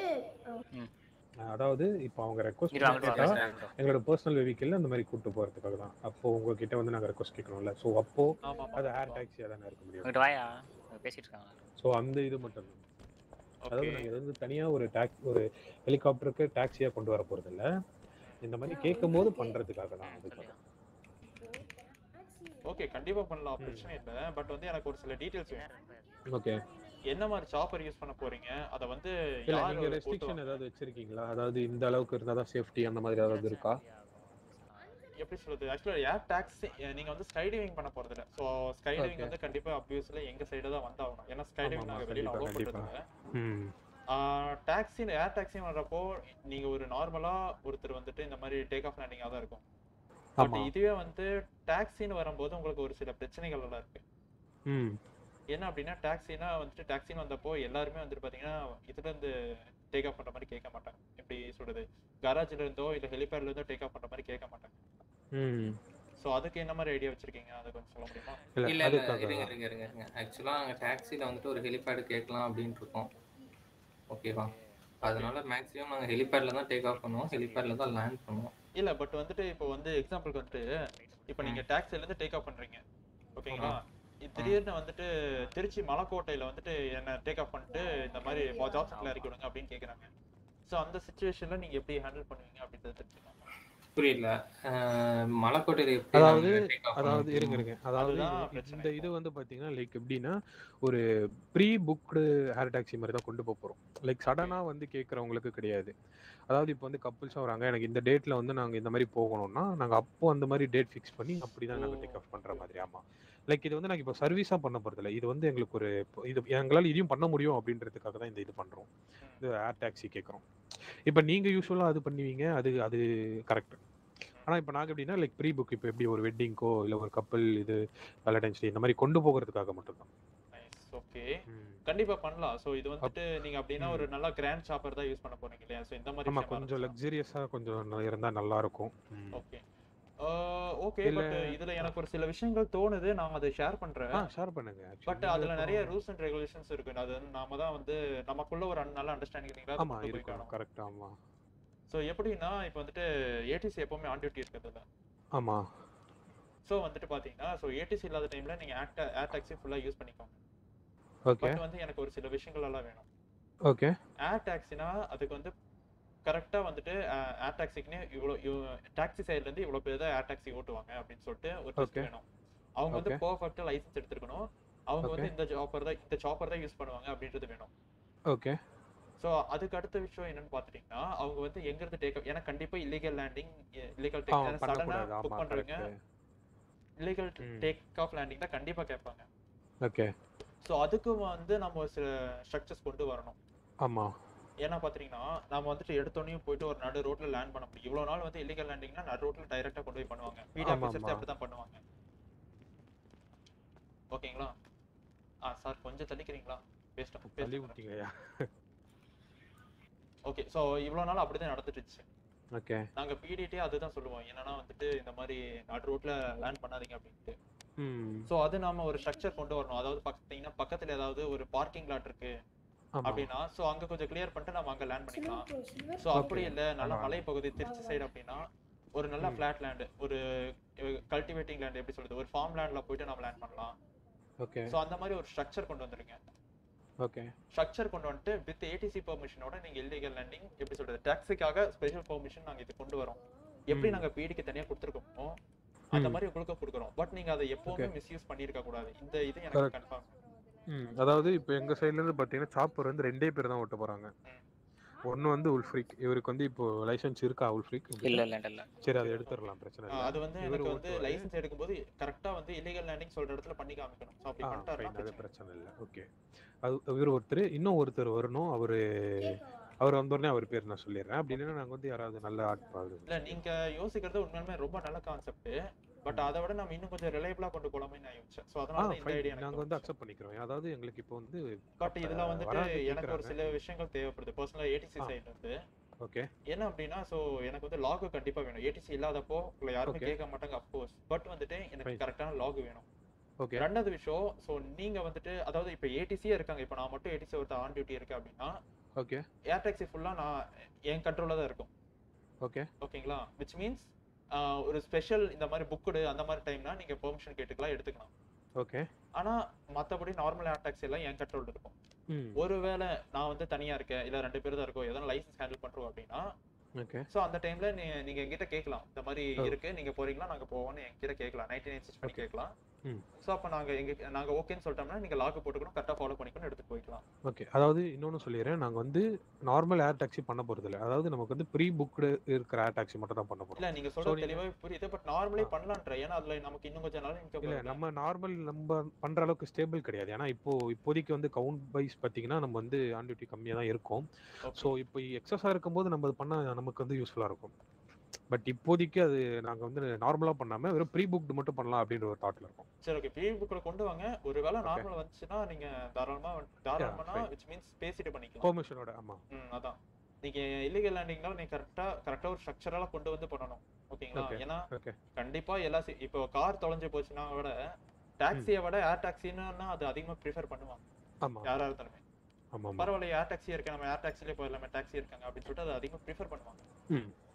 அதாவது இப்போ அவங்க ரெக்வஸ்ட் கேட்டால் எங்களோட பர்சனல் வெஹிக்கிள் அந்த மாதிரி கூப்பிட்டு போகிறதுக்காக தான். அப்போ உங்ககிட்ட வந்து நாங்கள் ரெக்வஸ்ட் கேட்கணும்ல. ஸோ அப்போ அது ஹேர் டாக்ஸியாக தானே இருக்க முடியும். ஸோ அந்த இது மட்டும் தான். அதாவது நாங்கள் வந்து தனியாக ஒரு டாக்ஸி ஒரு ஹெலிகாப்டருக்கு டாக்ஸியாக கொண்டு வர போகிறது இல்லை. இந்த மாதிரி கேட்கும் போது பண்ணுறதுக்காக தான். அதுக்காக ஓகே கண்டிப்பா பண்ணலாம் பிரச்சனை இல்லை. பட் வந்து எனக்கு ஒரு சில டீடைல்ஸ் வேணும். ஓகே என்ன மாதிரி சாப்பர் யூஸ் பண்ண போறீங்க? அத வந்து இல்ல நீங்க ரெஸ்ட்ரிக்ஷன் ஏதாவது வச்சிருக்கீங்களா? அதாவது இந்த அளவுக்கு இருந்தா தான் சேஃப்டி அந்த மாதிரி ஏதாவது இருக்கா? எப்படி சொல்றது? ஆக்சுவலா ஏர் டாக்ஸி நீங்க வந்து ஸ்கை டைவிங் பண்ண போறது இல்ல. சோ ஸ்கை டைவிங் வந்து கண்டிப்பா அப்வியஸ்லி எங்க சைடு தான் வந்தாகணும். ஏன்னா ஸ்கை டைவிங் நாங்க வெளியில அலோவ் பண்றது இல்ல. ம் ஆ டாக்ஸி ஏர் டாக்ஸி வரப்போ நீங்க ஒரு நார்மலா ஒருத்தர் வந்துட்டு இந்த மாதிரி டேக் ஆஃப் லேண்டிங்கா தான் இருக்கும். பட் இதுவே வந்து டாக்ஸின்னு வரும்போது உங்களுக்கு ஒரு சில பிரச்சனைகள் எல்லாம் இருக்கு. ம் என்ன அப்படின்னா டாக்ஸினா வந்துட்டு டாக்ஸின்னு வந்தப்போ எல்லாருமே வந்துட்டு பாத்தீங்கன்னா இதுல இருந்து டேக் ஆஃப் பண்ற மாதிரி கேட்க மாட்டாங்க. எப்படி சொல்றது? கராஜ்ல இருந்தோ இல்ல ஹெலிபேட்ல இருந்தோ டேக் ஆஃப் பண்ற மாதிரி கேட்க மாட்டாங்க. ம் சோ அதுக்கு என்ன மாதிரி ஐடியா வச்சிருக்கீங்க? அத கொஞ்சம் சொல்ல முடியுமா? இல்ல இல்ல இருங்க இருங்க இருங்க. ஆக்சுவலா நாங்க டாக்ஸில வந்துட்டு ஒரு ஹெலிபேட் கேட்கலாம் அப்படினு இருக்கோம். ஓகேவா? அதனால மேக்ஸिमम நாங்க ஹெலிபேட்ல தான் டேக் ஆஃப் பண்ணுவோம். ஹெலிபேட்ல தான் லேண்ட் பண்ணுவோம். இல்ல பட் வந்துட்டு இப்போ வந்து எக்ஸாம்பிளுக்கு வந்துட்டு இப்போ நீங்க டாக்ஸில இருந்து டேக் ஆஃப் பண்றீங்க. ஓகேங்களா? இது திடீர்னு வந்துட்டு திருச்சி மலைக்கோட்டையில வந்துட்டு என்ன டேக் ஆஃப் பண்ணிட்டு இந்த மாதிரி ஜாப் சைட்ல இறக்கி விடுங்க அப்படின்னு கேக்குறாங்க. சோ அந்த சிச்சுவேஷன்ல நீங்க எப்படி ஹேண்டில் பண்ணுவீங்க அப்படின்றத தெரிஞ்சுக்கணும். புரியல. மலைக்கோட்டையில எப்படி அதாவது நாங்க டேக் ஆஃப் அதாவது பண்ணுவோம்? இருங்க இருங்க அதாவது அதுதான் இது- பிரச்சனை இந்த இது வந்து பாத்தீங்கன்னா லைக் எப்படின்னா ஒரு ப்ரீ புக்டு ஏர் டாக்ஸி மாதிரி தான் கொண்டு போக போறோம். லைக் சடனா வந்து கேட்கறவங்களுக்கு கிடையாது. அதாவது இப்போ வந்து கப்புள்ஸா வராங்க, எனக்கு இந்த டேட்ல வந்து நாங்க இந்த மாதிரி போகணும்னா நாங்க அப்போ அந்த மாதிரி டேட் ஃபிக்ஸ் பண்ணி அப்படிதான் நாங்க டேக் ஆஃப் பண்ற மாதிரி. ஆமா, லைக் இது வந்து நாங்க இப்போ சர்வீஸா பண்ண போறது இல்லை. இது வந்து எங்களுக்கு ஒரு இப்போ இது எங்களால இதையும் பண்ண முடியும் அப்படின்றதுக்காக தான் இந்த இது பண்றோம். இந்த ஏர் டாக்ஸி கேட்குறோம். இப்போ நீங்க யூஸ்வலா அது பண்ணுவீங்க, அது அது கரெக்ட். ஆனா இப்போ நாங்க எப்படின்னா லைக் ப்ரீ புக் இப்போ எப்படி ஒரு வெட்டிங்க்கோ இல்லை ஒரு கப்பல் இது வேலண்டைன்ஸ் டே இந்த மாதிரி கொண்டு போகிறதுக்காக மட்டும்தான். நைஸ். ஓகே. கண்டிப்பா பண்ணலாம். சோ இது வந்துட்டு நீங்க அப்படினா ஒரு நல்ல கிராண்ட் சாப்பர் தான் யூஸ் பண்ண போறீங்க இல்லையா? சோ இந்த மாதிரி ஆமா, விஷயமா கொஞ்சம் லக்ஸரியஸா கொஞ்சம் ந- இருந்தா நல்லா இருக்கும். ம். ஓகே. ஓகே. இல்ல பட் இதுல எனக்கு ஒரு சில விஷயங்கள் தோணுது, நான் அதை ஷேர் பண்றேன். ஆ ஷேர் பண்ணுங்க. பட் அதுல நிறைய ரூல்ஸ் அண்ட் ரெகுலேஷன்ஸ் இருக்கு. அது வந்து நாம தான் வந்து நமக்குள்ள ஒரு நல்ல அண்டர்ஸ்டாண்டிங் இருக்கீங்களா ஆமா கொண்டு போய் இருக்கும், காணும். கரெக்ட். ஆமா சோ எப்படின்னா இப்போ வந்துட்டு ஏடிசி எப்பவுமே ஆன் டியூட்டி இருக்கிறது. ஆமா சோ வந்துட்டு பாத்தீங்கன்னா சோ ஏடிசி இல்லாத டைம்ல நீங்க ஏர் டாக்ஸி ஃபுல்லா யூஸ் பண்ணிக்கோங்க. ஓகே பட் வந்து எனக்கு ஒரு சில விஷயங்கள் எல்லாம் வேணும். ஓகே ஏர் டாக்ஸினா அதுக்கு வந்து கரெக்டா வந்துட்டு ஏர் டாக்ஸிக்குன்னு இவ்வளோ டாக்ஸி சைடுல இருந்து இவ்வளவு பேர் தான் ஏர் டாக்ஸி ஓட்டுவாங்க அப்படின்னு சொல்லிட்டு ஒரு லிஸ்ட் ஓகே வேணும். அவங்க வந்து ஓகே பெர்ஃபெக்ட்டா லைசென்ஸ் எடுத்துக்கணும். அவங்க ஓகே வந்து இந்த ஜாப்பர் தான் இந்த சாப்பர் தான் யூஸ் பண்ணுவாங்க அப்படின்றது வேணும். ஓகே ஸோ அதுக்கு அடுத்த விஷயம் என்னன்னு பார்த்துட்டீங்கன்னா அவங்க வந்து எங்க இருந்து டேக் ஏன்னா கண்டிப்பா இல்லீகல் லேண்டிங் இல்லீகல் ஆ டேக் சடனா பண்ணக்கூடாது. புக் ஆமா பண்றவங்க கரெக்ட். இல்லீகல் ம் டேக் ஆஃப் லேண்டிங் தான் கண்டிப்பா கேட்பாங்க. ஓகே ஸோ அதுக்கு வந்து நம்ம ஒரு சில ஸ்ட்ரக்சர்ஸ் கொண்டு வரணும். ஆமா ஏன்னா பாத்தீங்கன்னா நம்ம வந்துட்டு எடுத்தோடனே போயிட்டு ஒரு நடு ரோட்ல லேண்ட் பண்ண முடியும். இவ்வளவு நாள் வந்து இல்லீகல் லேண்டிங்னா நடு ரோட்ல டைரக்டா கொண்டு போய் பண்ணுவாங்க. பிடி ஆமா ஆஃபீஸர்ஸ் ஆமா அப்படி தான் பண்ணுவாங்க. ஓகேங்களா? ஆ சார் கொஞ்சம் தள்ளிக்கிறீங்களா? பேசிட்டோம் தள்ளி பேசிட்டு விட்டீங்கயா. ஓகே. ஸோ இவ்வளவு நாள் அப்படிதான் நடந்துட்டு இருந்துச்சு. ஓகே நாங்க பிடிடி அதுதான் சொல்லுவோம். என்னன்னா வந்துட்டு இந்த மாதிரி நடு ரோட்ல லேண்ட் பண்ணாதீங்க அப்படின்ட்டு. ம் ஸோ அது நாம ஒரு ஸ்ட்ரக்சர் கொண்டு வரணும். அதாவது பாத்தீங்கன்னா பக்கத்துல ஏதாவது ஒரு பார்க்கிங் லாட் இருக்கு ஆமா அப்படின்னா ஸோ அங்க கொஞ்சம் கிளியர் பண்ணிட்டு நம்ம அங்க லேண்ட் பண்ணிக்கலாம். ஸோ ஓகே அப்படி இல்லை நல்ல ஆமா மலைப்பகுதி திருச்சி சைடு அப்படின்னா ஒரு நல்ல ம் ஃபிளாட் லேண்டு ஒரு கல்டிவேட்டிங் லேண்ட் எப்படி சொல்றது ஒரு ஃபார்ம் லேண்ட்ல போயிட்டு நம்ம லேண்ட் பண்ணலாம். ஓகே ஸோ அந்த மாதிரி ஒரு ஸ்ட்ரக்சர் கொண்டு வந்துருங்க. ஓகே ஸ்ட்ரக்சர் கொண்டு வந்துட்டு வித் ஏடிசி பெர்மிஷனோட நீங்க இல்லீகல் லேண்டிங் எப்படி சொல்றது டாக்ஸிக்காக ஸ்பெஷல் பெர்மிஷன் நாங்க இது கொண்டு வரோம். எப்படி ம் நாங்க பிடிக்கு தனியா கொடுத்துருக்கோமோ அந்த ம் மாதிரி உங்களுக்கு கொடுக்குறோம். பட் நீங்க அதை ஓகே எப்பவுமே மிஸ்யூஸ் பண்ணியிருக்க கூடாது. இந்த இது எனக்கு கரெக்ட். கன்ஃபார்ம். ம் அதாவது இப்போ எங்க சைடுல இருந்து பாத்தீங்கன்னா சாப்பர் வந்து ரெண்டே பேர் தான் ஓட்ட போறாங்க. ஒன்னு வந்து உல்ஃப்ரிக், இவருக்கு வந்து இப்போ லைசென்ஸ் இருக்கா உல்ஃப்ரிக் இல்ல உங்ககிட்ட? இல்ல இல்ல சரி அதை எடுத்துடலாம், பிரச்சனை இல்லை. அது வந்து இவர் எனக்கு வந்து ஓட்டுவாரு. லைசென்ஸ் எடுக்கும்போது கரெக்டா வந்து இல்லீகல் லேண்டிங் சொல்ற இடத்துல பண்ணி காமிக்கணும். ஸோ அப்படி ஆ பண்ணிட்டாருன்னா ஃபைன், அது பிரச்சனை பிரச்சனை இல்லை. ஓகே அது இவர் ஒருத்தர், இன்னும் ஒருத்தர் வரணும். அவரு அவர் வந்தோடனே அவர் பேர் நான் சொல்லிடுறேன். அப்படி இல்லைன்னா நாங்கள் வந்து யாராவது நல்ல ஆட்பாடு இல்ல நீங்க யோசிக்கிறது உண்மையுமே ரொம்ப நல்ல கான்செப்ட். பட் அதை விட நம்ம இன்னும் கொஞ்சம் ரிலையபிளா கொண்டு போலாமே நான் யோசிச்சேன். ஸோ ஆ அதனால தான் இந்த ஃபைன், ஐடியா எனக்கு நாங்கள் வந்து தோணுச்சு. அக்செப்ட் பண்ணிக்கிறோம். அதாவது எங்களுக்கு இப்போ வந்து பட் அப்ப இதுல வந்துட்டு வராங்க எனக்கு ஒரு கேட்குறாங்க. சில விஷயங்கள் தேவைப்படுது பர்சனலா ஏடிசி ஆ சைடுல இருந்து. ஓகே என்ன அப்படின்னா ஸோ எனக்கு வந்து லாக் கண்டிப்பா வேணும். ஏடிசி இல்லாதப்போ உங்களை யாருமே ஓகே கேட்க மாட்டாங்க அஃப்கோர்ஸ். பட் வந்துட்டு எனக்கு ஃபைன் கரெக்டான லாக் வேணும். ஓகே ரெண்டாவது விஷயம் ஸோ நீங்க வந்துட்டு அதாவது இப்போ ஏடிசியே இருக்காங்க. இப்போ நான் மட்டும் ஏடிசி ஒருத்தர் ஆன் டியூட்டி இருக்கு அப்படின்னா ஓகே ஏர் டாக்ஸி ஃபுல்லா நான் என் கண்ட்ரோல்ல தான் இருக்கும். ஓகே ஓகேங்களா? விச் மீன்ஸ் ஒரு ஸ்பெஷல் இந்த மாதிரி புக்குடு அந்த மாதிரி டைம்னா நீங்க பெர்மிஷன் கேட்டுக்கலாம் எடுத்துக்கலாம். ஓகே ஆனா மத்தபடி நார்மல் ஏர் டாக்ஸி எல்லாம் என் கண்ட்ரோல் இருக்கும். ம் ஒருவேளை நான் வந்து தனியா இருக்கேன் இல்ல ரெண்டு பேர் தான் இருக்கோம் எதனா லைசென்ஸ் ஹேண்டில் பண்றோம் அப்படின்னா ஓகே சோ அந்த டைம்ல நீ நீங்க என்கிட்ட கேட்கலாம் இந்த மாதிரி ஓ இருக்கு நீங்க போறீங்களா நாங்க போவோம்னு என்கிட்ட கேட்கலாம். நைன்டி நைன் சிக்ஸ் பண்ணி ஓகே கேட்கலாம். ம் சோ அப்ப நாங்க எங்க நாங்க ஓகேன்னு சொல்லிட்டோம்னா நீங்க லாக் போட்டுக்கணும் கரெக்டா ஃபாலோ பண்ணிக்கணும் எடுத்துட்டு போய்க்கலாம். ஓகே அதாவது இன்னொன்று சொல்லிடுறேன், நாங்கள் வந்து நார்மல் ஏர் டாக்ஸி பண்ண போகிறது இல்லை. அதாவது நமக்கு வந்து ப்ரீ புக்டு இருக்கிற ஏர் டாக்ஸி மட்டும் தான் பண்ண இல்ல போகிறோம். நீங்க ஸோ சொல்றது நீங்கள் தெளிவாவே புரியுது. பட் நார்மலி பண்ணலாம்ன்ற ஏன்னா அதுல நமக்கு இன்னும் கொஞ்சம் நாள் இன்கம் இல்லை வரும்ல. நம்ம நார்மல் நம்ம பண்ணுற அளவுக்கு ஸ்டேபிள் கிடையாது. ஏன்னா இப்போ இப்போதைக்கு வந்து கவுண்ட் வைஸ் பார்த்தீங்கன்னா நம்ம வந்து ஆன் டியூட்டி கம்மியாக தான் இருக்கும். ஸோ ஓகே இப்போ எக்ஸஸாக இருக்கும்போது நம்ம அது பண்ணால் நமக்கு வந்து யூஸ்ஃபுல்லாக இருக்கும். பட் இப்போதைக்கு அது நாங்கள் வந்து நார்மலாக பண்ணாமல் வெறும் ப்ரீ புக்டு மட்டும் பண்ணலாம் அப்படின்ற ஒரு தாட்டில் இருக்கோம். சரி ஓகே ப்ரீ புக்ல கொண்டு வாங்க. ஒருவேளை ஓகே நார்மல் வந்துச்சுன்னா நீங்க தாராளமா வந்து- யா தாராளமானா ஃபைன் விச் மீன்ஸ் பேசிட்டு பண்ணிக்கலாம். பெர்மிஷனோட. ஆமாம் ம் அதான் நீங்க இல்லீகல் லேண்டிங்னால நீங்க கரெக்டா கரெக்டா ஒரு ஸ்ட்ரக்சரலா கொண்டு வந்து பண்ணணும். ஓகேங்களா? ஓகே ஏன்னா ஓகே கண்டிப்பா எல்லா சி- இப்போ கார் தொலைஞ்சு போச்சுன்னா விட ம் டாக்ஸியை விட ஏர் டாக்ஸின்னா அது அதிகமா ப்ரிஃபர் பண்ணுவாங்க ஆமாம் யாரா இருந்தாலுமே. ஆமாம் ஆமாம் பரவாயில்ல ஏர் டாக்ஸி இருக்கு நம்ம ஏர் டாக்ஸிலே போயிடலாமே டாக்ஸி இருக்காங்க அப்படின்னு சொல்லிட்டு அதை அதிகமா ப்ரிஃபர் பண்ணுவாங்க. ம்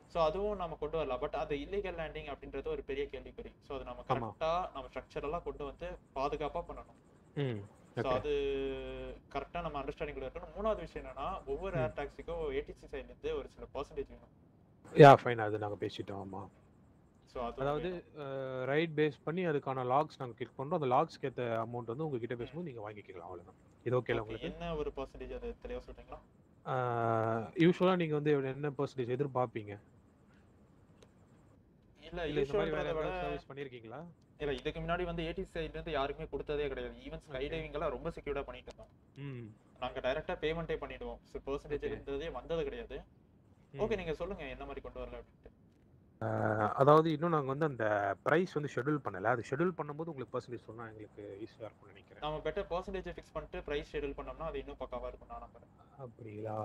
ஸோ அதுவும் நம்ம கொண்டு வரலாம். பட் அது இல்லீகல் லேண்டிங் அப்படின்றது ஒரு பெரிய கேள்விக்குறி. ஸோ அது நம்ம ஆமா. கரெக்டா நம்ம ஸ்ட்ரக்சரெல்லாம் கொண்டு வந்து பாதுகாப்பா பண்ணணும். ம் ஸோ ஓகே அது கரெக்டா நம்ம அண்டர்ஸ்டாண்டிங்ல இருக்கணும். மூணாவது விஷயம் என்னன்னா ஒவ்வொரு ஏர் டாக்ஸிக்கும் ஏடிசி சைட்ல இருந்து ஒரு சில பர்சன்டேஜ் வேணும். யா ஃபைன், அது நாங்க பேசிட்டோம். ஆமா, ஸோ அது அதாவது ரைட் பேஸ் பண்ணி அதுக்கான லாக்ஸ் நாங்க கிளிக் பண்றோம். அந்த லாக்ஸ்க்கு ஏத்த அமௌண்ட் வந்து உங்ககிட்ட பேசும்போது நீங்க வாங்கிக்கலாம். அவ்வளவுதான். இது ஓகேல உங்களுக்கு? என்ன ஒரு பர்சன்டேஜ் அது தெளிவா சொல்றீங்களா? யூசுவலா நீங்க வந்து என்ன பர்சன்டேஜ் எதிர்பார்ப்பீங்க? இல்ல இல்ல இந்த மாதிரி வேற யூசுவல்ன்றத விட ஏதாவது சர்வீஸ் பண்ணிருக்கீங்களா? இல்ல இதுக்கு முன்னாடி வந்து ஏடிசி சைடுல இருந்து யாருக்குமே கொடுத்ததே கிடையாது. ஈவன் ஸ்கை டைவிங் எல்லாம் ரொம்ப செக்யூர்டா பண்ணிட்டு இருந்தோம். ம் நாங்க டைரக்டா பேமெண்ட்டே பண்ணிடுவோம். ஸோ பர்சன்டேஜ் இருந்ததே வந்தது கிடையாது. ஓகே, நீங்க சொல்லுங்க என்ன மாதிரி கொண்டு வரல அப்படின்ட்டு. அதாவது இன்னும் நாங்க வந்து அந்த பிரைஸ் வந்து ஷெட்யூல் பண்ணல. அது ஷெட்யூல் பண்ணும்போது உங்களுக்கு பர்சன்டேஜ் சொன்னா எங்களுக்கு ஈஸியா இருக்கும்னு நினைக்கிறேன். நம்ம பெட்டர் பர்சன்டேஜ் ஃபிக்ஸ் பண்ணிட்டு பிரைஸ் ஷெட்யூல் பண்ணோம்னா அது இன்னும் பக்காவா இருக்கும் நான் நம்புறேன். அப்படிங்களா?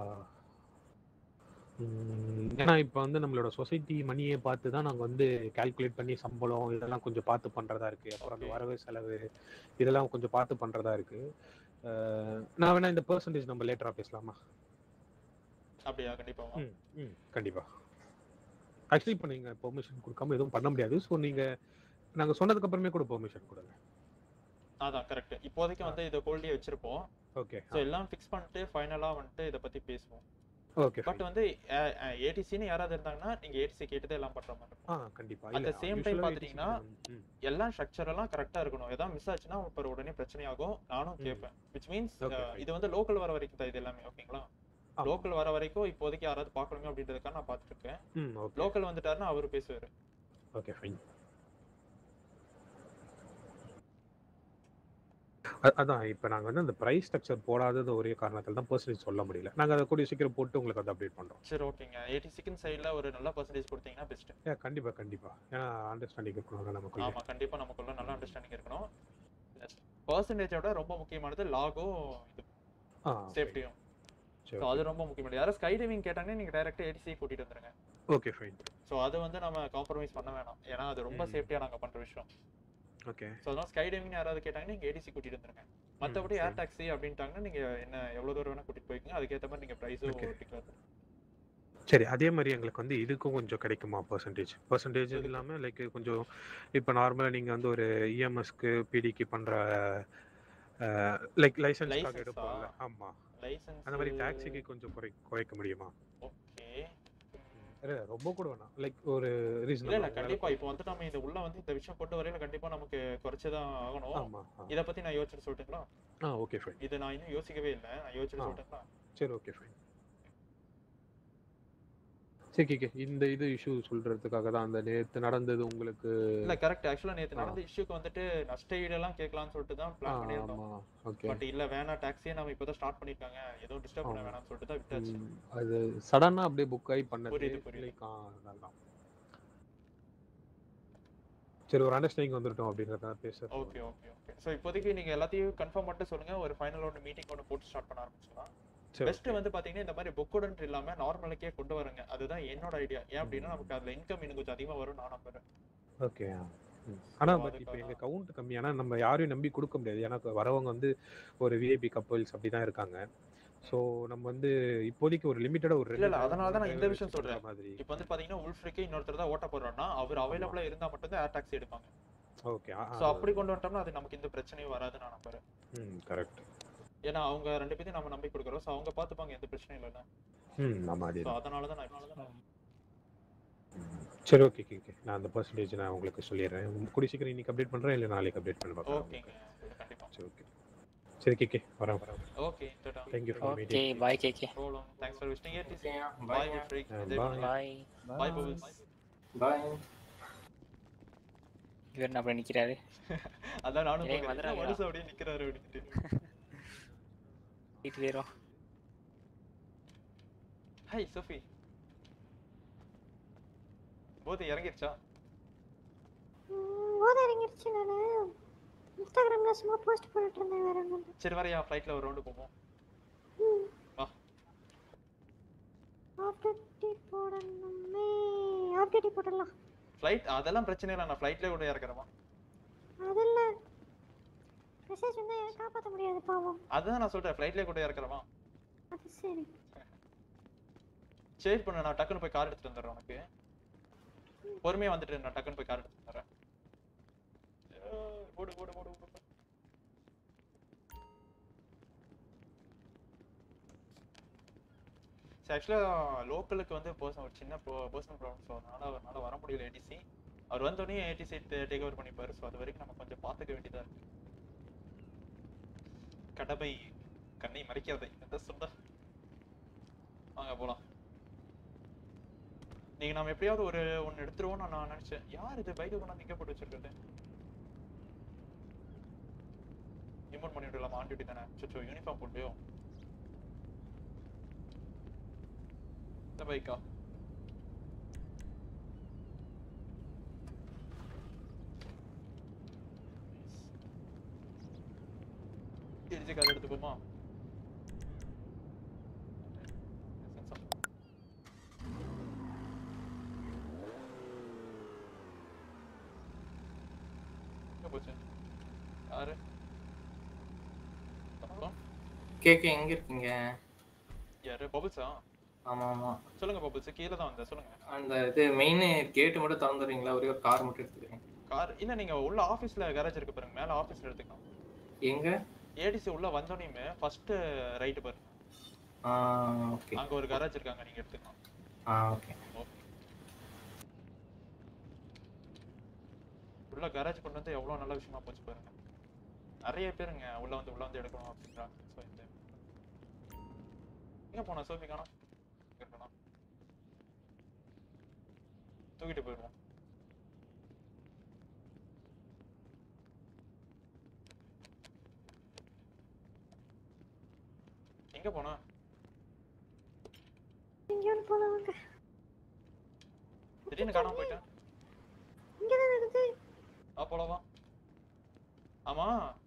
ஏன்னா இப்போ வந்து நம்மளோட சொசைட்டி மணியை பார்த்து தான் நாங்கள் வந்து கால்குலேட் பண்ணி சம்பளம் இதெல்லாம் கொஞ்சம் பார்த்து பண்ணுறதா இருக்குது. அப்புறம் அந்த வரவு செலவு இதெல்லாம் கொஞ்சம் பார்த்து பண்ணுறதா இருக்குது. நான் வேணா இந்த பர்சன்டேஜ் நம்ம லேட்டராக பேசலாமா? அப்படியா? கண்டிப்பாக. ம் ம் கண்டிப்பாக. ஆக்சுவலி இப்போ நீங்கள் பெர்மிஷன் கொடுக்காம எதுவும் பண்ண முடியாது. ஸோ நீங்கள் நாங்கள் சொன்னதுக்கு அப்புறமே கூட பெர்மிஷன் கொடுங்க. அதான் கரெக்ட். இப்போதைக்கு வந்து இதை ஹோல்டியே வச்சிருப்போம். ஓகே. ஸோ எல்லாம் ஃபிக்ஸ் பண்ணிட்டு ஃபைனலாக வந்துட்டு இதை பற்றி பேசுவோம். ஓகே. பட் வந்து ஏடிசின்னு யாராவது இருந்தாங்கன்னா நீங்க ஏடிசி கேட்டதே எல்லாம் பண்ற மாதிரி இருக்கும். ஆ கண்டிப்பா. அட் தி சேம் டைம் பாத்தீங்கன்னா எல்லாம் ஸ்ட்ரக்சர் எல்லாம் கரெக்டா இருக்கணும். ஏதாவது மிஸ் ஆச்சுன்னா அப்புறம் உடனே பிரச்சனை ஆகும். நானும் கேட்பேன். which means இது வந்து லோக்கல் வர வரைக்கும் தான் இது எல்லாமே. ஓகேங்களா? லோக்கல் வர வரைக்கும் இப்போதைக்கு யாராவது பார்க்கணுமே அப்படின்றதுக்காக நான் பார்த்துட்டு இருக்கேன். லோக்கல் வந்துட்டாருன்னா அவரு பேசுவாரு. Okay fine. அதான் இப்போ நாங்கள் வந்து அந்த ப்ரைஸ் ஸ்ட்ரக்சர் போடாதது ஒரே காரணத்தில் தான் பர்சன்டேஜ் சொல்ல முடியல. நாங்கள் அதை கூடிய சீக்கிரம் போட்டு உங்களுக்கு அதை அப்டேட் பண்ணுறோம். சரி ஓகேங்க. எயிட்டி செகண்ட் சைடில் ஒரு நல்ல பர்சன்டேஜ் கொடுத்தீங்கன்னா பெஸ்ட். ஏ கண்டிப்பாக கண்டிப்பாக. ஏன்னா அண்டர்ஸ்டாண்டிங் இருக்கணும் நமக்கு. ஆமாம் கண்டிப்பாக நமக்குள்ள நல்ல அண்டர்ஸ்டாண்டிங் இருக்கணும். பர்சன்டேஜோட ரொம்ப முக்கியமானது லாகும் இது சேஃப்டியும். ஸோ அது ரொம்ப முக்கியமானது. யாரும் ஸ்கை டைவிங் கேட்டாங்கன்னா நீங்கள் டைரெக்டாக ஏடிசி கூட்டிகிட்டு வந்துருங்க. Okay fine. ஸோ அது வந்து நம்ம காம்ப்ரமைஸ் பண்ண வேணாம். ஏன்னா அது ரொம்ப சேஃப்டியாக நாங்கள் பண்ணுற விஷயம். ஓகே. ஸோ அதனால ஸ்கை டைவிங் யாராவது கேட்டாங்கன்னா நீங்கள் ஏடிசி கூட்டிட்டு வந்துருங்க. மற்றபடி ஏர் டாக்ஸி அப்படின்ட்டாங்கன்னா நீங்கள் என்ன எவ்வளோ தூரம் வேணால் கூட்டிட்டு போய்க்குங்க. அதுக்கேற்ற மாதிரி நீங்கள் ப்ரைஸும் டிக்ளேர் பண்ணுங்க. சரி, அதே மாதிரி எங்களுக்கு வந்து இதுக்கும் கொஞ்சம் கிடைக்குமா பர்சன்டேஜ்? பர்சன்டேஜ் இல்லாமல் லைக் கொஞ்சம் இப்போ நார்மலாக நீங்கள் வந்து ஒரு இஎம்எஸ்க்கு பிடிக்கு பண்ணுற லைக் லைசன்ஸ்க்காக எடுப்போம்ல. ஆமாம், லைசன்ஸ் அந்த மாதிரி டாக்ஸிக்கு கொஞ்சம் குறை குறைக்க முடியுமா? ஓகே. ரொம்ப கூட வேணாம், லைக் ஒரு ரீசன். இல்ல இல்ல கண்டிப்பா இப்போ வந்து நம்ம இந்த உள்ள வந்து இந்த விஷயம் கொண்டு வரையில கண்டிப்பா நமக்கு குறைச்சதான் ஆகணும். ஆமா. இத பத்தி நான் யோசிச்சு சொல்லட்டுங்களா? ஆ ஓகே ஃபைன். இது நான் இன்னும் யோசிக்கவே இல்ல. நான் யோசிச்சு சொல்லட்டுங்களா? சரி ஓகே ஃபைன். சரி கேக்கே, இந்த இது இஷ்யூ சொல்றதுக்காக தான் அந்த நேத்து நடந்தது உங்களுக்கு. இல்ல கரெக்ட். एक्चुअली நேத்து நடந்த இஷ்யூக்கு வந்துட்டு நஷ்ட ஈடு எல்லாம் கேட்கலாம்னு சொல்லிட்டு தான் பிளான் பண்ணிருந்தோம். ஓகே. பட் இல்ல வேணா டாக்ஸியே நாம இப்போதான் ஸ்டார்ட் பண்ணிருக்காங்க. எதுவும் டிஸ்டர்ப் பண்ண வேணாம்னு சொல்லிட்டு தான் விட்டாச்சு. அது சடனா அப்படியே புக் ஆகி பண்ணது. புரியுது புரியுது. அதனால சரி ஒரு அண்டர்ஸ்டாண்டிங் வந்துட்டோம் அப்படிங்கறத பேசுறேன். Okay okay okay. சோ இப்போதைக்கு நீங்க எல்லாத்தையும் கன்ஃபார்ம் பண்ணிட்டு சொல்லுங்க. ஒரு ஃபைனல் ஒரு மீட்டிங் ஒன்னு போட்டு ஸ்டார்ட் பண்ண ஆரம்பிச்சலாம். பெஸ்ட் வந்து பாத்தீங்கன்னா இந்த மாதிரி புக் உடன்ட் இல்லாம நார்மலுக்கே கொண்டு வரங்க. அதுதான் என்னோட ஐடியா. ஏன் அப்படின்னா நமக்கு அதுல இன்கம் இன்னும் கொஞ்சம் அதிகமா வரும் நான் நம்புறேன். ஓகே. ஆனா பட் இப்போ எங்க கவுண்ட் கம்மி. ஆனா நம்ம யாரையும் நம்பி கொடுக்க முடியாது. ஏன்னா வரவங்க வந்து ஒரு விஐபி கப்பல்ஸ் அப்படிதான் இருக்காங்க. சோ நம்ம வந்து இப்போதைக்கு ஒரு லிமிட்டடா ஒரு இல்ல இல்ல அதனால தான் நான் இந்த விஷயம் சொல்றேன். இப்போ வந்து பாத்தீங்கன்னா உல்ஃப்ரிக்கு இன்னொருத்தர் தான் ஓட்ட போறாருன்னா அவர் அவைலபிளா இருந்தா மட்டும் தான் ஏர் டாக்ஸி எடுப்பாங்க. ஓகே. சோ அப்படி கொண்டு வந்துட்டோம்னா அது நமக்கு இந்த பிரச்சனையும் வராது நான் நம்புறேன். ம் கரெக்ட். ஏன்னா அவங்க ரெண்டு பேரும் நம்ம நம்பி கொடுக்குறோம். சோ அவங்க பாத்துப்பாங்க, எந்த பிரச்சனையும் இல்ல. ம் ஆமா அதே. சோ அதனால தான் நான் சரி ஓகே ஓகே. நான் அந்த பர்சன்டேஜ் நான் உங்களுக்கு சொல்லிடுறேன். கூடி சீக்கிரம் இன்னைக்கு அப்டேட் பண்றேன் இல்ல நாளைக்கு அப்டேட் பண்ண பார்க்கலாம். ஓகேங்க கண்டிப்பா. சரி ஓகே. சரி கேக்கே வரேன் வரேன். ஓகே டாடா. Thank you for meeting. Okay bye KK. Thanks for visiting A T C. Bye Freak. Bye. Bye Bubbles. Bye. இவர் என்ன அப்படி நிக்கிறாரு? அதான் நானும் பாக்குறேன். மனுஷன் அப்படியே நிக்கிறாரு அப்படிட்டு. இது வேறோ. Hi Sophie. போது இறங்கிருச்சா? போது இறங்கிருச்சு. நானு இன்ஸ்டாகிராம்ல சும்மா போஸ்ட் பண்ணிட்டு இருந்தேன் வேற ஒண்ணும் இல்ல. சரி வரையா ஃளைட்ல ஒரு ரவுண்ட் போவோம். வா. ஆப்டேட்டி போடணுமே. ஆப்டேட்டி போடலாம். ஃளைட் அதெல்லாம் பிரச்சனை இல்ல. நான் ஃளைட்ல கூட இறக்குறேன். அதல்ல. மெசேஜ் வந்தா யாரை காப்பாத்த முடியாது பாவம். அதான் நான் சொல்றேன் ஃளைட்ல கூட இறக்குறேன். அது சரி. சேவ் பண்ணு, நான் டக்குன்னு போய் கார் எடுத்துட்டு வந்துடுறேன் உனக்கு. பொறுமையா வந்துட்டு நான் டக்குன்னு போய் கார் எடுத்துட்டு வந்துடுறேன். ஓடு ஓடு ஓடு ஓடு. ஆக்சுவலாக லோக்கலுக்கு வந்து பர்சன் ஒரு சின்ன பர்சனல் ப்ராப்ளம், ஸோ அதனால் அவரால் வர முடியல ஏடிசி. அவர் வந்தோடனே ஏடிசி டேக் ஓவர் பண்ணிப்பார். ஸோ அது வரைக்கும் நம்ம கொஞ்சம் பார்த்துக்க வேண்டியதாக இருக்கு. கடமை கண்ணை மறைக்காத எந்த சொல்ல. வாங்க போகலாம். நீங்கள் நம்ம எப்படியாவது ஒரு ஒன்று எடுத்துருவோம்னு நான் நினச்சேன். யார் இது பைக்கை கொண்டாந்து இங்கே போட்டு வச்சிருக்கிறது? இமோட் பண்ணி விடலாமா? ஆன் டியூட்டி தானே. சோ யூனிஃபார்ம் போட்டுயோ இந்த பைக்கா? திருச்சி கார் எடுத்துக்கோமா? போச்சு யாரு? கேக்க எங்க இருக்கீங்க? யாரு? பபுல்ஸா? ஆமா ஆமா சொல்லுங்க பபுல்ஸ். கீழ தான் வந்தேன், சொல்லுங்க. அந்த இது மெயின் கேட் மட்டும் திறந்துறீங்களா? ஒரே ஒரு கார் மட்டும் எடுத்துக்கிறேன். கார் இல்ல, நீங்க உள்ள ஆபீஸ்ல கராஜ் இருக்கு பாருங்க, மேல ஆபீஸ்ல எடுத்துக்கலாம். எங்க? ஏடிசி உள்ள வந்தோனேமே ஃபர்ஸ்ட் ரைட் பாருங்க. ஆ ஓகே. அங்க ஒரு கராஜ் இருக்காங்க, நீங்க எடுத்துக்கலாம். ஆ ஓகே. உள்ள கராஜ் கொண்டு வந்து எவ்வளவு நல்ல விஷயமா போச்சு பாருங்க. நிறைய பேருங்க உள்ள வந்து உள்ள வந்து எடுக்கணும் அப்படின்றாங்க. ஸோ இந்த எங்க போனா சோபி காணோம்? இருக்கணும், தூக்கிட்டு போயிடுவோம். எங்க போனா? எங்கேயும் போனாங்க. திடீர்னு காணாம போயிட்டேன். இங்க தான் இருக்கு. ஆ போலவா? ஆமா.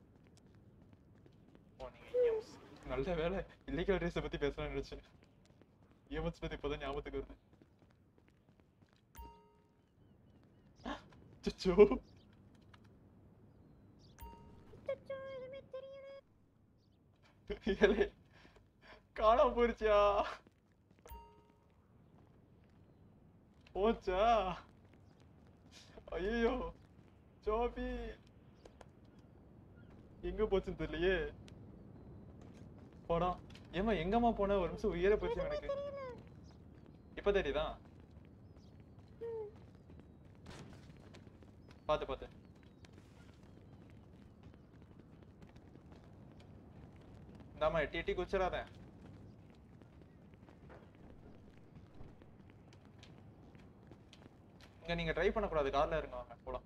ஓ நீங்க இஎம்எஸ். நல்ல வேளை இல்லீகல் ரேஸை பத்தி பேசலாம்னு நினைச்சேன். இஎம்எஸ் பத்தி இப்பதான் ஞாபகத்துக்கு வருது. சச்சோ சச்சோ எதுமே தெரியல. ஏலே காணாம போயிருச்சா? போச்சா? ஐயோ ஜோபி எங்க போச்சுன்னு தெரியலையே. போடா. ஏமா எங்கம்மா போன? ஒரு நிமிஷம் உயிரை போச்சு எனக்கு. இப்ப தெரியுதா? பாத்து பாத்து. இந்தாமா எட்டி எட்டி குச்சிடாத. இங்க நீங்க ட்ரை பண்ண கூடாது, கார்ல இருங்க. வாங்க போலாம்.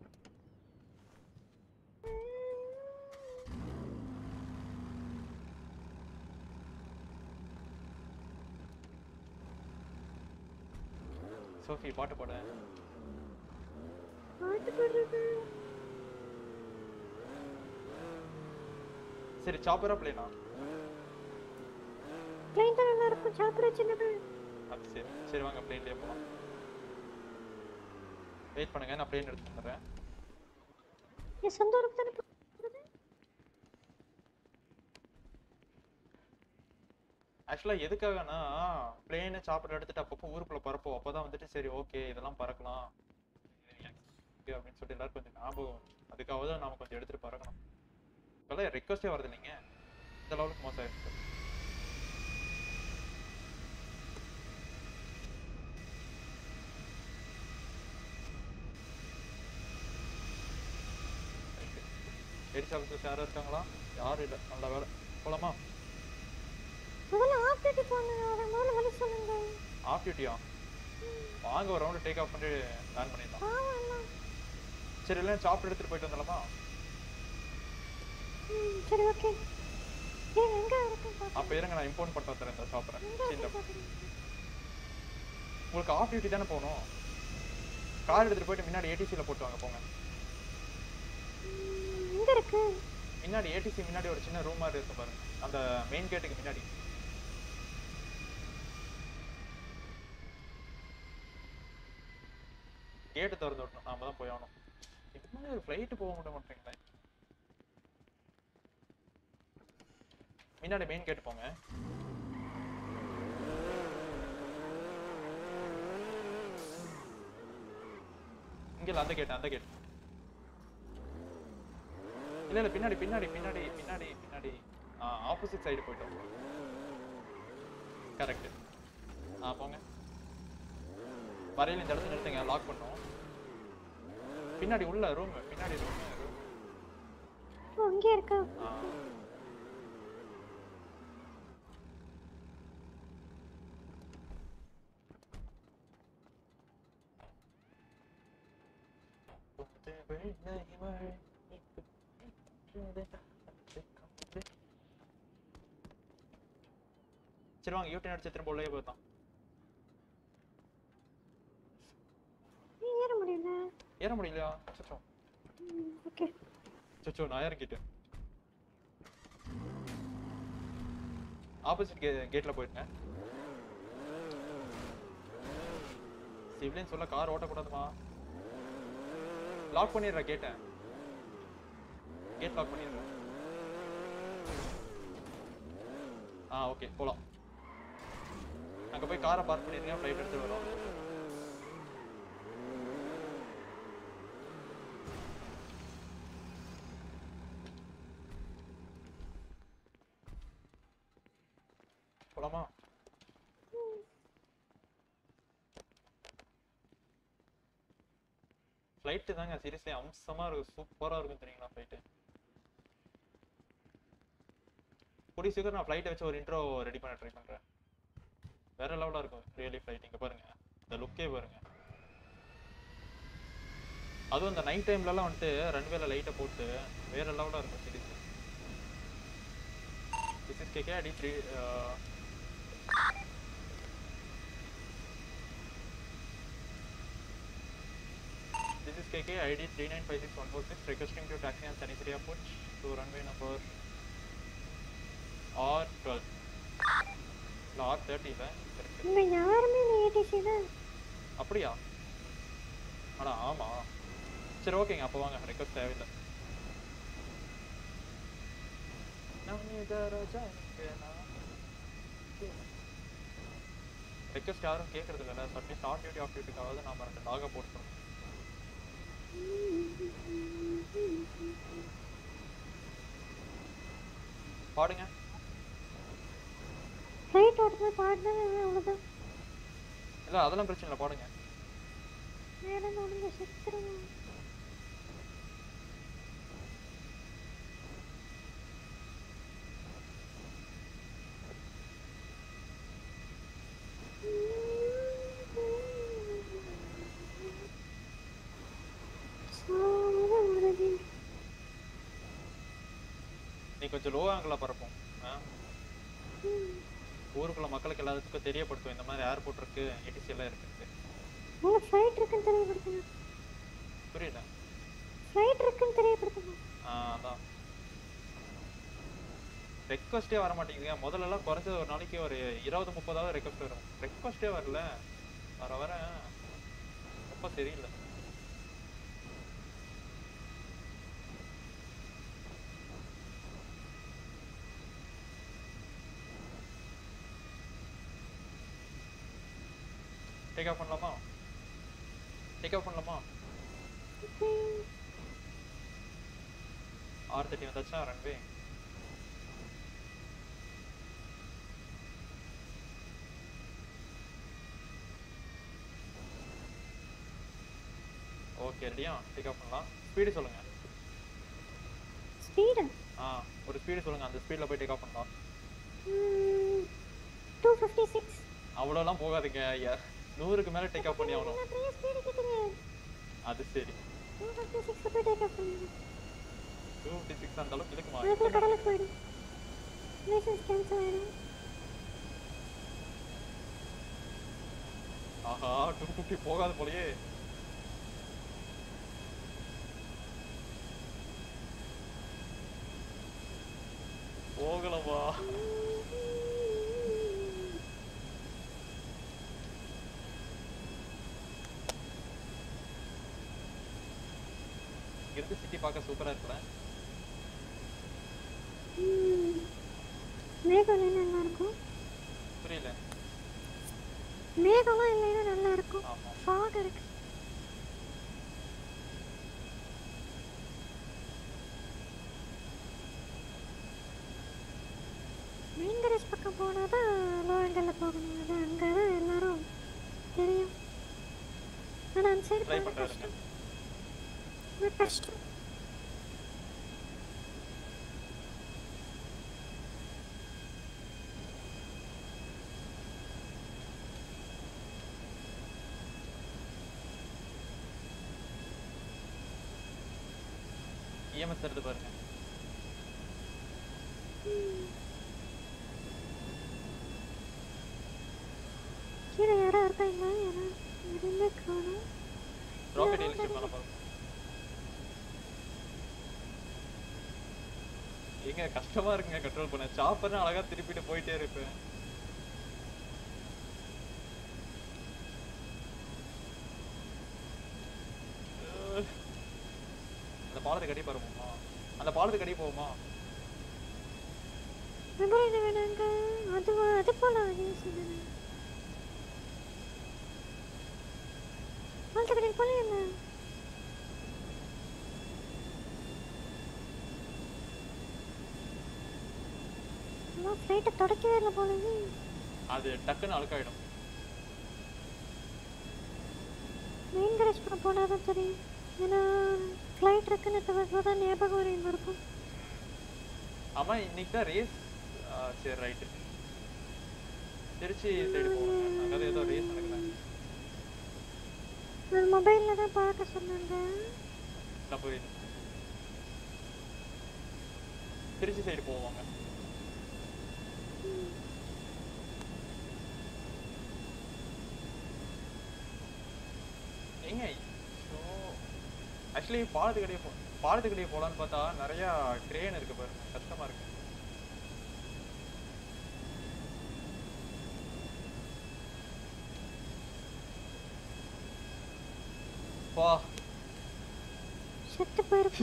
சோஃபி பாட்டு பாடு. பாட்டு பாடுறது. சரி சாப்பரா பிளேனா? பிளேன் தான் நல்லா இருக்கும். சாப்பரா சின்னது. அது சரி. சரி வாங்க பிளேன்லயே போலாம். வெயிட் பண்ணுங்க, நான் பிளேன் எடுத்து வந்துறேன். நீ சொந்த ஊருக்கு தான போறது? ஆக்சுவலா எதுக்காகனா பிளேன் சாப்பர் எடுத்துட்டு அப்பப்போ ஊருக்குள்ள பறப்போம். அப்பதான் வந்துட்டு சரி ஓகே இதெல்லாம் பறக்கலாம் அப்படின்னு சொல்லிட்டு எல்லாரும் கொஞ்சம் ஞாபகம். அதுக்காக தான் நாம கொஞ்சம் எடுத்துட்டு பறக்கணும். இப்பெல்லாம் ரெக்வஸ்டே வருது இல்லைங்க, இந்த லெவலுக்கு மோசம் ஆயிடுச்சு. ஏடி சாப்பிட்டு யாரும் இருக்காங்களா? யாரும் இல்லை. நல்ல வேலை. போலாமா? முதல்ல ஆஃப் டியூட்டி போங்க. முதல்ல வழி சொல்லுங்க. ஆஃப் டியூட்டியா? வாங்க ஒரு ரவுண்ட் டேக் ஆஃப் பண்ணி லேண்ட் பண்ணிடலாம். சரி இல்லை சாப்பிட்டு எடுத்துட்டு போயிட்டு வந்துடலாமா? ம் சரி ஓகே. ஏங்க எங்க இருக்கு? அப்ப இருங்க, நான் இம்போர்ட் பண்ணிட்டு வந்துறேன் இந்த சாப்பிட்றேன். உங்களுக்கு ஆஃப் டியூட்டி தானே போகணும். கார் எடுத்துட்டு போயிட்டு முன்னாடி ஏடிசியில போட்டு வாங்க போங்க. எங்க இருக்கு? முன்னாடி ஏடிசி முன்னாடி ஒரு சின்ன ரூம் மாதிரி இருக்கு பாருங்க, அந்த மெயின் கேட்டுக்கு முன்னாடி. கேட்டு திறந்து விட்டோம், நாம தான் போய் ஆகணும். இதுக்கு ஒரு ஃப்ளைட்டு போக முடிய மாட்டேங்களே. முன்னாடி மெயின் கேட்டு போங்க. இங்க இல்ல, அந்த கேட் அந்த கேட். இல்ல இல்ல பின்னாடி பின்னாடி பின்னாடி பின்னாடி பின்னாடி ஆப்போசிட் சைடு போயிட்டோம். கரெக்ட். ஆ போங்க. வரையில இந்த இடத்துல நிறுத்துங்க, லாக் பண்ணோம். பின்னாடி உள்ள ரூம், பின்னாடி ரூம். அங்க இருக்கா? சரி வாங்க, யூடியூப் அடிச்சு திரும்ப உள்ளே போய்தான். ஏற முடியல. ஏற முடியலையா? சச்சோ. ஓகே. சச்சோ நான் இறங்கிட்டேன். ஆப்போசிட் கேட்ல போயிடுங்க. சிவிலியன் சொல்ல கார் ஓட்டக்கூடாதுமா. லாக் பண்ணிடுற கேட்டை. கேட் லாக் பண்ணிடுற. ஆ ஓகே போலாம். அங்க போய் காரை பார்க் பண்ணிருங்க, ஃளைட் எடுத்து வரோம். போலாமா? ஃளைட் தாங்க சீரியஸ்லி அம்சமா இருக்கும், சூப்பரா இருக்கும் தெரியுங்களா ஃளைட். கூடிய சீக்கிரம் நான் ஃளைட்டை வச்சு ஒரு இன்ட்ரோ ரெடி பண்ண ட்ரை பண்றேன். வேற லெவலா இருக்கும் ரியலி ஃளைட். இங்க பாருங்க, இந்த லுக்கே பாருங்க. அதுவும் அந்த நைட் டைம்லலாம் வந்துட்டு ரன்வேல லைட்டை போட்டு வேற லெவலா இருக்கும் seriously. This is KK ID three. This is K K I D three nine five six one four six requesting to taxi on Sanitary approach to runway number R twelve. இல்ல R thirty இல்ல இருக்கு. இங்க யாருமே A T C தான். அப்படியா? அட ஆமா. சரி ஓகேங்க, அப்ப வாங்க, ரெக்வெஸ்ட் தேவையில்லை. ரெக்வெஸ்ட் யாரும் கேட்கறது இல்லை. சட்னி ஸ்டார்ட் டியூட்டி ஆஃப் டியூட்டிக்காவது நாம ரெண்டு டாகை போட்டுருவோம். பாடுங்க. ஃளைட் ஓடுறது பாடுறது அவ்வளவுதான். இல்ல அதெல்லாம் பிரச்சனை இல்லை, பாடுங்க. மேல ஓடுங்க செத்துறோம். நீ கொஞ்சம் லோ ஆங்கிளா பறப்போம். ஊருக்குள்ள மக்களுக்கு எல்லாத்துக்கும் தெரியப்படுத்தும் இந்த மாதிரி ஏர்போர்ட் இருக்கு, ஏடிசி எல்லாம் இருக்கு. உங்க ஃளைட் இருக்குன்னு தெரியப்படுத்துங்க. புரியல. ஃளைட் இருக்குன்னு தெரியப்படுத்துங்க. ஆ அதான். ரெக்வெஸ்டே வர மாட்டேங்குதுங்க. முதல்ல எல்லாம் குறைஞ்சது ஒரு நாளைக்கு ஒரு இருபது முப்பதாவது ரெக்வெஸ்ட் வரும். ரெக்வெஸ்டே வரல. வர வர ரொம்ப சரியில்லை. டேக் ஆஃப் பண்ணலாமா? டேக் ஆஃப் பண்ணலாமா? ஆர் தேர்ட்டி வந்தாச்சுன்னா ரன்வே. ஓகே ரெடியா? டேக் ஆஃப் பண்ணலாம். ஸ்பீடு சொல்லுங்க. ஸ்பீடு? ஆ ஒரு ஸ்பீடு சொல்லுங்க, அந்த ஸ்பீட்ல போய் டேக் ஆஃப் பண்ணலாம். two fifty-six. அவ்வளோலாம் போகாதீங்க ஐயா, நூறுக்கு மேல டேக் ஆஃப் பண்ணி ஆகணும். அது சரி. two fifty-six போய் டேக் ஆஃப் பண்ணுங்க. two fifty-six அந்த அளவுக்கு இருக்குமா? அதுக்கு கடலுக்கு போய்டு. லைசென்ஸ் கேன்சல் ஆயிடும். ஆஹா two fifty போகாத போலயே. போகலமா? இருக்கு சிட்டி பார்க்க சூப்பரா இருக்குல. மேகம் இல்லைன்னா நல்லா இருக்கும். புரியல. மேகம்லாம் இல்லைன்னா நல்லா இருக்கும். ஃபாக் இருக்கு. ஃபர்ஸ்ட் இஎம்எஸ் எடுத்து பாருங்க. கீழே யாரோ இருக்காங்களா? யாரோ எதுவுமே காணும். ராக்கெட் எலிஷிப் பண்ண பாருங்க. ஏங்க கஷ்டமா இருக்குங்க கண்ட்ரோல் பண்ண. சாப்பர்னா அழகா திருப்பிட்டு போயிட்டே இருப்பேன். அந்த பாலத்துக்கு அடி போவோமா? அந்த பாலத்துக்கு அடி போவோமா? விபரீத வேணாங்க. அது அது போல சொல்லுங்க. பாலத்துக்கு அடி போல என்ன? நான் ஃப்ளைட்டை தொடக்கவே இல்லை போலவே. அது டக்குன்னு அழுக்காயிடும். மெயின் கரேஜ் பண்ண போனாதான் தெரியும். ஏன்னா ஃப்ளைட் இருக்குன்னு தான் ஞாபகம் வரையும் இருக்கும். ஆமா இன்னைக்கு தான் ரேஸ். சரி ரைட்டு. திருச்சி சைடு போகணும். அங்கே ஏதோ ரேஸ் நடக்குது. நான் மொபைலில் தான் பார்க்க சொன்னாங்க. நான் புரியுது. திருச்சி சைடு போவாங்க. எங்க ஆக்சுவலி பாலத்துக்கடியே போ பாலத்துக்கடியே போகலான்னு பார்த்தா நிறையா ட்ரெயின் இருக்கு பாருங்க. கஷ்டமா இருக்கு. வா செத்து போயிருக்கு.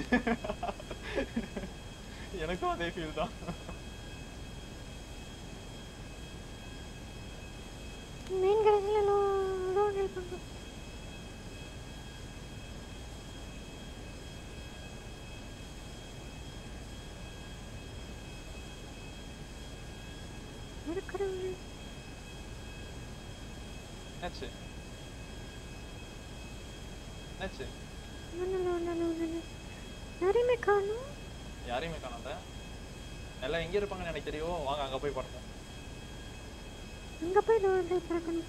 எனக்கும் அதே ஃபீல் தான். மெயின் கரேஜில் லோ லோன் ஹெல்ப் பண்ணுறோம். என்னாச்சு என்னாச்சு? யாரையுமே காணும். யாரையுமே காணாத. எல்லாம் எங்க இருப்பாங்கன்னு எனக்கு தெரியும். வாங்க அங்க போய் பார்ப்போம். அங்க போய் லோன் ஹெல்ப் பார்க்கணும்.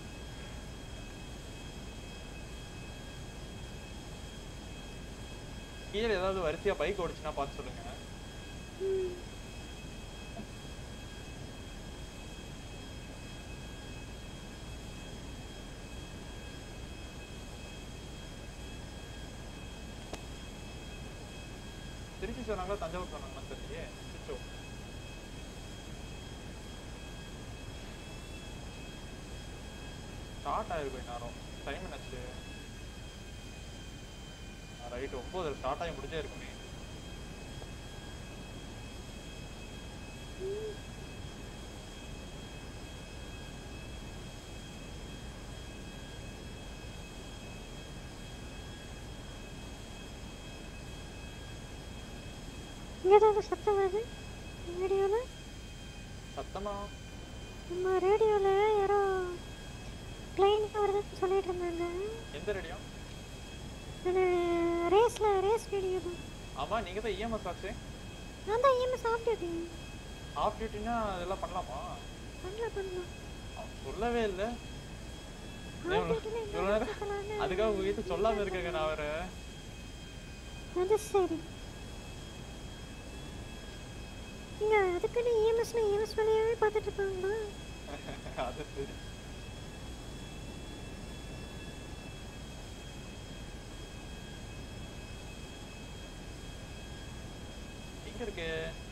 கீழே ஏதாவது வரிசையா பைக் ஓடிச்சுன்னா பார்த்து சொல்லுங்க. திருச்சி சொன்னாங்களா தஞ்சாவூர் சொன்னாங்களா தெரியலையே. சுச்சோ ஸ்டார்ட் ஆகிருக்கும் நேரம். டைம் என்னாச்சு? ரைட் ஒன்பது ஸ்டார்ட் ஆகி முடிஞ்சே இருக்குமே. இங்கே ஏதாவது சத்தம் வருது ரேடியோவில். சத்தமா? நம்ம ரேடியோவில் யாரோ பிளைன் வருதுன்னு சொல்லிட்டு இருந்தாங்க. எந்த ரேடியோ? ரேஸ்ல ரேஸ் ரேடியோ தான். ஆமா நீங்க தான் இஎம்எஸ் ஆச்சு. நான் தான் இஎம்எஸ் ஆஃப் டியூட்டி. ஆஃப் டியூட்டினா அதெல்லாம் பண்ணலாமா? பண்ணலாம் பண்ணலாம். சொல்லவே இல்லை. அதுக்காக உங்ககிட்ட சொல்லாம இருக்கேங்க நான் வேற. அது சரி. நீங்க அதுக்குன்னு இஎம்எஸ்ல இஎம்எஸ் வேலையாவே பார்த்துட்டு இருப்பாங்களா? அது சரி. எங்க இருக்கு?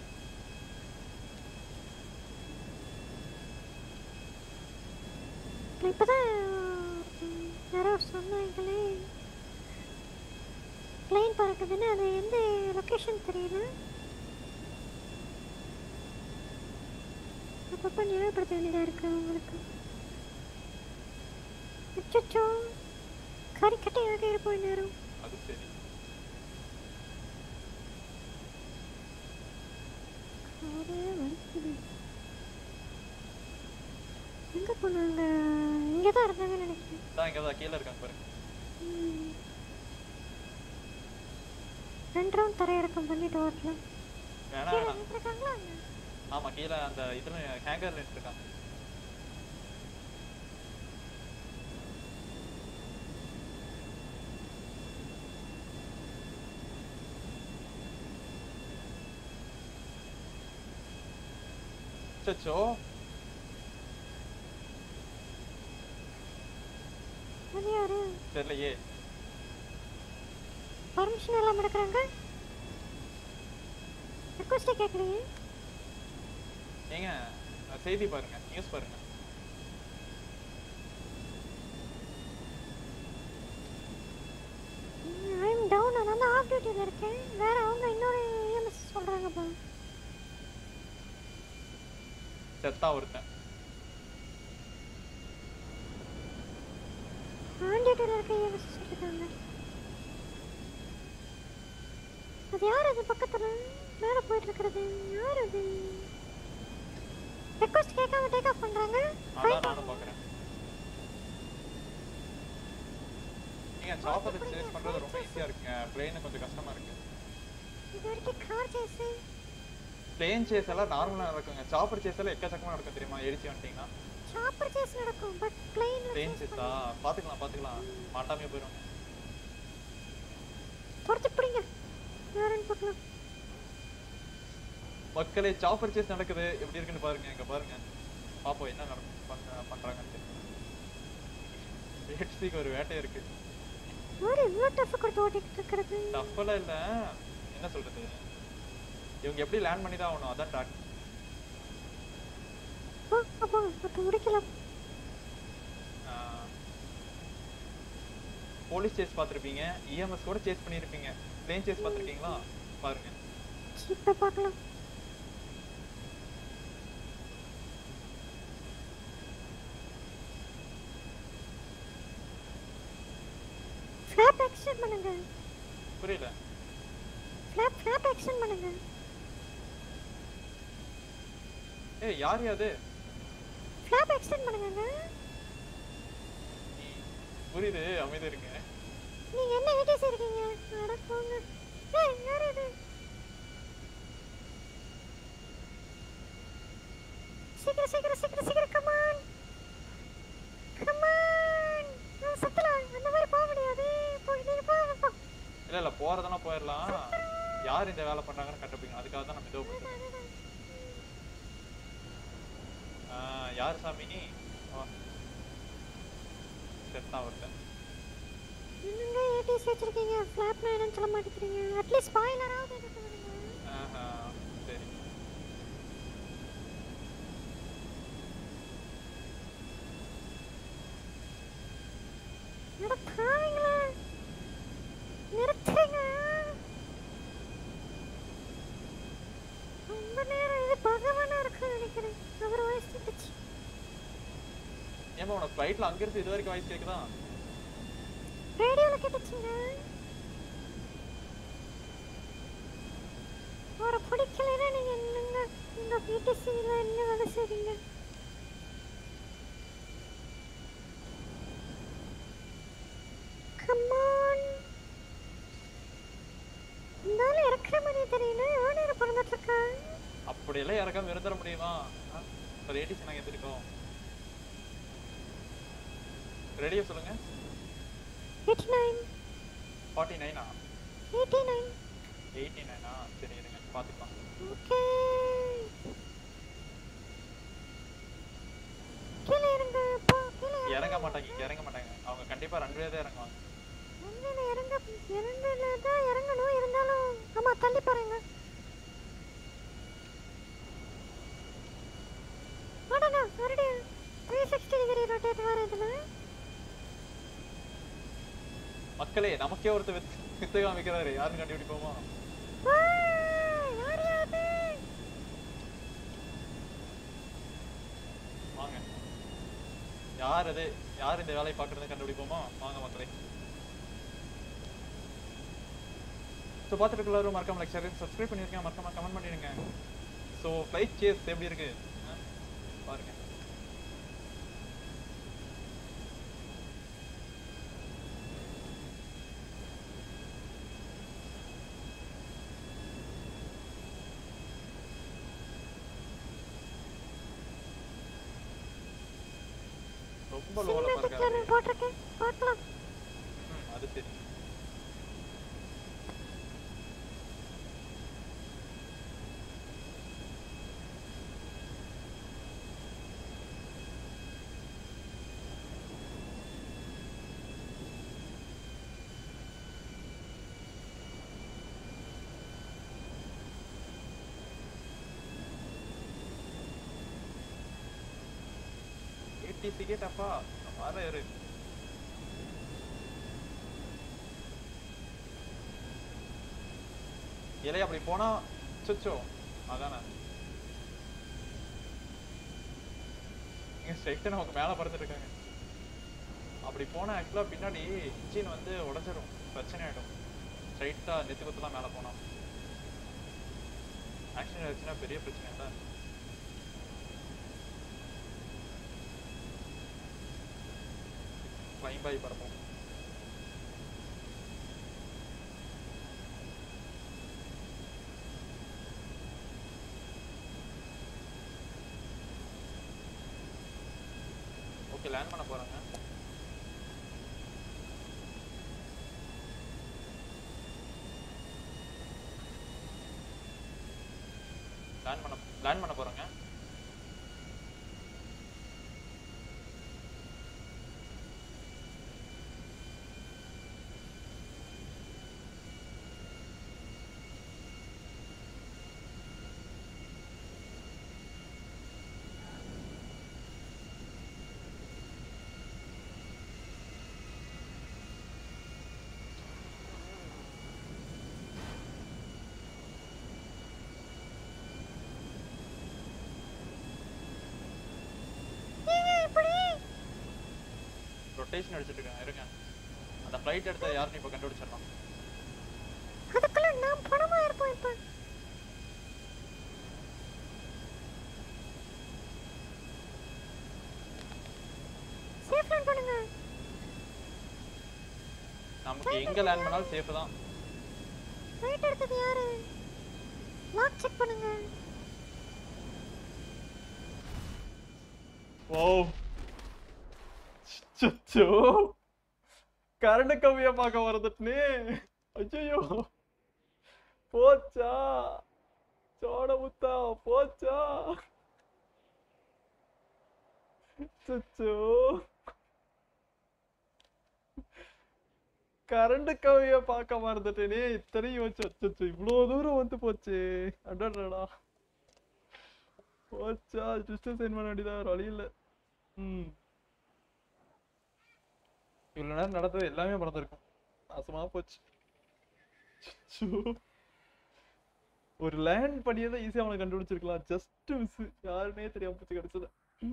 இப்பதான் யாரோ சொன்னாங்களே பிளைன் பறக்குதுன்னு. அது எந்த லொக்கேஷன் தெரியல. அப்பப்போ ஞாபகப்படுத்த வேண்டியதாக இருக்கு அவங்களுக்கு. அச்சோ கறிக்கட்டையாக இருப்போம் நேரம். அது சரி. எங்க போனாங்க? இங்கே தான் இருந்தாங்கன்னு நினைக்கிறேன். தான் இங்கே தான் கீழே இருக்காங்க பாருங்க. ரெண்டு ரவுண்ட் தரையிறக்கம் பண்ணிட்டு வரலாம். வேணா கீழே வேணாம் நின்றுருக்காங்களா? ஆமா கீழே அந்த இதுல ஹேங்கர்ல இருக்காங்க. சச்சோ அது யாரு? தெரியலையே. பர்மிஷன் எல்லாம் எடுக்கிறாங்க. ரிக்வெஸ்ட் கேட்குறீங்க. ஏங்க செய்தி பாருங்க, நியூஸ் பாருங்க. I'm down. நான் ஆஃப் டியூட்டியில் இருக்கேன். வேற அவங்க இன்னொரு இஎம்எஸ் சொல்கிறாங்கப்பா. செத்தா ஒருத்தன். ஆன் டியூட்டியில் இருக்க இஎம்எஸ் சொல்லியிருக்காங்க. அது யார்? அது பக்கத்தில் மேலே போயிட்டு இருக்கிறது யார்? அது ரெக்வெஸ்ட் கேட்காம டேக் ஆஃப் பண்ணுறாங்க. அதான் நானும் பார்க்குறேன். நீங்க சாப்பர் சேஸ் பண்றது ரொம்ப ஈஸியா இருக்குங்க. பிளேன் கொஞ்சம் கஷ்டமா இருக்கு. இது வரைக்கும் கார் சேஸ், பிளேன் சேஸ் எல்லாம் நார்மலா நடக்குங்க. சாப்பர் சேஸ் எல்லாம் எக்கச்சக்கமா நடக்கும் தெரியுமா? ஏடிசி வந்துட்டீங்கன்னா சாப்பர் சேஸ் நடக்கும். பட் பிளேன் பிளேன் சேஸா பாத்துக்கலாம் பாத்துக்கலாம். மாட்டாமே போயிடும். துரத்தி பிடிங்க. யாருன்னு பார்க்கலாம். மக்களே சாப்பர் சேஸ் நடக்குது. எப்படி இருக்குன்னு பாருங்க. இங்க பாருங்க. பாப்போம் என்ன நடக்கும் பண்ண பண்றாங்கன்னு. ஏடிசிக்கு ஒரு வேட்டை இருக்கு. யாரு இவ்வளோ டஃப் கொடுத்து ஓட்டிட்டு இருக்கிறது? டஃப்லாம் இல்ல, என்ன சொல்றது, இவங்க எப்படி லேண்ட் பண்ணி தான் ஆகணும். அதான் ட்ராக். அப்பா அப்போ முடிக்கலாம். போலீஸ் சேஸ் பார்த்துருப்பீங்க, இஎம்எஸ் கூட சேஸ் பண்ணியிருப்பீங்க. பிளேன் சேஸ் பார்த்துருக்கீங்களா? பாருங்க. இப்போ பார்க்கலாம். ஃபிளாப் எக்ஸ்டெண்ட் பண்ணுங்க. புரியல. ஃபிளாப் ஃபிளாப் எக்ஸ்டெண்ட் பண்ணுங்க. ஏய் யார் அது? ஃபிளாப் எக்ஸ்டெண்ட் பண்ணுங்க. புரியுது, அமைதியா இருங்க. நீங்க என்ன ஏடிசி இருக்கீங்க? அட போங்க. ஏய் யார் அது? சீக்கிரம் சீக்கிரம் சீக்கிரம் சீக்கிரம் கம் ஆன் கம் ஆன். நான் சத்தலாம். அந்த மாதிரி போக முடியாது. போய் நீங்க போங்க. இல்ல இல்ல போறதுனா போயிடலாம். யார் இந்த வேலை பண்றாங்கன்னு கண்டுபிடிக்கணும். அதுக்காக தான் நம்ம இதோ பண்றோம். ஆ யார் சாமி நீ? செத்தா ஒருத்தன். என்னங்க ஏடிசி வச்சிருக்கீங்க? ஃபிளாப் நான் சொல்ல மாட்டேங்கிறீங்க. அட்லீஸ்ட் ஸ்பாயிலராவது எடுத்து விடுங்க. ஆஹா சரி. அட பாவீங்களா, நிறுத்துங்க. ரொம்ப நேரம் இது பகவானா இருக்குன்னு நினைக்கிறேன். அவர் வாய்ஸ் கேட்டுச்சு. ஏமா உனக்கு ஃப்ளைட்ல அங்க இருந்து இது வரைக்கும் வாய்ஸ் கேக்குதா? ரேடியோல கேட்டுச்சுங்க. ஒரு பிடிக்கலைன்னா நீங்க என்னங்க இந்த பிடிசில என்ன வேலை செய்றீங்க? Come on. இருந்தாலும் இறக்குற மாதிரி தெரியல. எவ்வளோ நேரம் பறந்துட்டு இருக்கா? அப்படியெல்லாம் இறக்காம இருந்துட முடியுமா? இப்போ ஏடிசி நாங்கள் எப்படி இருக்கோம்? ரேடியோ சொல்லுங்க. எயிட்டி நைன் ஃபார்ட்டி நைனா? எயிட்டி நைன் எயிட்டி நைனா? சரி இருங்க பார்த்துக்கலாம். ஓகே கீழே இறங்க. போ கீழே இறங்க மாட்டாங்க. இங்கே இறங்க மாட்டாங்க. அவங்க கண்டிப்பாக ரன்வே தான் இறங்குவாங்க. ரன்வேல இறங்க இறங்கல தான் இறங்கணும். இருந்தாலும் ஆமா தள்ளி பாருங்க. அடடா மறுபடியும் த்ரீ சிக்ஸ்டி டிகிரி ரொட்டேட் வரதுல. மக்களே நமக்கே ஒருத்தர் வித்து வித்து காமிக்கிறாரு. யாருன்னு கண்டுபிடிப்போமா? யார் யாரு? வாங்க. யார் அது? யார் இந்த வேலையை பார்க்கறது கண்டுபிடிப்போமா? வாங்க மக்களே. ஸோ பார்த்துட்டு எல்லாரும் மறக்காம லைக் ஷேர் சப்ஸ்கிரைப் பண்ணியிருக்கேன். மறக்காம கமெண்ட் பண்ணிடுங்க. ஸோ ஃப்ளைட் சேஸ் எப்படி இருக்கு பாருங்க. ரொம்ப லோல சிக்னேச்சர் பறக்காது. போட்டிருக்கேன் பார்க்கலாம். ம், அது சரி. ஏடிசிக்கே டப்பா வர இரு. இலை அப்படி போனா சுச்சோ அதானே இங்க ஸ்ட்ரைட்டா நமக்கு மேல பறந்துட்டு இருக்காங்க. அப்படி போனா ஆக்சுவலா பின்னாடி இன்ஜின் வந்து உடைஞ்சிடும், பிரச்சனை ஆயிடும். ஸ்ட்ரைட்டா நெத்து குத்துலாம் மேல போனா ஆக்சிடென்ட் ஆச்சுன்னா பெரிய பிரச்சனை தான். ஃப்ளைங் பாய் பறப்போம். ஓகே லேண்ட் பண்ண போறாங்க. லேண்ட் பண்ண லேண்ட் பண்ண போறாங்க. ரொட்டேஷன் அடிச்சிட்டு இருக்காங்க. இருங்க, அந்த ஃளைட் எடுத்த யாருன்னு இப்ப கண்டுபிடிச்சிடலாம். அதுக்குள்ள நாம் பணமா இருப்போம். இப்ப சேஃப் லேண்ட் பண்ணுங்க. நமக்கு எங்க லேண்ட் பண்ணாலும் சேஃப் தான். ரைட் எடுத்தது யாரு? லாக் செக் பண்ணுங்க. ஓ சச்சோ, கரண்ட் கம்மியா பார்க்க வரதுட்டுனே. ஐயோ போச்சா சோட முத்தா போச்சா. சச்சோ கரண்ட் கம்மியா பார்க்க மறந்துட்டேனே. இத்தனையும் வச்சு அச்சோ இவ்வளவு தூரம் வந்து போச்சு. அடடா போச்சா, டிஸ்டன்ஸ் சைன் பண்ண வேண்டியதா, வேற வழி இல்லை. ம் இவ்வளவு நேரம் நடந்தது எல்லாமே மறந்துருக்கும். நாசமா போச்சு. ஒரு லேண்ட் பண்ணியதை ஈஸியா அவனை கண்டுபிடிச்சிருக்கலாம். ஜஸ்ட் மிஸ், யாருன்னே தெரியாம போச்சு கிடைச்சது.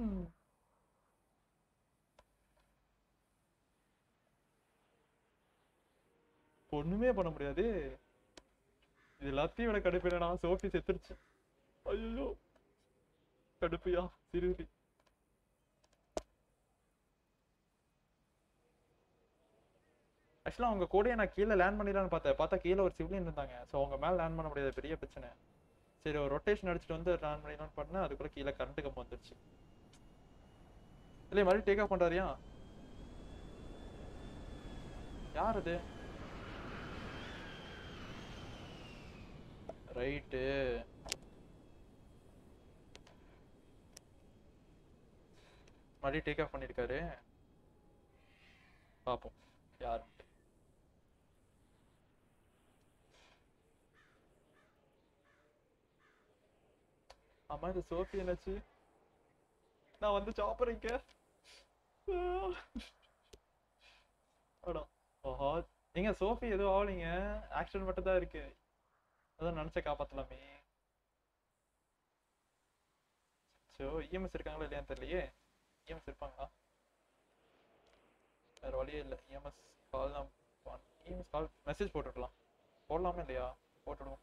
ஒண்ணுமே பண்ண முடியாது. இது எல்லாத்தையும் விட கடுப்பு என்னன்னா சோஃபி செத்துருச்சு. ஐயோ கடுப்பியா சீரியஸ்லி. ஆக்சுவலாக அவங்க கூட நான் கீழே லேண்ட் பண்ணிடலான்னு பார்த்தேன். பார்த்தா கீழே ஒரு சிவிலியன் இருந்தாங்க. ஸோ அவங்க மேலே லேண்ட் பண்ண முடியாது, பெரிய பிரச்சனை. சரி ஒரு ரொட்டேஷன் அடிச்சுட்டு வந்து லேண்ட் பண்ணிடலான்னு பண்ணேன். அதுக்குள்ள கீழே கரண்ட் கம்பம் வந்துருச்சு. இல்லை மறுபடியும் டேக் ஆஃப் பண்ணுறாரியா? யார் அது? ரைட்டு மறுபடியும் டேக் ஆஃப் பண்ணியிருக்காரு. பார்ப்போம் யார். ஆமா இந்த சோஃபி என்னாச்சு? நான் வந்து சாப்பர் இங்க. அடா ஓஹோ, எங்க சோஃபி எதுவும் ஆகலைங்க, ஆக்சிடென்ட் மட்டும் தான் இருக்கு. அதான் நினைச்ச காப்பாத்தலாமே. சோ இஎம்எஸ் இருக்காங்களா இல்லையான்னு தெரியலையே. இஎம்எஸ் இருப்பாங்களா? வேற வழியே இல்லை. இஎம்எஸ் கால் தான். இஎம்எஸ் கால் மெசேஜ் போட்டுடலாம். போடலாமா இல்லையா? போட்டுடுவோம்.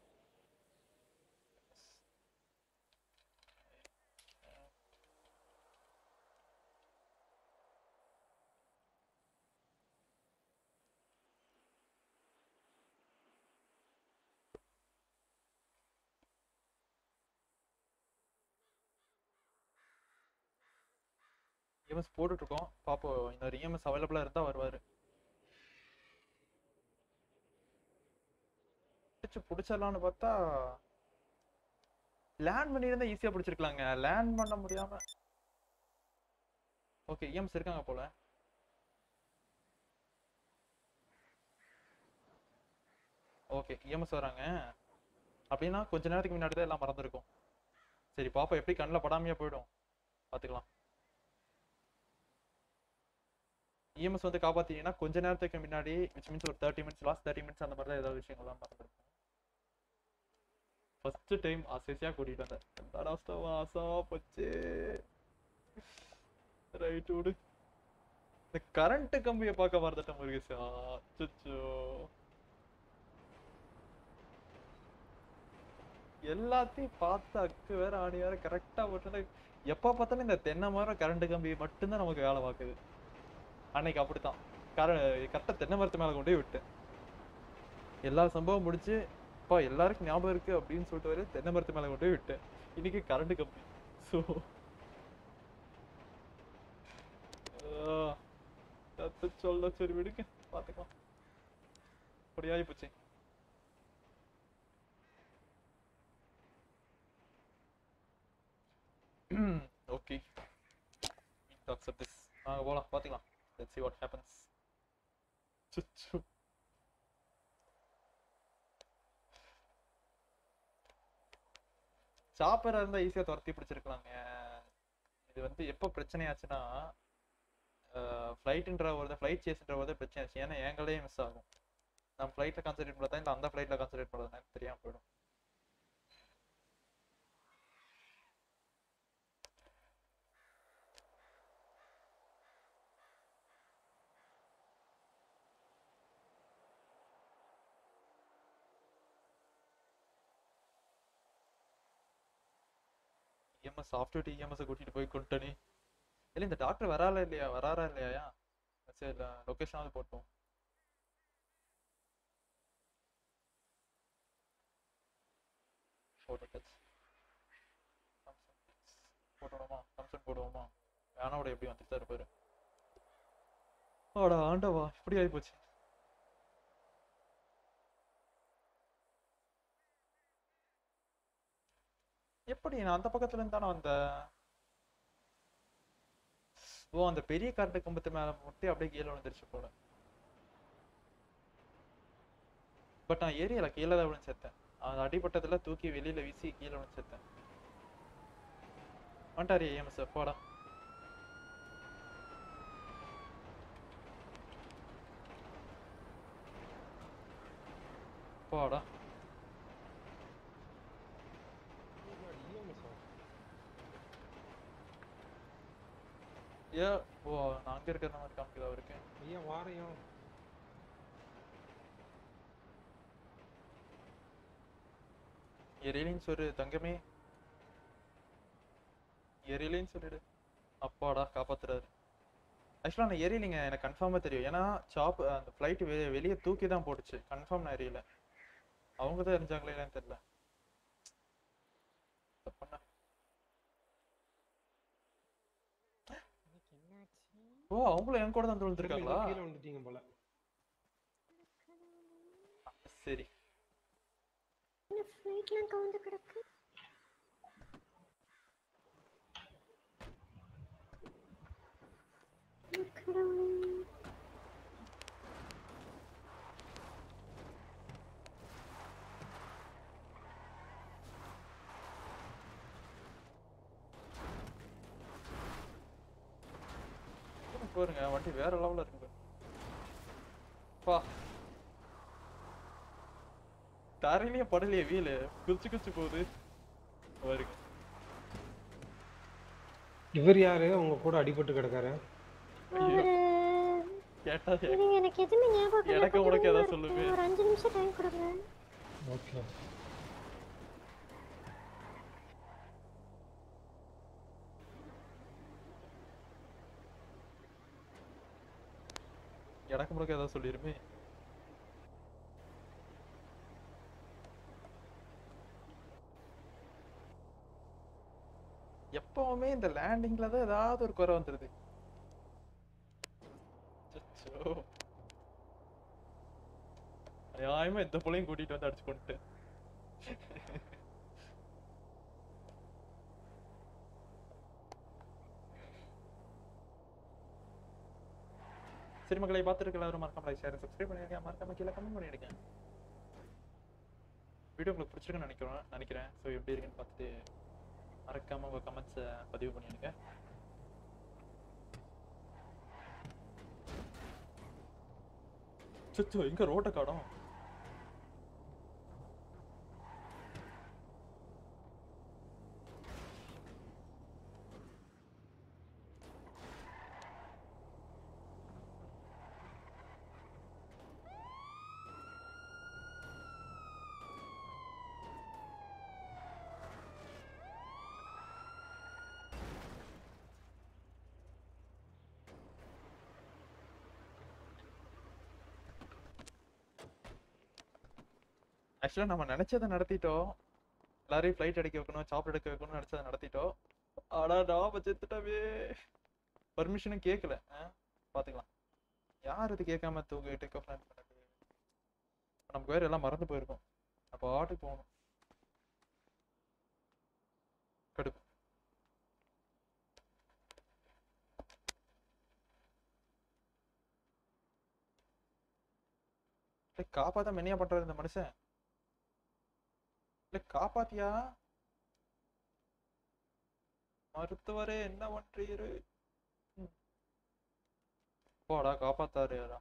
இஎம்எஸ் போட்டுட்டு இருக்கோம், பாப்போம். இன்னொரு இஎம்எஸ் அவைலபிளா இருந்தா வருவாரு. பிடிச்சு பிடிச்சிடலான்னு பார்த்தா லேண்ட் பண்ணியிருந்தா ஈஸியா பிடிச்சிருக்கலாங்க. லேண்ட் பண்ண முடியாம. ஓகே, இஎம்எஸ் இருக்காங்க போல. ஓகே, இஎம்எஸ் வராங்க அப்படின்னா கொஞ்ச நேரத்துக்கு முன்னாடி தான் எல்லாம் மறந்துருக்கும். சரி பாப்பா, எப்படி கண்ணில் படாமையா போயிடும், பார்த்துக்கலாம். இஎம்எஸ் வந்து காப்பாத்தீங்கன்னா கொஞ்ச நேரத்துக்கு முன்னாடி, விச் மீன்ஸ் ஒரு thirty minutes last thirty minutes அந்த மாதிரி தான் ஏதாவது விஷயங்கள்லாம் மறந்துருக்கும். ஃபர்ஸ்ட் டைம் ஆசையா கூட்டிட்டு வந்தேன். என்னடா ஆசா போச்சு. ரைட் விடு. இந்த கரண்ட் கம்பியை பார்க்க மறந்துட்டேன் முருகேஷா. அச்சச்சோ. எல்லாத்தையும் பார்த்து அக்கு வேற ஆணி வேற கரெக்டா போட்டு எப்ப பார்த்தாலும் இந்த தென்னை மரம் கரண்ட் கம்பி மட்டும்தான் நமக்கு வேலை பார்க்குது. அன்னைக்கு அப்படித்தான் கர கரெக்டா தென்னை மரத்து மேல கொண்டு போய் விட்டேன். எல்லா சம்பவம் முடிச்சு அப்பா எல்லாருக்கும் ஞாபகம் இருக்கு அப்படின்னு சொல்லிட்டு வர தென்னை மரத்து மேல கொண்டு போய் விட்டேன். இன்னைக்கு கரண்ட் கம்பி. ஸோ சொல்ல சரி விடுங்க, பார்த்துக்கலாம். அப்படியாகி போச்சு. Okay, accept this. நாங்க போலாம், பாத்துக்கலாம். Let's see what happens. சுச்சு. சாப்பரா இருந்தா ஈஸியா துரத்தி பிடிச்சிருக்கலாங்க. இது வந்து எப்போ பிரச்சனை ஆச்சுன்னா ஃப்ளைட்ன்ற ஒரு ஃப்ளைட் சேஸ்ன்ற ஒரு பிரச்சனை ஆச்சு. ஏன்னா எங்களே மிஸ் ஆகும். நான் ஃப்ளைட்ல கான்சென்ட்ரேட் பண்ணதா இல்லை அந்த ஃப்ளைட்ல கான்சென்ட்ரேட் பண்ணதா எனக்கு தெரியாம போயிடும். இஎம்எஸ் சாஃப்ட்வேர் இஎம்எஸ் கூட்டிட்டு போய் கொண்டனே. இல்லை இந்த டாக்டர் வரால இல்லையா, வராரா இல்லையா? சரி, லொக்கேஷனாவது போட்டோம். ஃபோட்டோ டச் போட்டோமா, கம்சன் போடுவோமா? வேணாவோட எப்படி வந்துட்டு தான் இருப்பாரு. ஆடா ஆண்டவா, இப்படி ஆகி போச்சு. எப்படி நான் அந்த பக்கத்துல இருந்தானே வந்த. ஓ, அந்த பெரிய கரண்ட் கம்பத்து மேல முட்டி அப்படியே கீழே விழுந்துருச்சு போல. பட் நான் ஏரியால கீழே தான் விழுந்து செத்தேன். அந்த அடிப்பட்டதுல தூக்கி வெளியில வீசி கீழே விழுந்து செத்தேன். வந்துட்டாரு ஏஎம்எஸ். போடா போடா. ஏ ஓ, நான் அங்க இருக்கிற மாதிரி காமிக்குது அவருக்கு. ஐயா வாரையும் எரியலின்னு சொல்லு தங்கமே, எரியலின்னு சொல்லிடு. அப்பாடா காப்பாத்துறாரு. ஆக்சுவலாக நான் எரியலிங்க, எனக்கு கன்ஃபார்மாக தெரியும். ஏன்னா சாப் அந்த ஃப்ளைட் வெ வெளியே தூக்கி தான் போட்டுச்சு. கன்ஃபார்ம் நான் எரியல. அவங்க தான் எரிஞ்சாங்களே இல்லைன்னு தெரியல. பண்ண ஓ, அவங்களும் என் கூட தான் விழுந்துருக்காங்களா? கீழே வந்துட்டீங்க போல. சரி, ஃப்ளைட்லாம் கவுந்து கிடக்கு. பாருங்க வண்டி வேற லெவல்ல இருக்கு. பா தரையிலேயே படலையே, வீலு குச்சி குச்சி போகுது பாருங்க. இவர் யாரு உங்க கூட அடிபட்டு கிடக்காரு? கேட்டா எனக்கு எதுவுமே ஞாபகம் இல்ல. எனக்கு உனக்கு ஏதாவது சொல்லுங்க. ஒரு அஞ்சு நிமிஷம் டைம் கொடுங்க. ஓகே. எனக்கு முழுக்க ஏதாவது சொல்லிருமே. எப்பவுமே இந்த லேண்டிங்ல தான் ஏதாவது ஒரு குறை வந்துருது. சோ அயாயமா இந்த புள்ளையும் கூட்டிட்டு வந்து அடிச்சு கொண்டு சரி மக்களை பார்த்துருக்க எல்லாரும் மறக்காம லைக் ஷேர் சப்ஸ்கிரைப் பண்ணிருக்கேன் மறக்காம கீழே கமெண்ட் பண்ணிடுங்க வீடியோ உங்களுக்கு பிடிச்சிருக்குன்னு நினைக்கிறேன் நினைக்கிறேன் ஸோ எப்படி இருக்குன்னு பார்த்துட்டு மறக்காம உங்க கமெண்ட்ஸை பதிவு பண்ணிடுங்க சுச்சோ எங்க ரோட்டை காடும் ஆக்சுவலாக நம்ம நினைச்சதை நடத்திட்டோம் எல்லாரையும் ஃப்ளைட் அடிக்க வைக்கணும் சாப்பிட எடுக்க வைக்கணும்னு நினைச்சதை நடத்திட்டோம் ஆனா நான் செத்துட்டவே பர்மிஷனும் கேட்கல பார்த்துக்கலாம் யார் இது கேட்காம தூங்க டேக் ஆஃப் பிளான் பண்ணது நமக்கு வேற எல்லாம் மறந்து போயிருக்கோம் அப்போ ஆட்டுக்கு போகணும் கடுப்பு காப்பாத்த மெனியா பண்றாரு இந்த மனுஷன் இல்ல காப்பாத்தியா மருத்துவரே என்ன பண்றீரு போடா காப்பாத்தாரு யாரா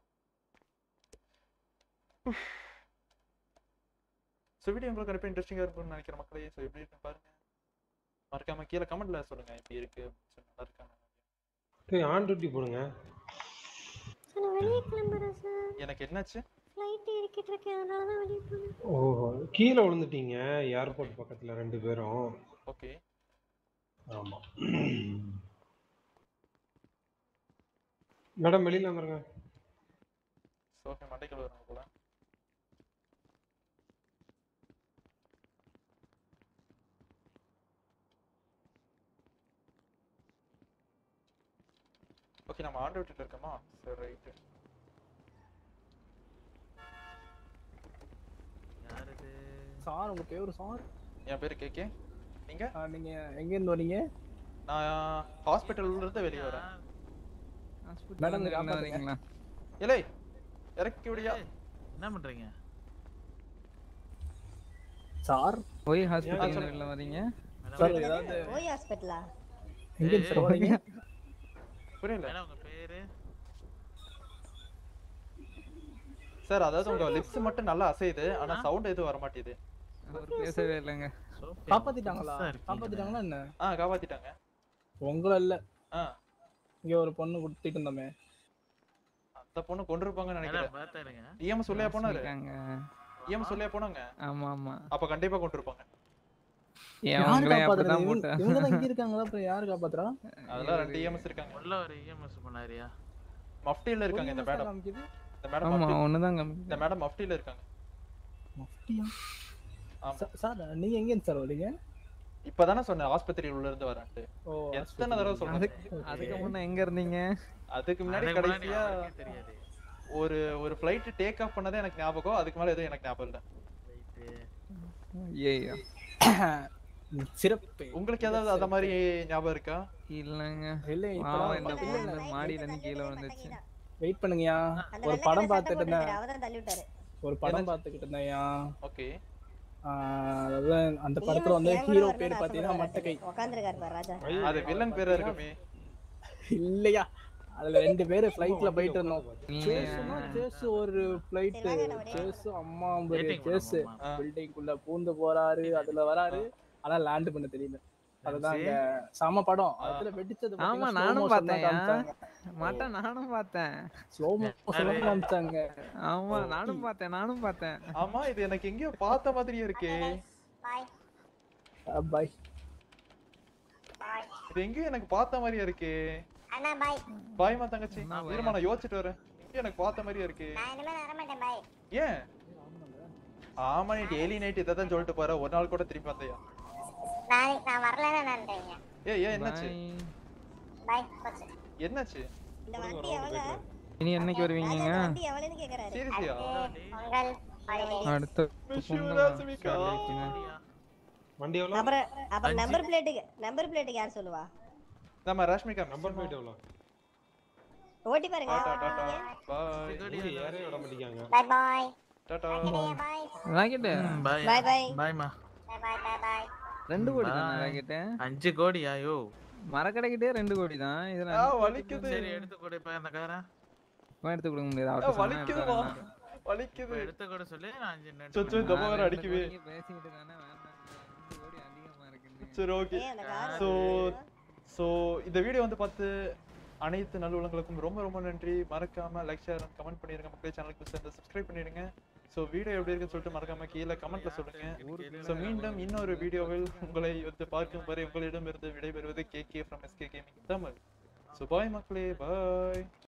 ஸோ வீடியோ உங்களுக்கு கண்டிப்பாக இன்ட்ரெஸ்டிங்காக இருக்கும்னு நினைக்கிற மக்களே ஸோ எப்படி இருக்குன்னு பாருங்க மறக்காம கீழே கமெண்ட்ல சொல்லுங்க எப்படி இருக்கு நல்லா இருக்காங்க ஆன் டியூட்டி போடுங்க வெளியே கிளம்புறேன் சார் எனக்கு என்னாச்சு ஃளைட் ஏறிக்கிட்டு இருக்கேன் அதனால தான் வெளியே போறேன் ஓ கீழே விழுந்துட்டீங்க ஏர்போர்ட் பக்கத்துல ரெண்டு பேரும் ஓகே ஆமா மேடம் வெளியில வந்துருங்க சோஃபி மண்டைக்குள்ள வராங்க போல ஓகே நம்ம ஆன் டியூட்டில இருக்கோமா சரி ரைட் யார் இது சார் உங்க பேரு சார் என் பேரு கேகே நீங்க நீங்க எங்க இருந்து வரீங்க நான் ஹாஸ்பிடல்ல இருந்து வெளிய வரேன் மேடம் நீங்க வரீங்களா ஏலே இறக்கி விடியா என்ன பண்றீங்க சார் ஓய் ஹாஸ்பிடல்ல வெளிய வரீங்க சார் ஏதாவது ஓய் ஹாஸ்பிடலா எங்க சார் வரீங்க புரியல என்ன உங்க பேரு சார் அதாவது உங்க லிப்ஸ் மட்டும் நல்லா அசையுது ஆனா சவுண்ட் எதுவும் வர மாட்டேங்குது அவர் பேசவே இல்லங்க காப்பாத்திட்டாங்களா காப்பாத்திட்டாங்களா என்ன ஆ காப்பாத்திட்டாங்க உங்கள இல்ல ஆ இங்க ஒரு பொண்ணு குத்திட்டு இருந்தமே அந்த பொண்ணு கொன்றிருப்பாங்கன்னு நினைக்கிறேன் பாத்தாருங்க டிஎம் சொல்லியா போனாரு டிஎம் சொல்லியா போனாங்க ஆமா ஆமா அப்ப கண்டிப்பா கொன்றிருப்பாங்க யாரு காப்பாத்துறா இவங்க தான் இங்க இருக்காங்களா அப்புறம் யாரு காப்பாத்துறா அதெல்லாம் ரெண்டு டிஎம்ஸ் இருக்காங்க உள்ள ஒரு இஎம்எஸ் பண்ணாரியா மஃப்டில இருக்காங்க இந்த மேடம் இந்த மேடம் ஆமா ஒண்ணுதான் இந்த மேடம் மஃப்டில இருக்காங்க மஃப்டியா சார் நீங்க எங்க இருந்து சார் வரீங்க இப்பதானே சொன்னேன் ஆஸ்பத்திரியில உள்ள இருந்து வரேன்ட்டு எத்தனை தடவை சொல்றேன் அதுக்கு முன்ன எங்க இருந்தீங்க அதுக்கு முன்னாடி கடைசியா ஒரு ஒரு ஃளைட் டேக் ஆஃப் பண்ணதே எனக்கு ஞாபகம் அதுக்கு மேல எதுவும் எனக்கு ஞாபகம் இல்ல ஏய் சிறப்பு உங்களுக்கு ஏதாவது அத மாதிரி ஞாபகம் இருக்கா இல்லங்க இல்ல இந்த மாடியில இருந்து கீழ விழுந்துச்சு வெயிட் பண்ணுங்கயா ஒரு படம் பார்த்துட்டு இருந்தேன் அவதான் தள்ளி விட்டாரு ஒரு படம் பார்த்துக்கிட்டு இருந்தேன்யா ஓகே அதாவது அந்த படத்துல வந்து ஹீரோ பேர் பாத்தீங்கன்னா மட்டக்கை உட்கார்ந்திருக்காரு பாரு ராஜா அது வில்லன் பேரா இருக்குமே இல்லையா அதுல ரெண்டு பேரு ஃளைட்ல போயிட்டு இருந்தோம் சேஸ்னா சேஸ் ஒரு ஃளைட் சேஸ் அம்மா சேஸ் பில்டிங் குள்ள பூந்து போறாரு அதுல வராரு ஆனா லேண்ட் பண்ண தெரியல அதுதான் அந்த சம படம் அதுல வெடிச்சது ஆமா நானும் பார்த்தேன் மாட்டா நானும் பார்த்தேன் ஸ்லோ மோஷன்ல காமிச்சாங்க ஆமா நானும் பார்த்தேன் நானும் பார்த்தேன் ஆமா இது எனக்கு எங்கயோ பார்த்த மாதிரியே இருக்கே பை பை இது எங்கயோ எனக்கு பார்த்த மாதிரியே இருக்கே அண்ணா பை பாய் மா தங்கச்சி இருமா நான் யோசிச்சிட்டு வரேன் எங்கயோ எனக்கு பார்த்த மாதிரியே இருக்கே நான் இனிமே வர மாட்டேன் பை ஏன் ஆமா நீ டெய்லி நைட் இத தான் சொல்லிட்டு போற ஒரு நாள் கூட திருப்பி வந்தியா நான் நான் வரலன்னு நினைக்கிறீங்க ஏய் ஏய் என்னாச்சு பை போச்சு என்னாச்சு இந்த வண்டி எவ்வளவு இனி என்னைக்கு வருவீங்க? வண்டி எவ்வளவுன்னு கேக்குறாரு. சீரியஸ்லியா? பொங்கல் holiday. அடுத்த வண்டி எவ்வளவு? அப்புறம் அப்புறம் நம்பர் பிளேட்டுக்கு நம்பர் பிளேட்டுக்கு யார் சொல்லுவா? நம்ம ரஷ்மிகா நம்பர் பிளேட் எவ்வளவு? ஓட்டி பாருங்க. டாடா டாடா பை. ஊரு யாரே விட மாட்டேங்காங்க. Bye bye. டாடா Bye. Rocket bye Bye bye. பைமா. Bye bye bye bye. ரெண்டு கோடி தான் ராக்கெட். அஞ்சு கோடியா யோ? மரக்கடைக்கிட்டே ரெண்டு கோடி தான். இதுல ஆ வலிக்குது. சரி எடுத்து கொடு இப்ப அந்த காரை. போய் எடுத்து கொடுக்க முடியாது. ஆ அவட்ட வலிக்குதுமா. வலிக்குது. எடுத்து கொடு சொல்லி நான் அஞ்சு நெட். சொச்சோ தப்பா வர அடிக்குவே. பேசிட்டு தானே வேண்டாம். ரெண்டு கோடி அதிகமா இருக்குன்னு. சரி ஓகே. சோ சோ இந்த வீடியோ வந்து பார்த்து அனைத்து நல்லுள்ளங்களுக்கும் ரொம்ப ரொம்ப நன்றி. மறக்காம லைக் ஷேர் அண்ட் கமெண்ட் பண்ணிருங்க. மக்களே சேனலுக்கு சேர்ந்து சப்ஸ்கிரைப் பண்ணிடுங்க. ஸோ வீடியோ எப்படி இருக்குன்னு சொல்லிட்டு மறக்காம கீழே கமெண்ட்ல சொல்லுங்க. ஸோ மீண்டும் இன்னொரு வீடியோவில் உங்களை வந்து பார்க்கும் வரை உங்களிடமிருந்து விடைபெறுவது K K from SK gaming Tamil. So bye மக்களே, பாய்.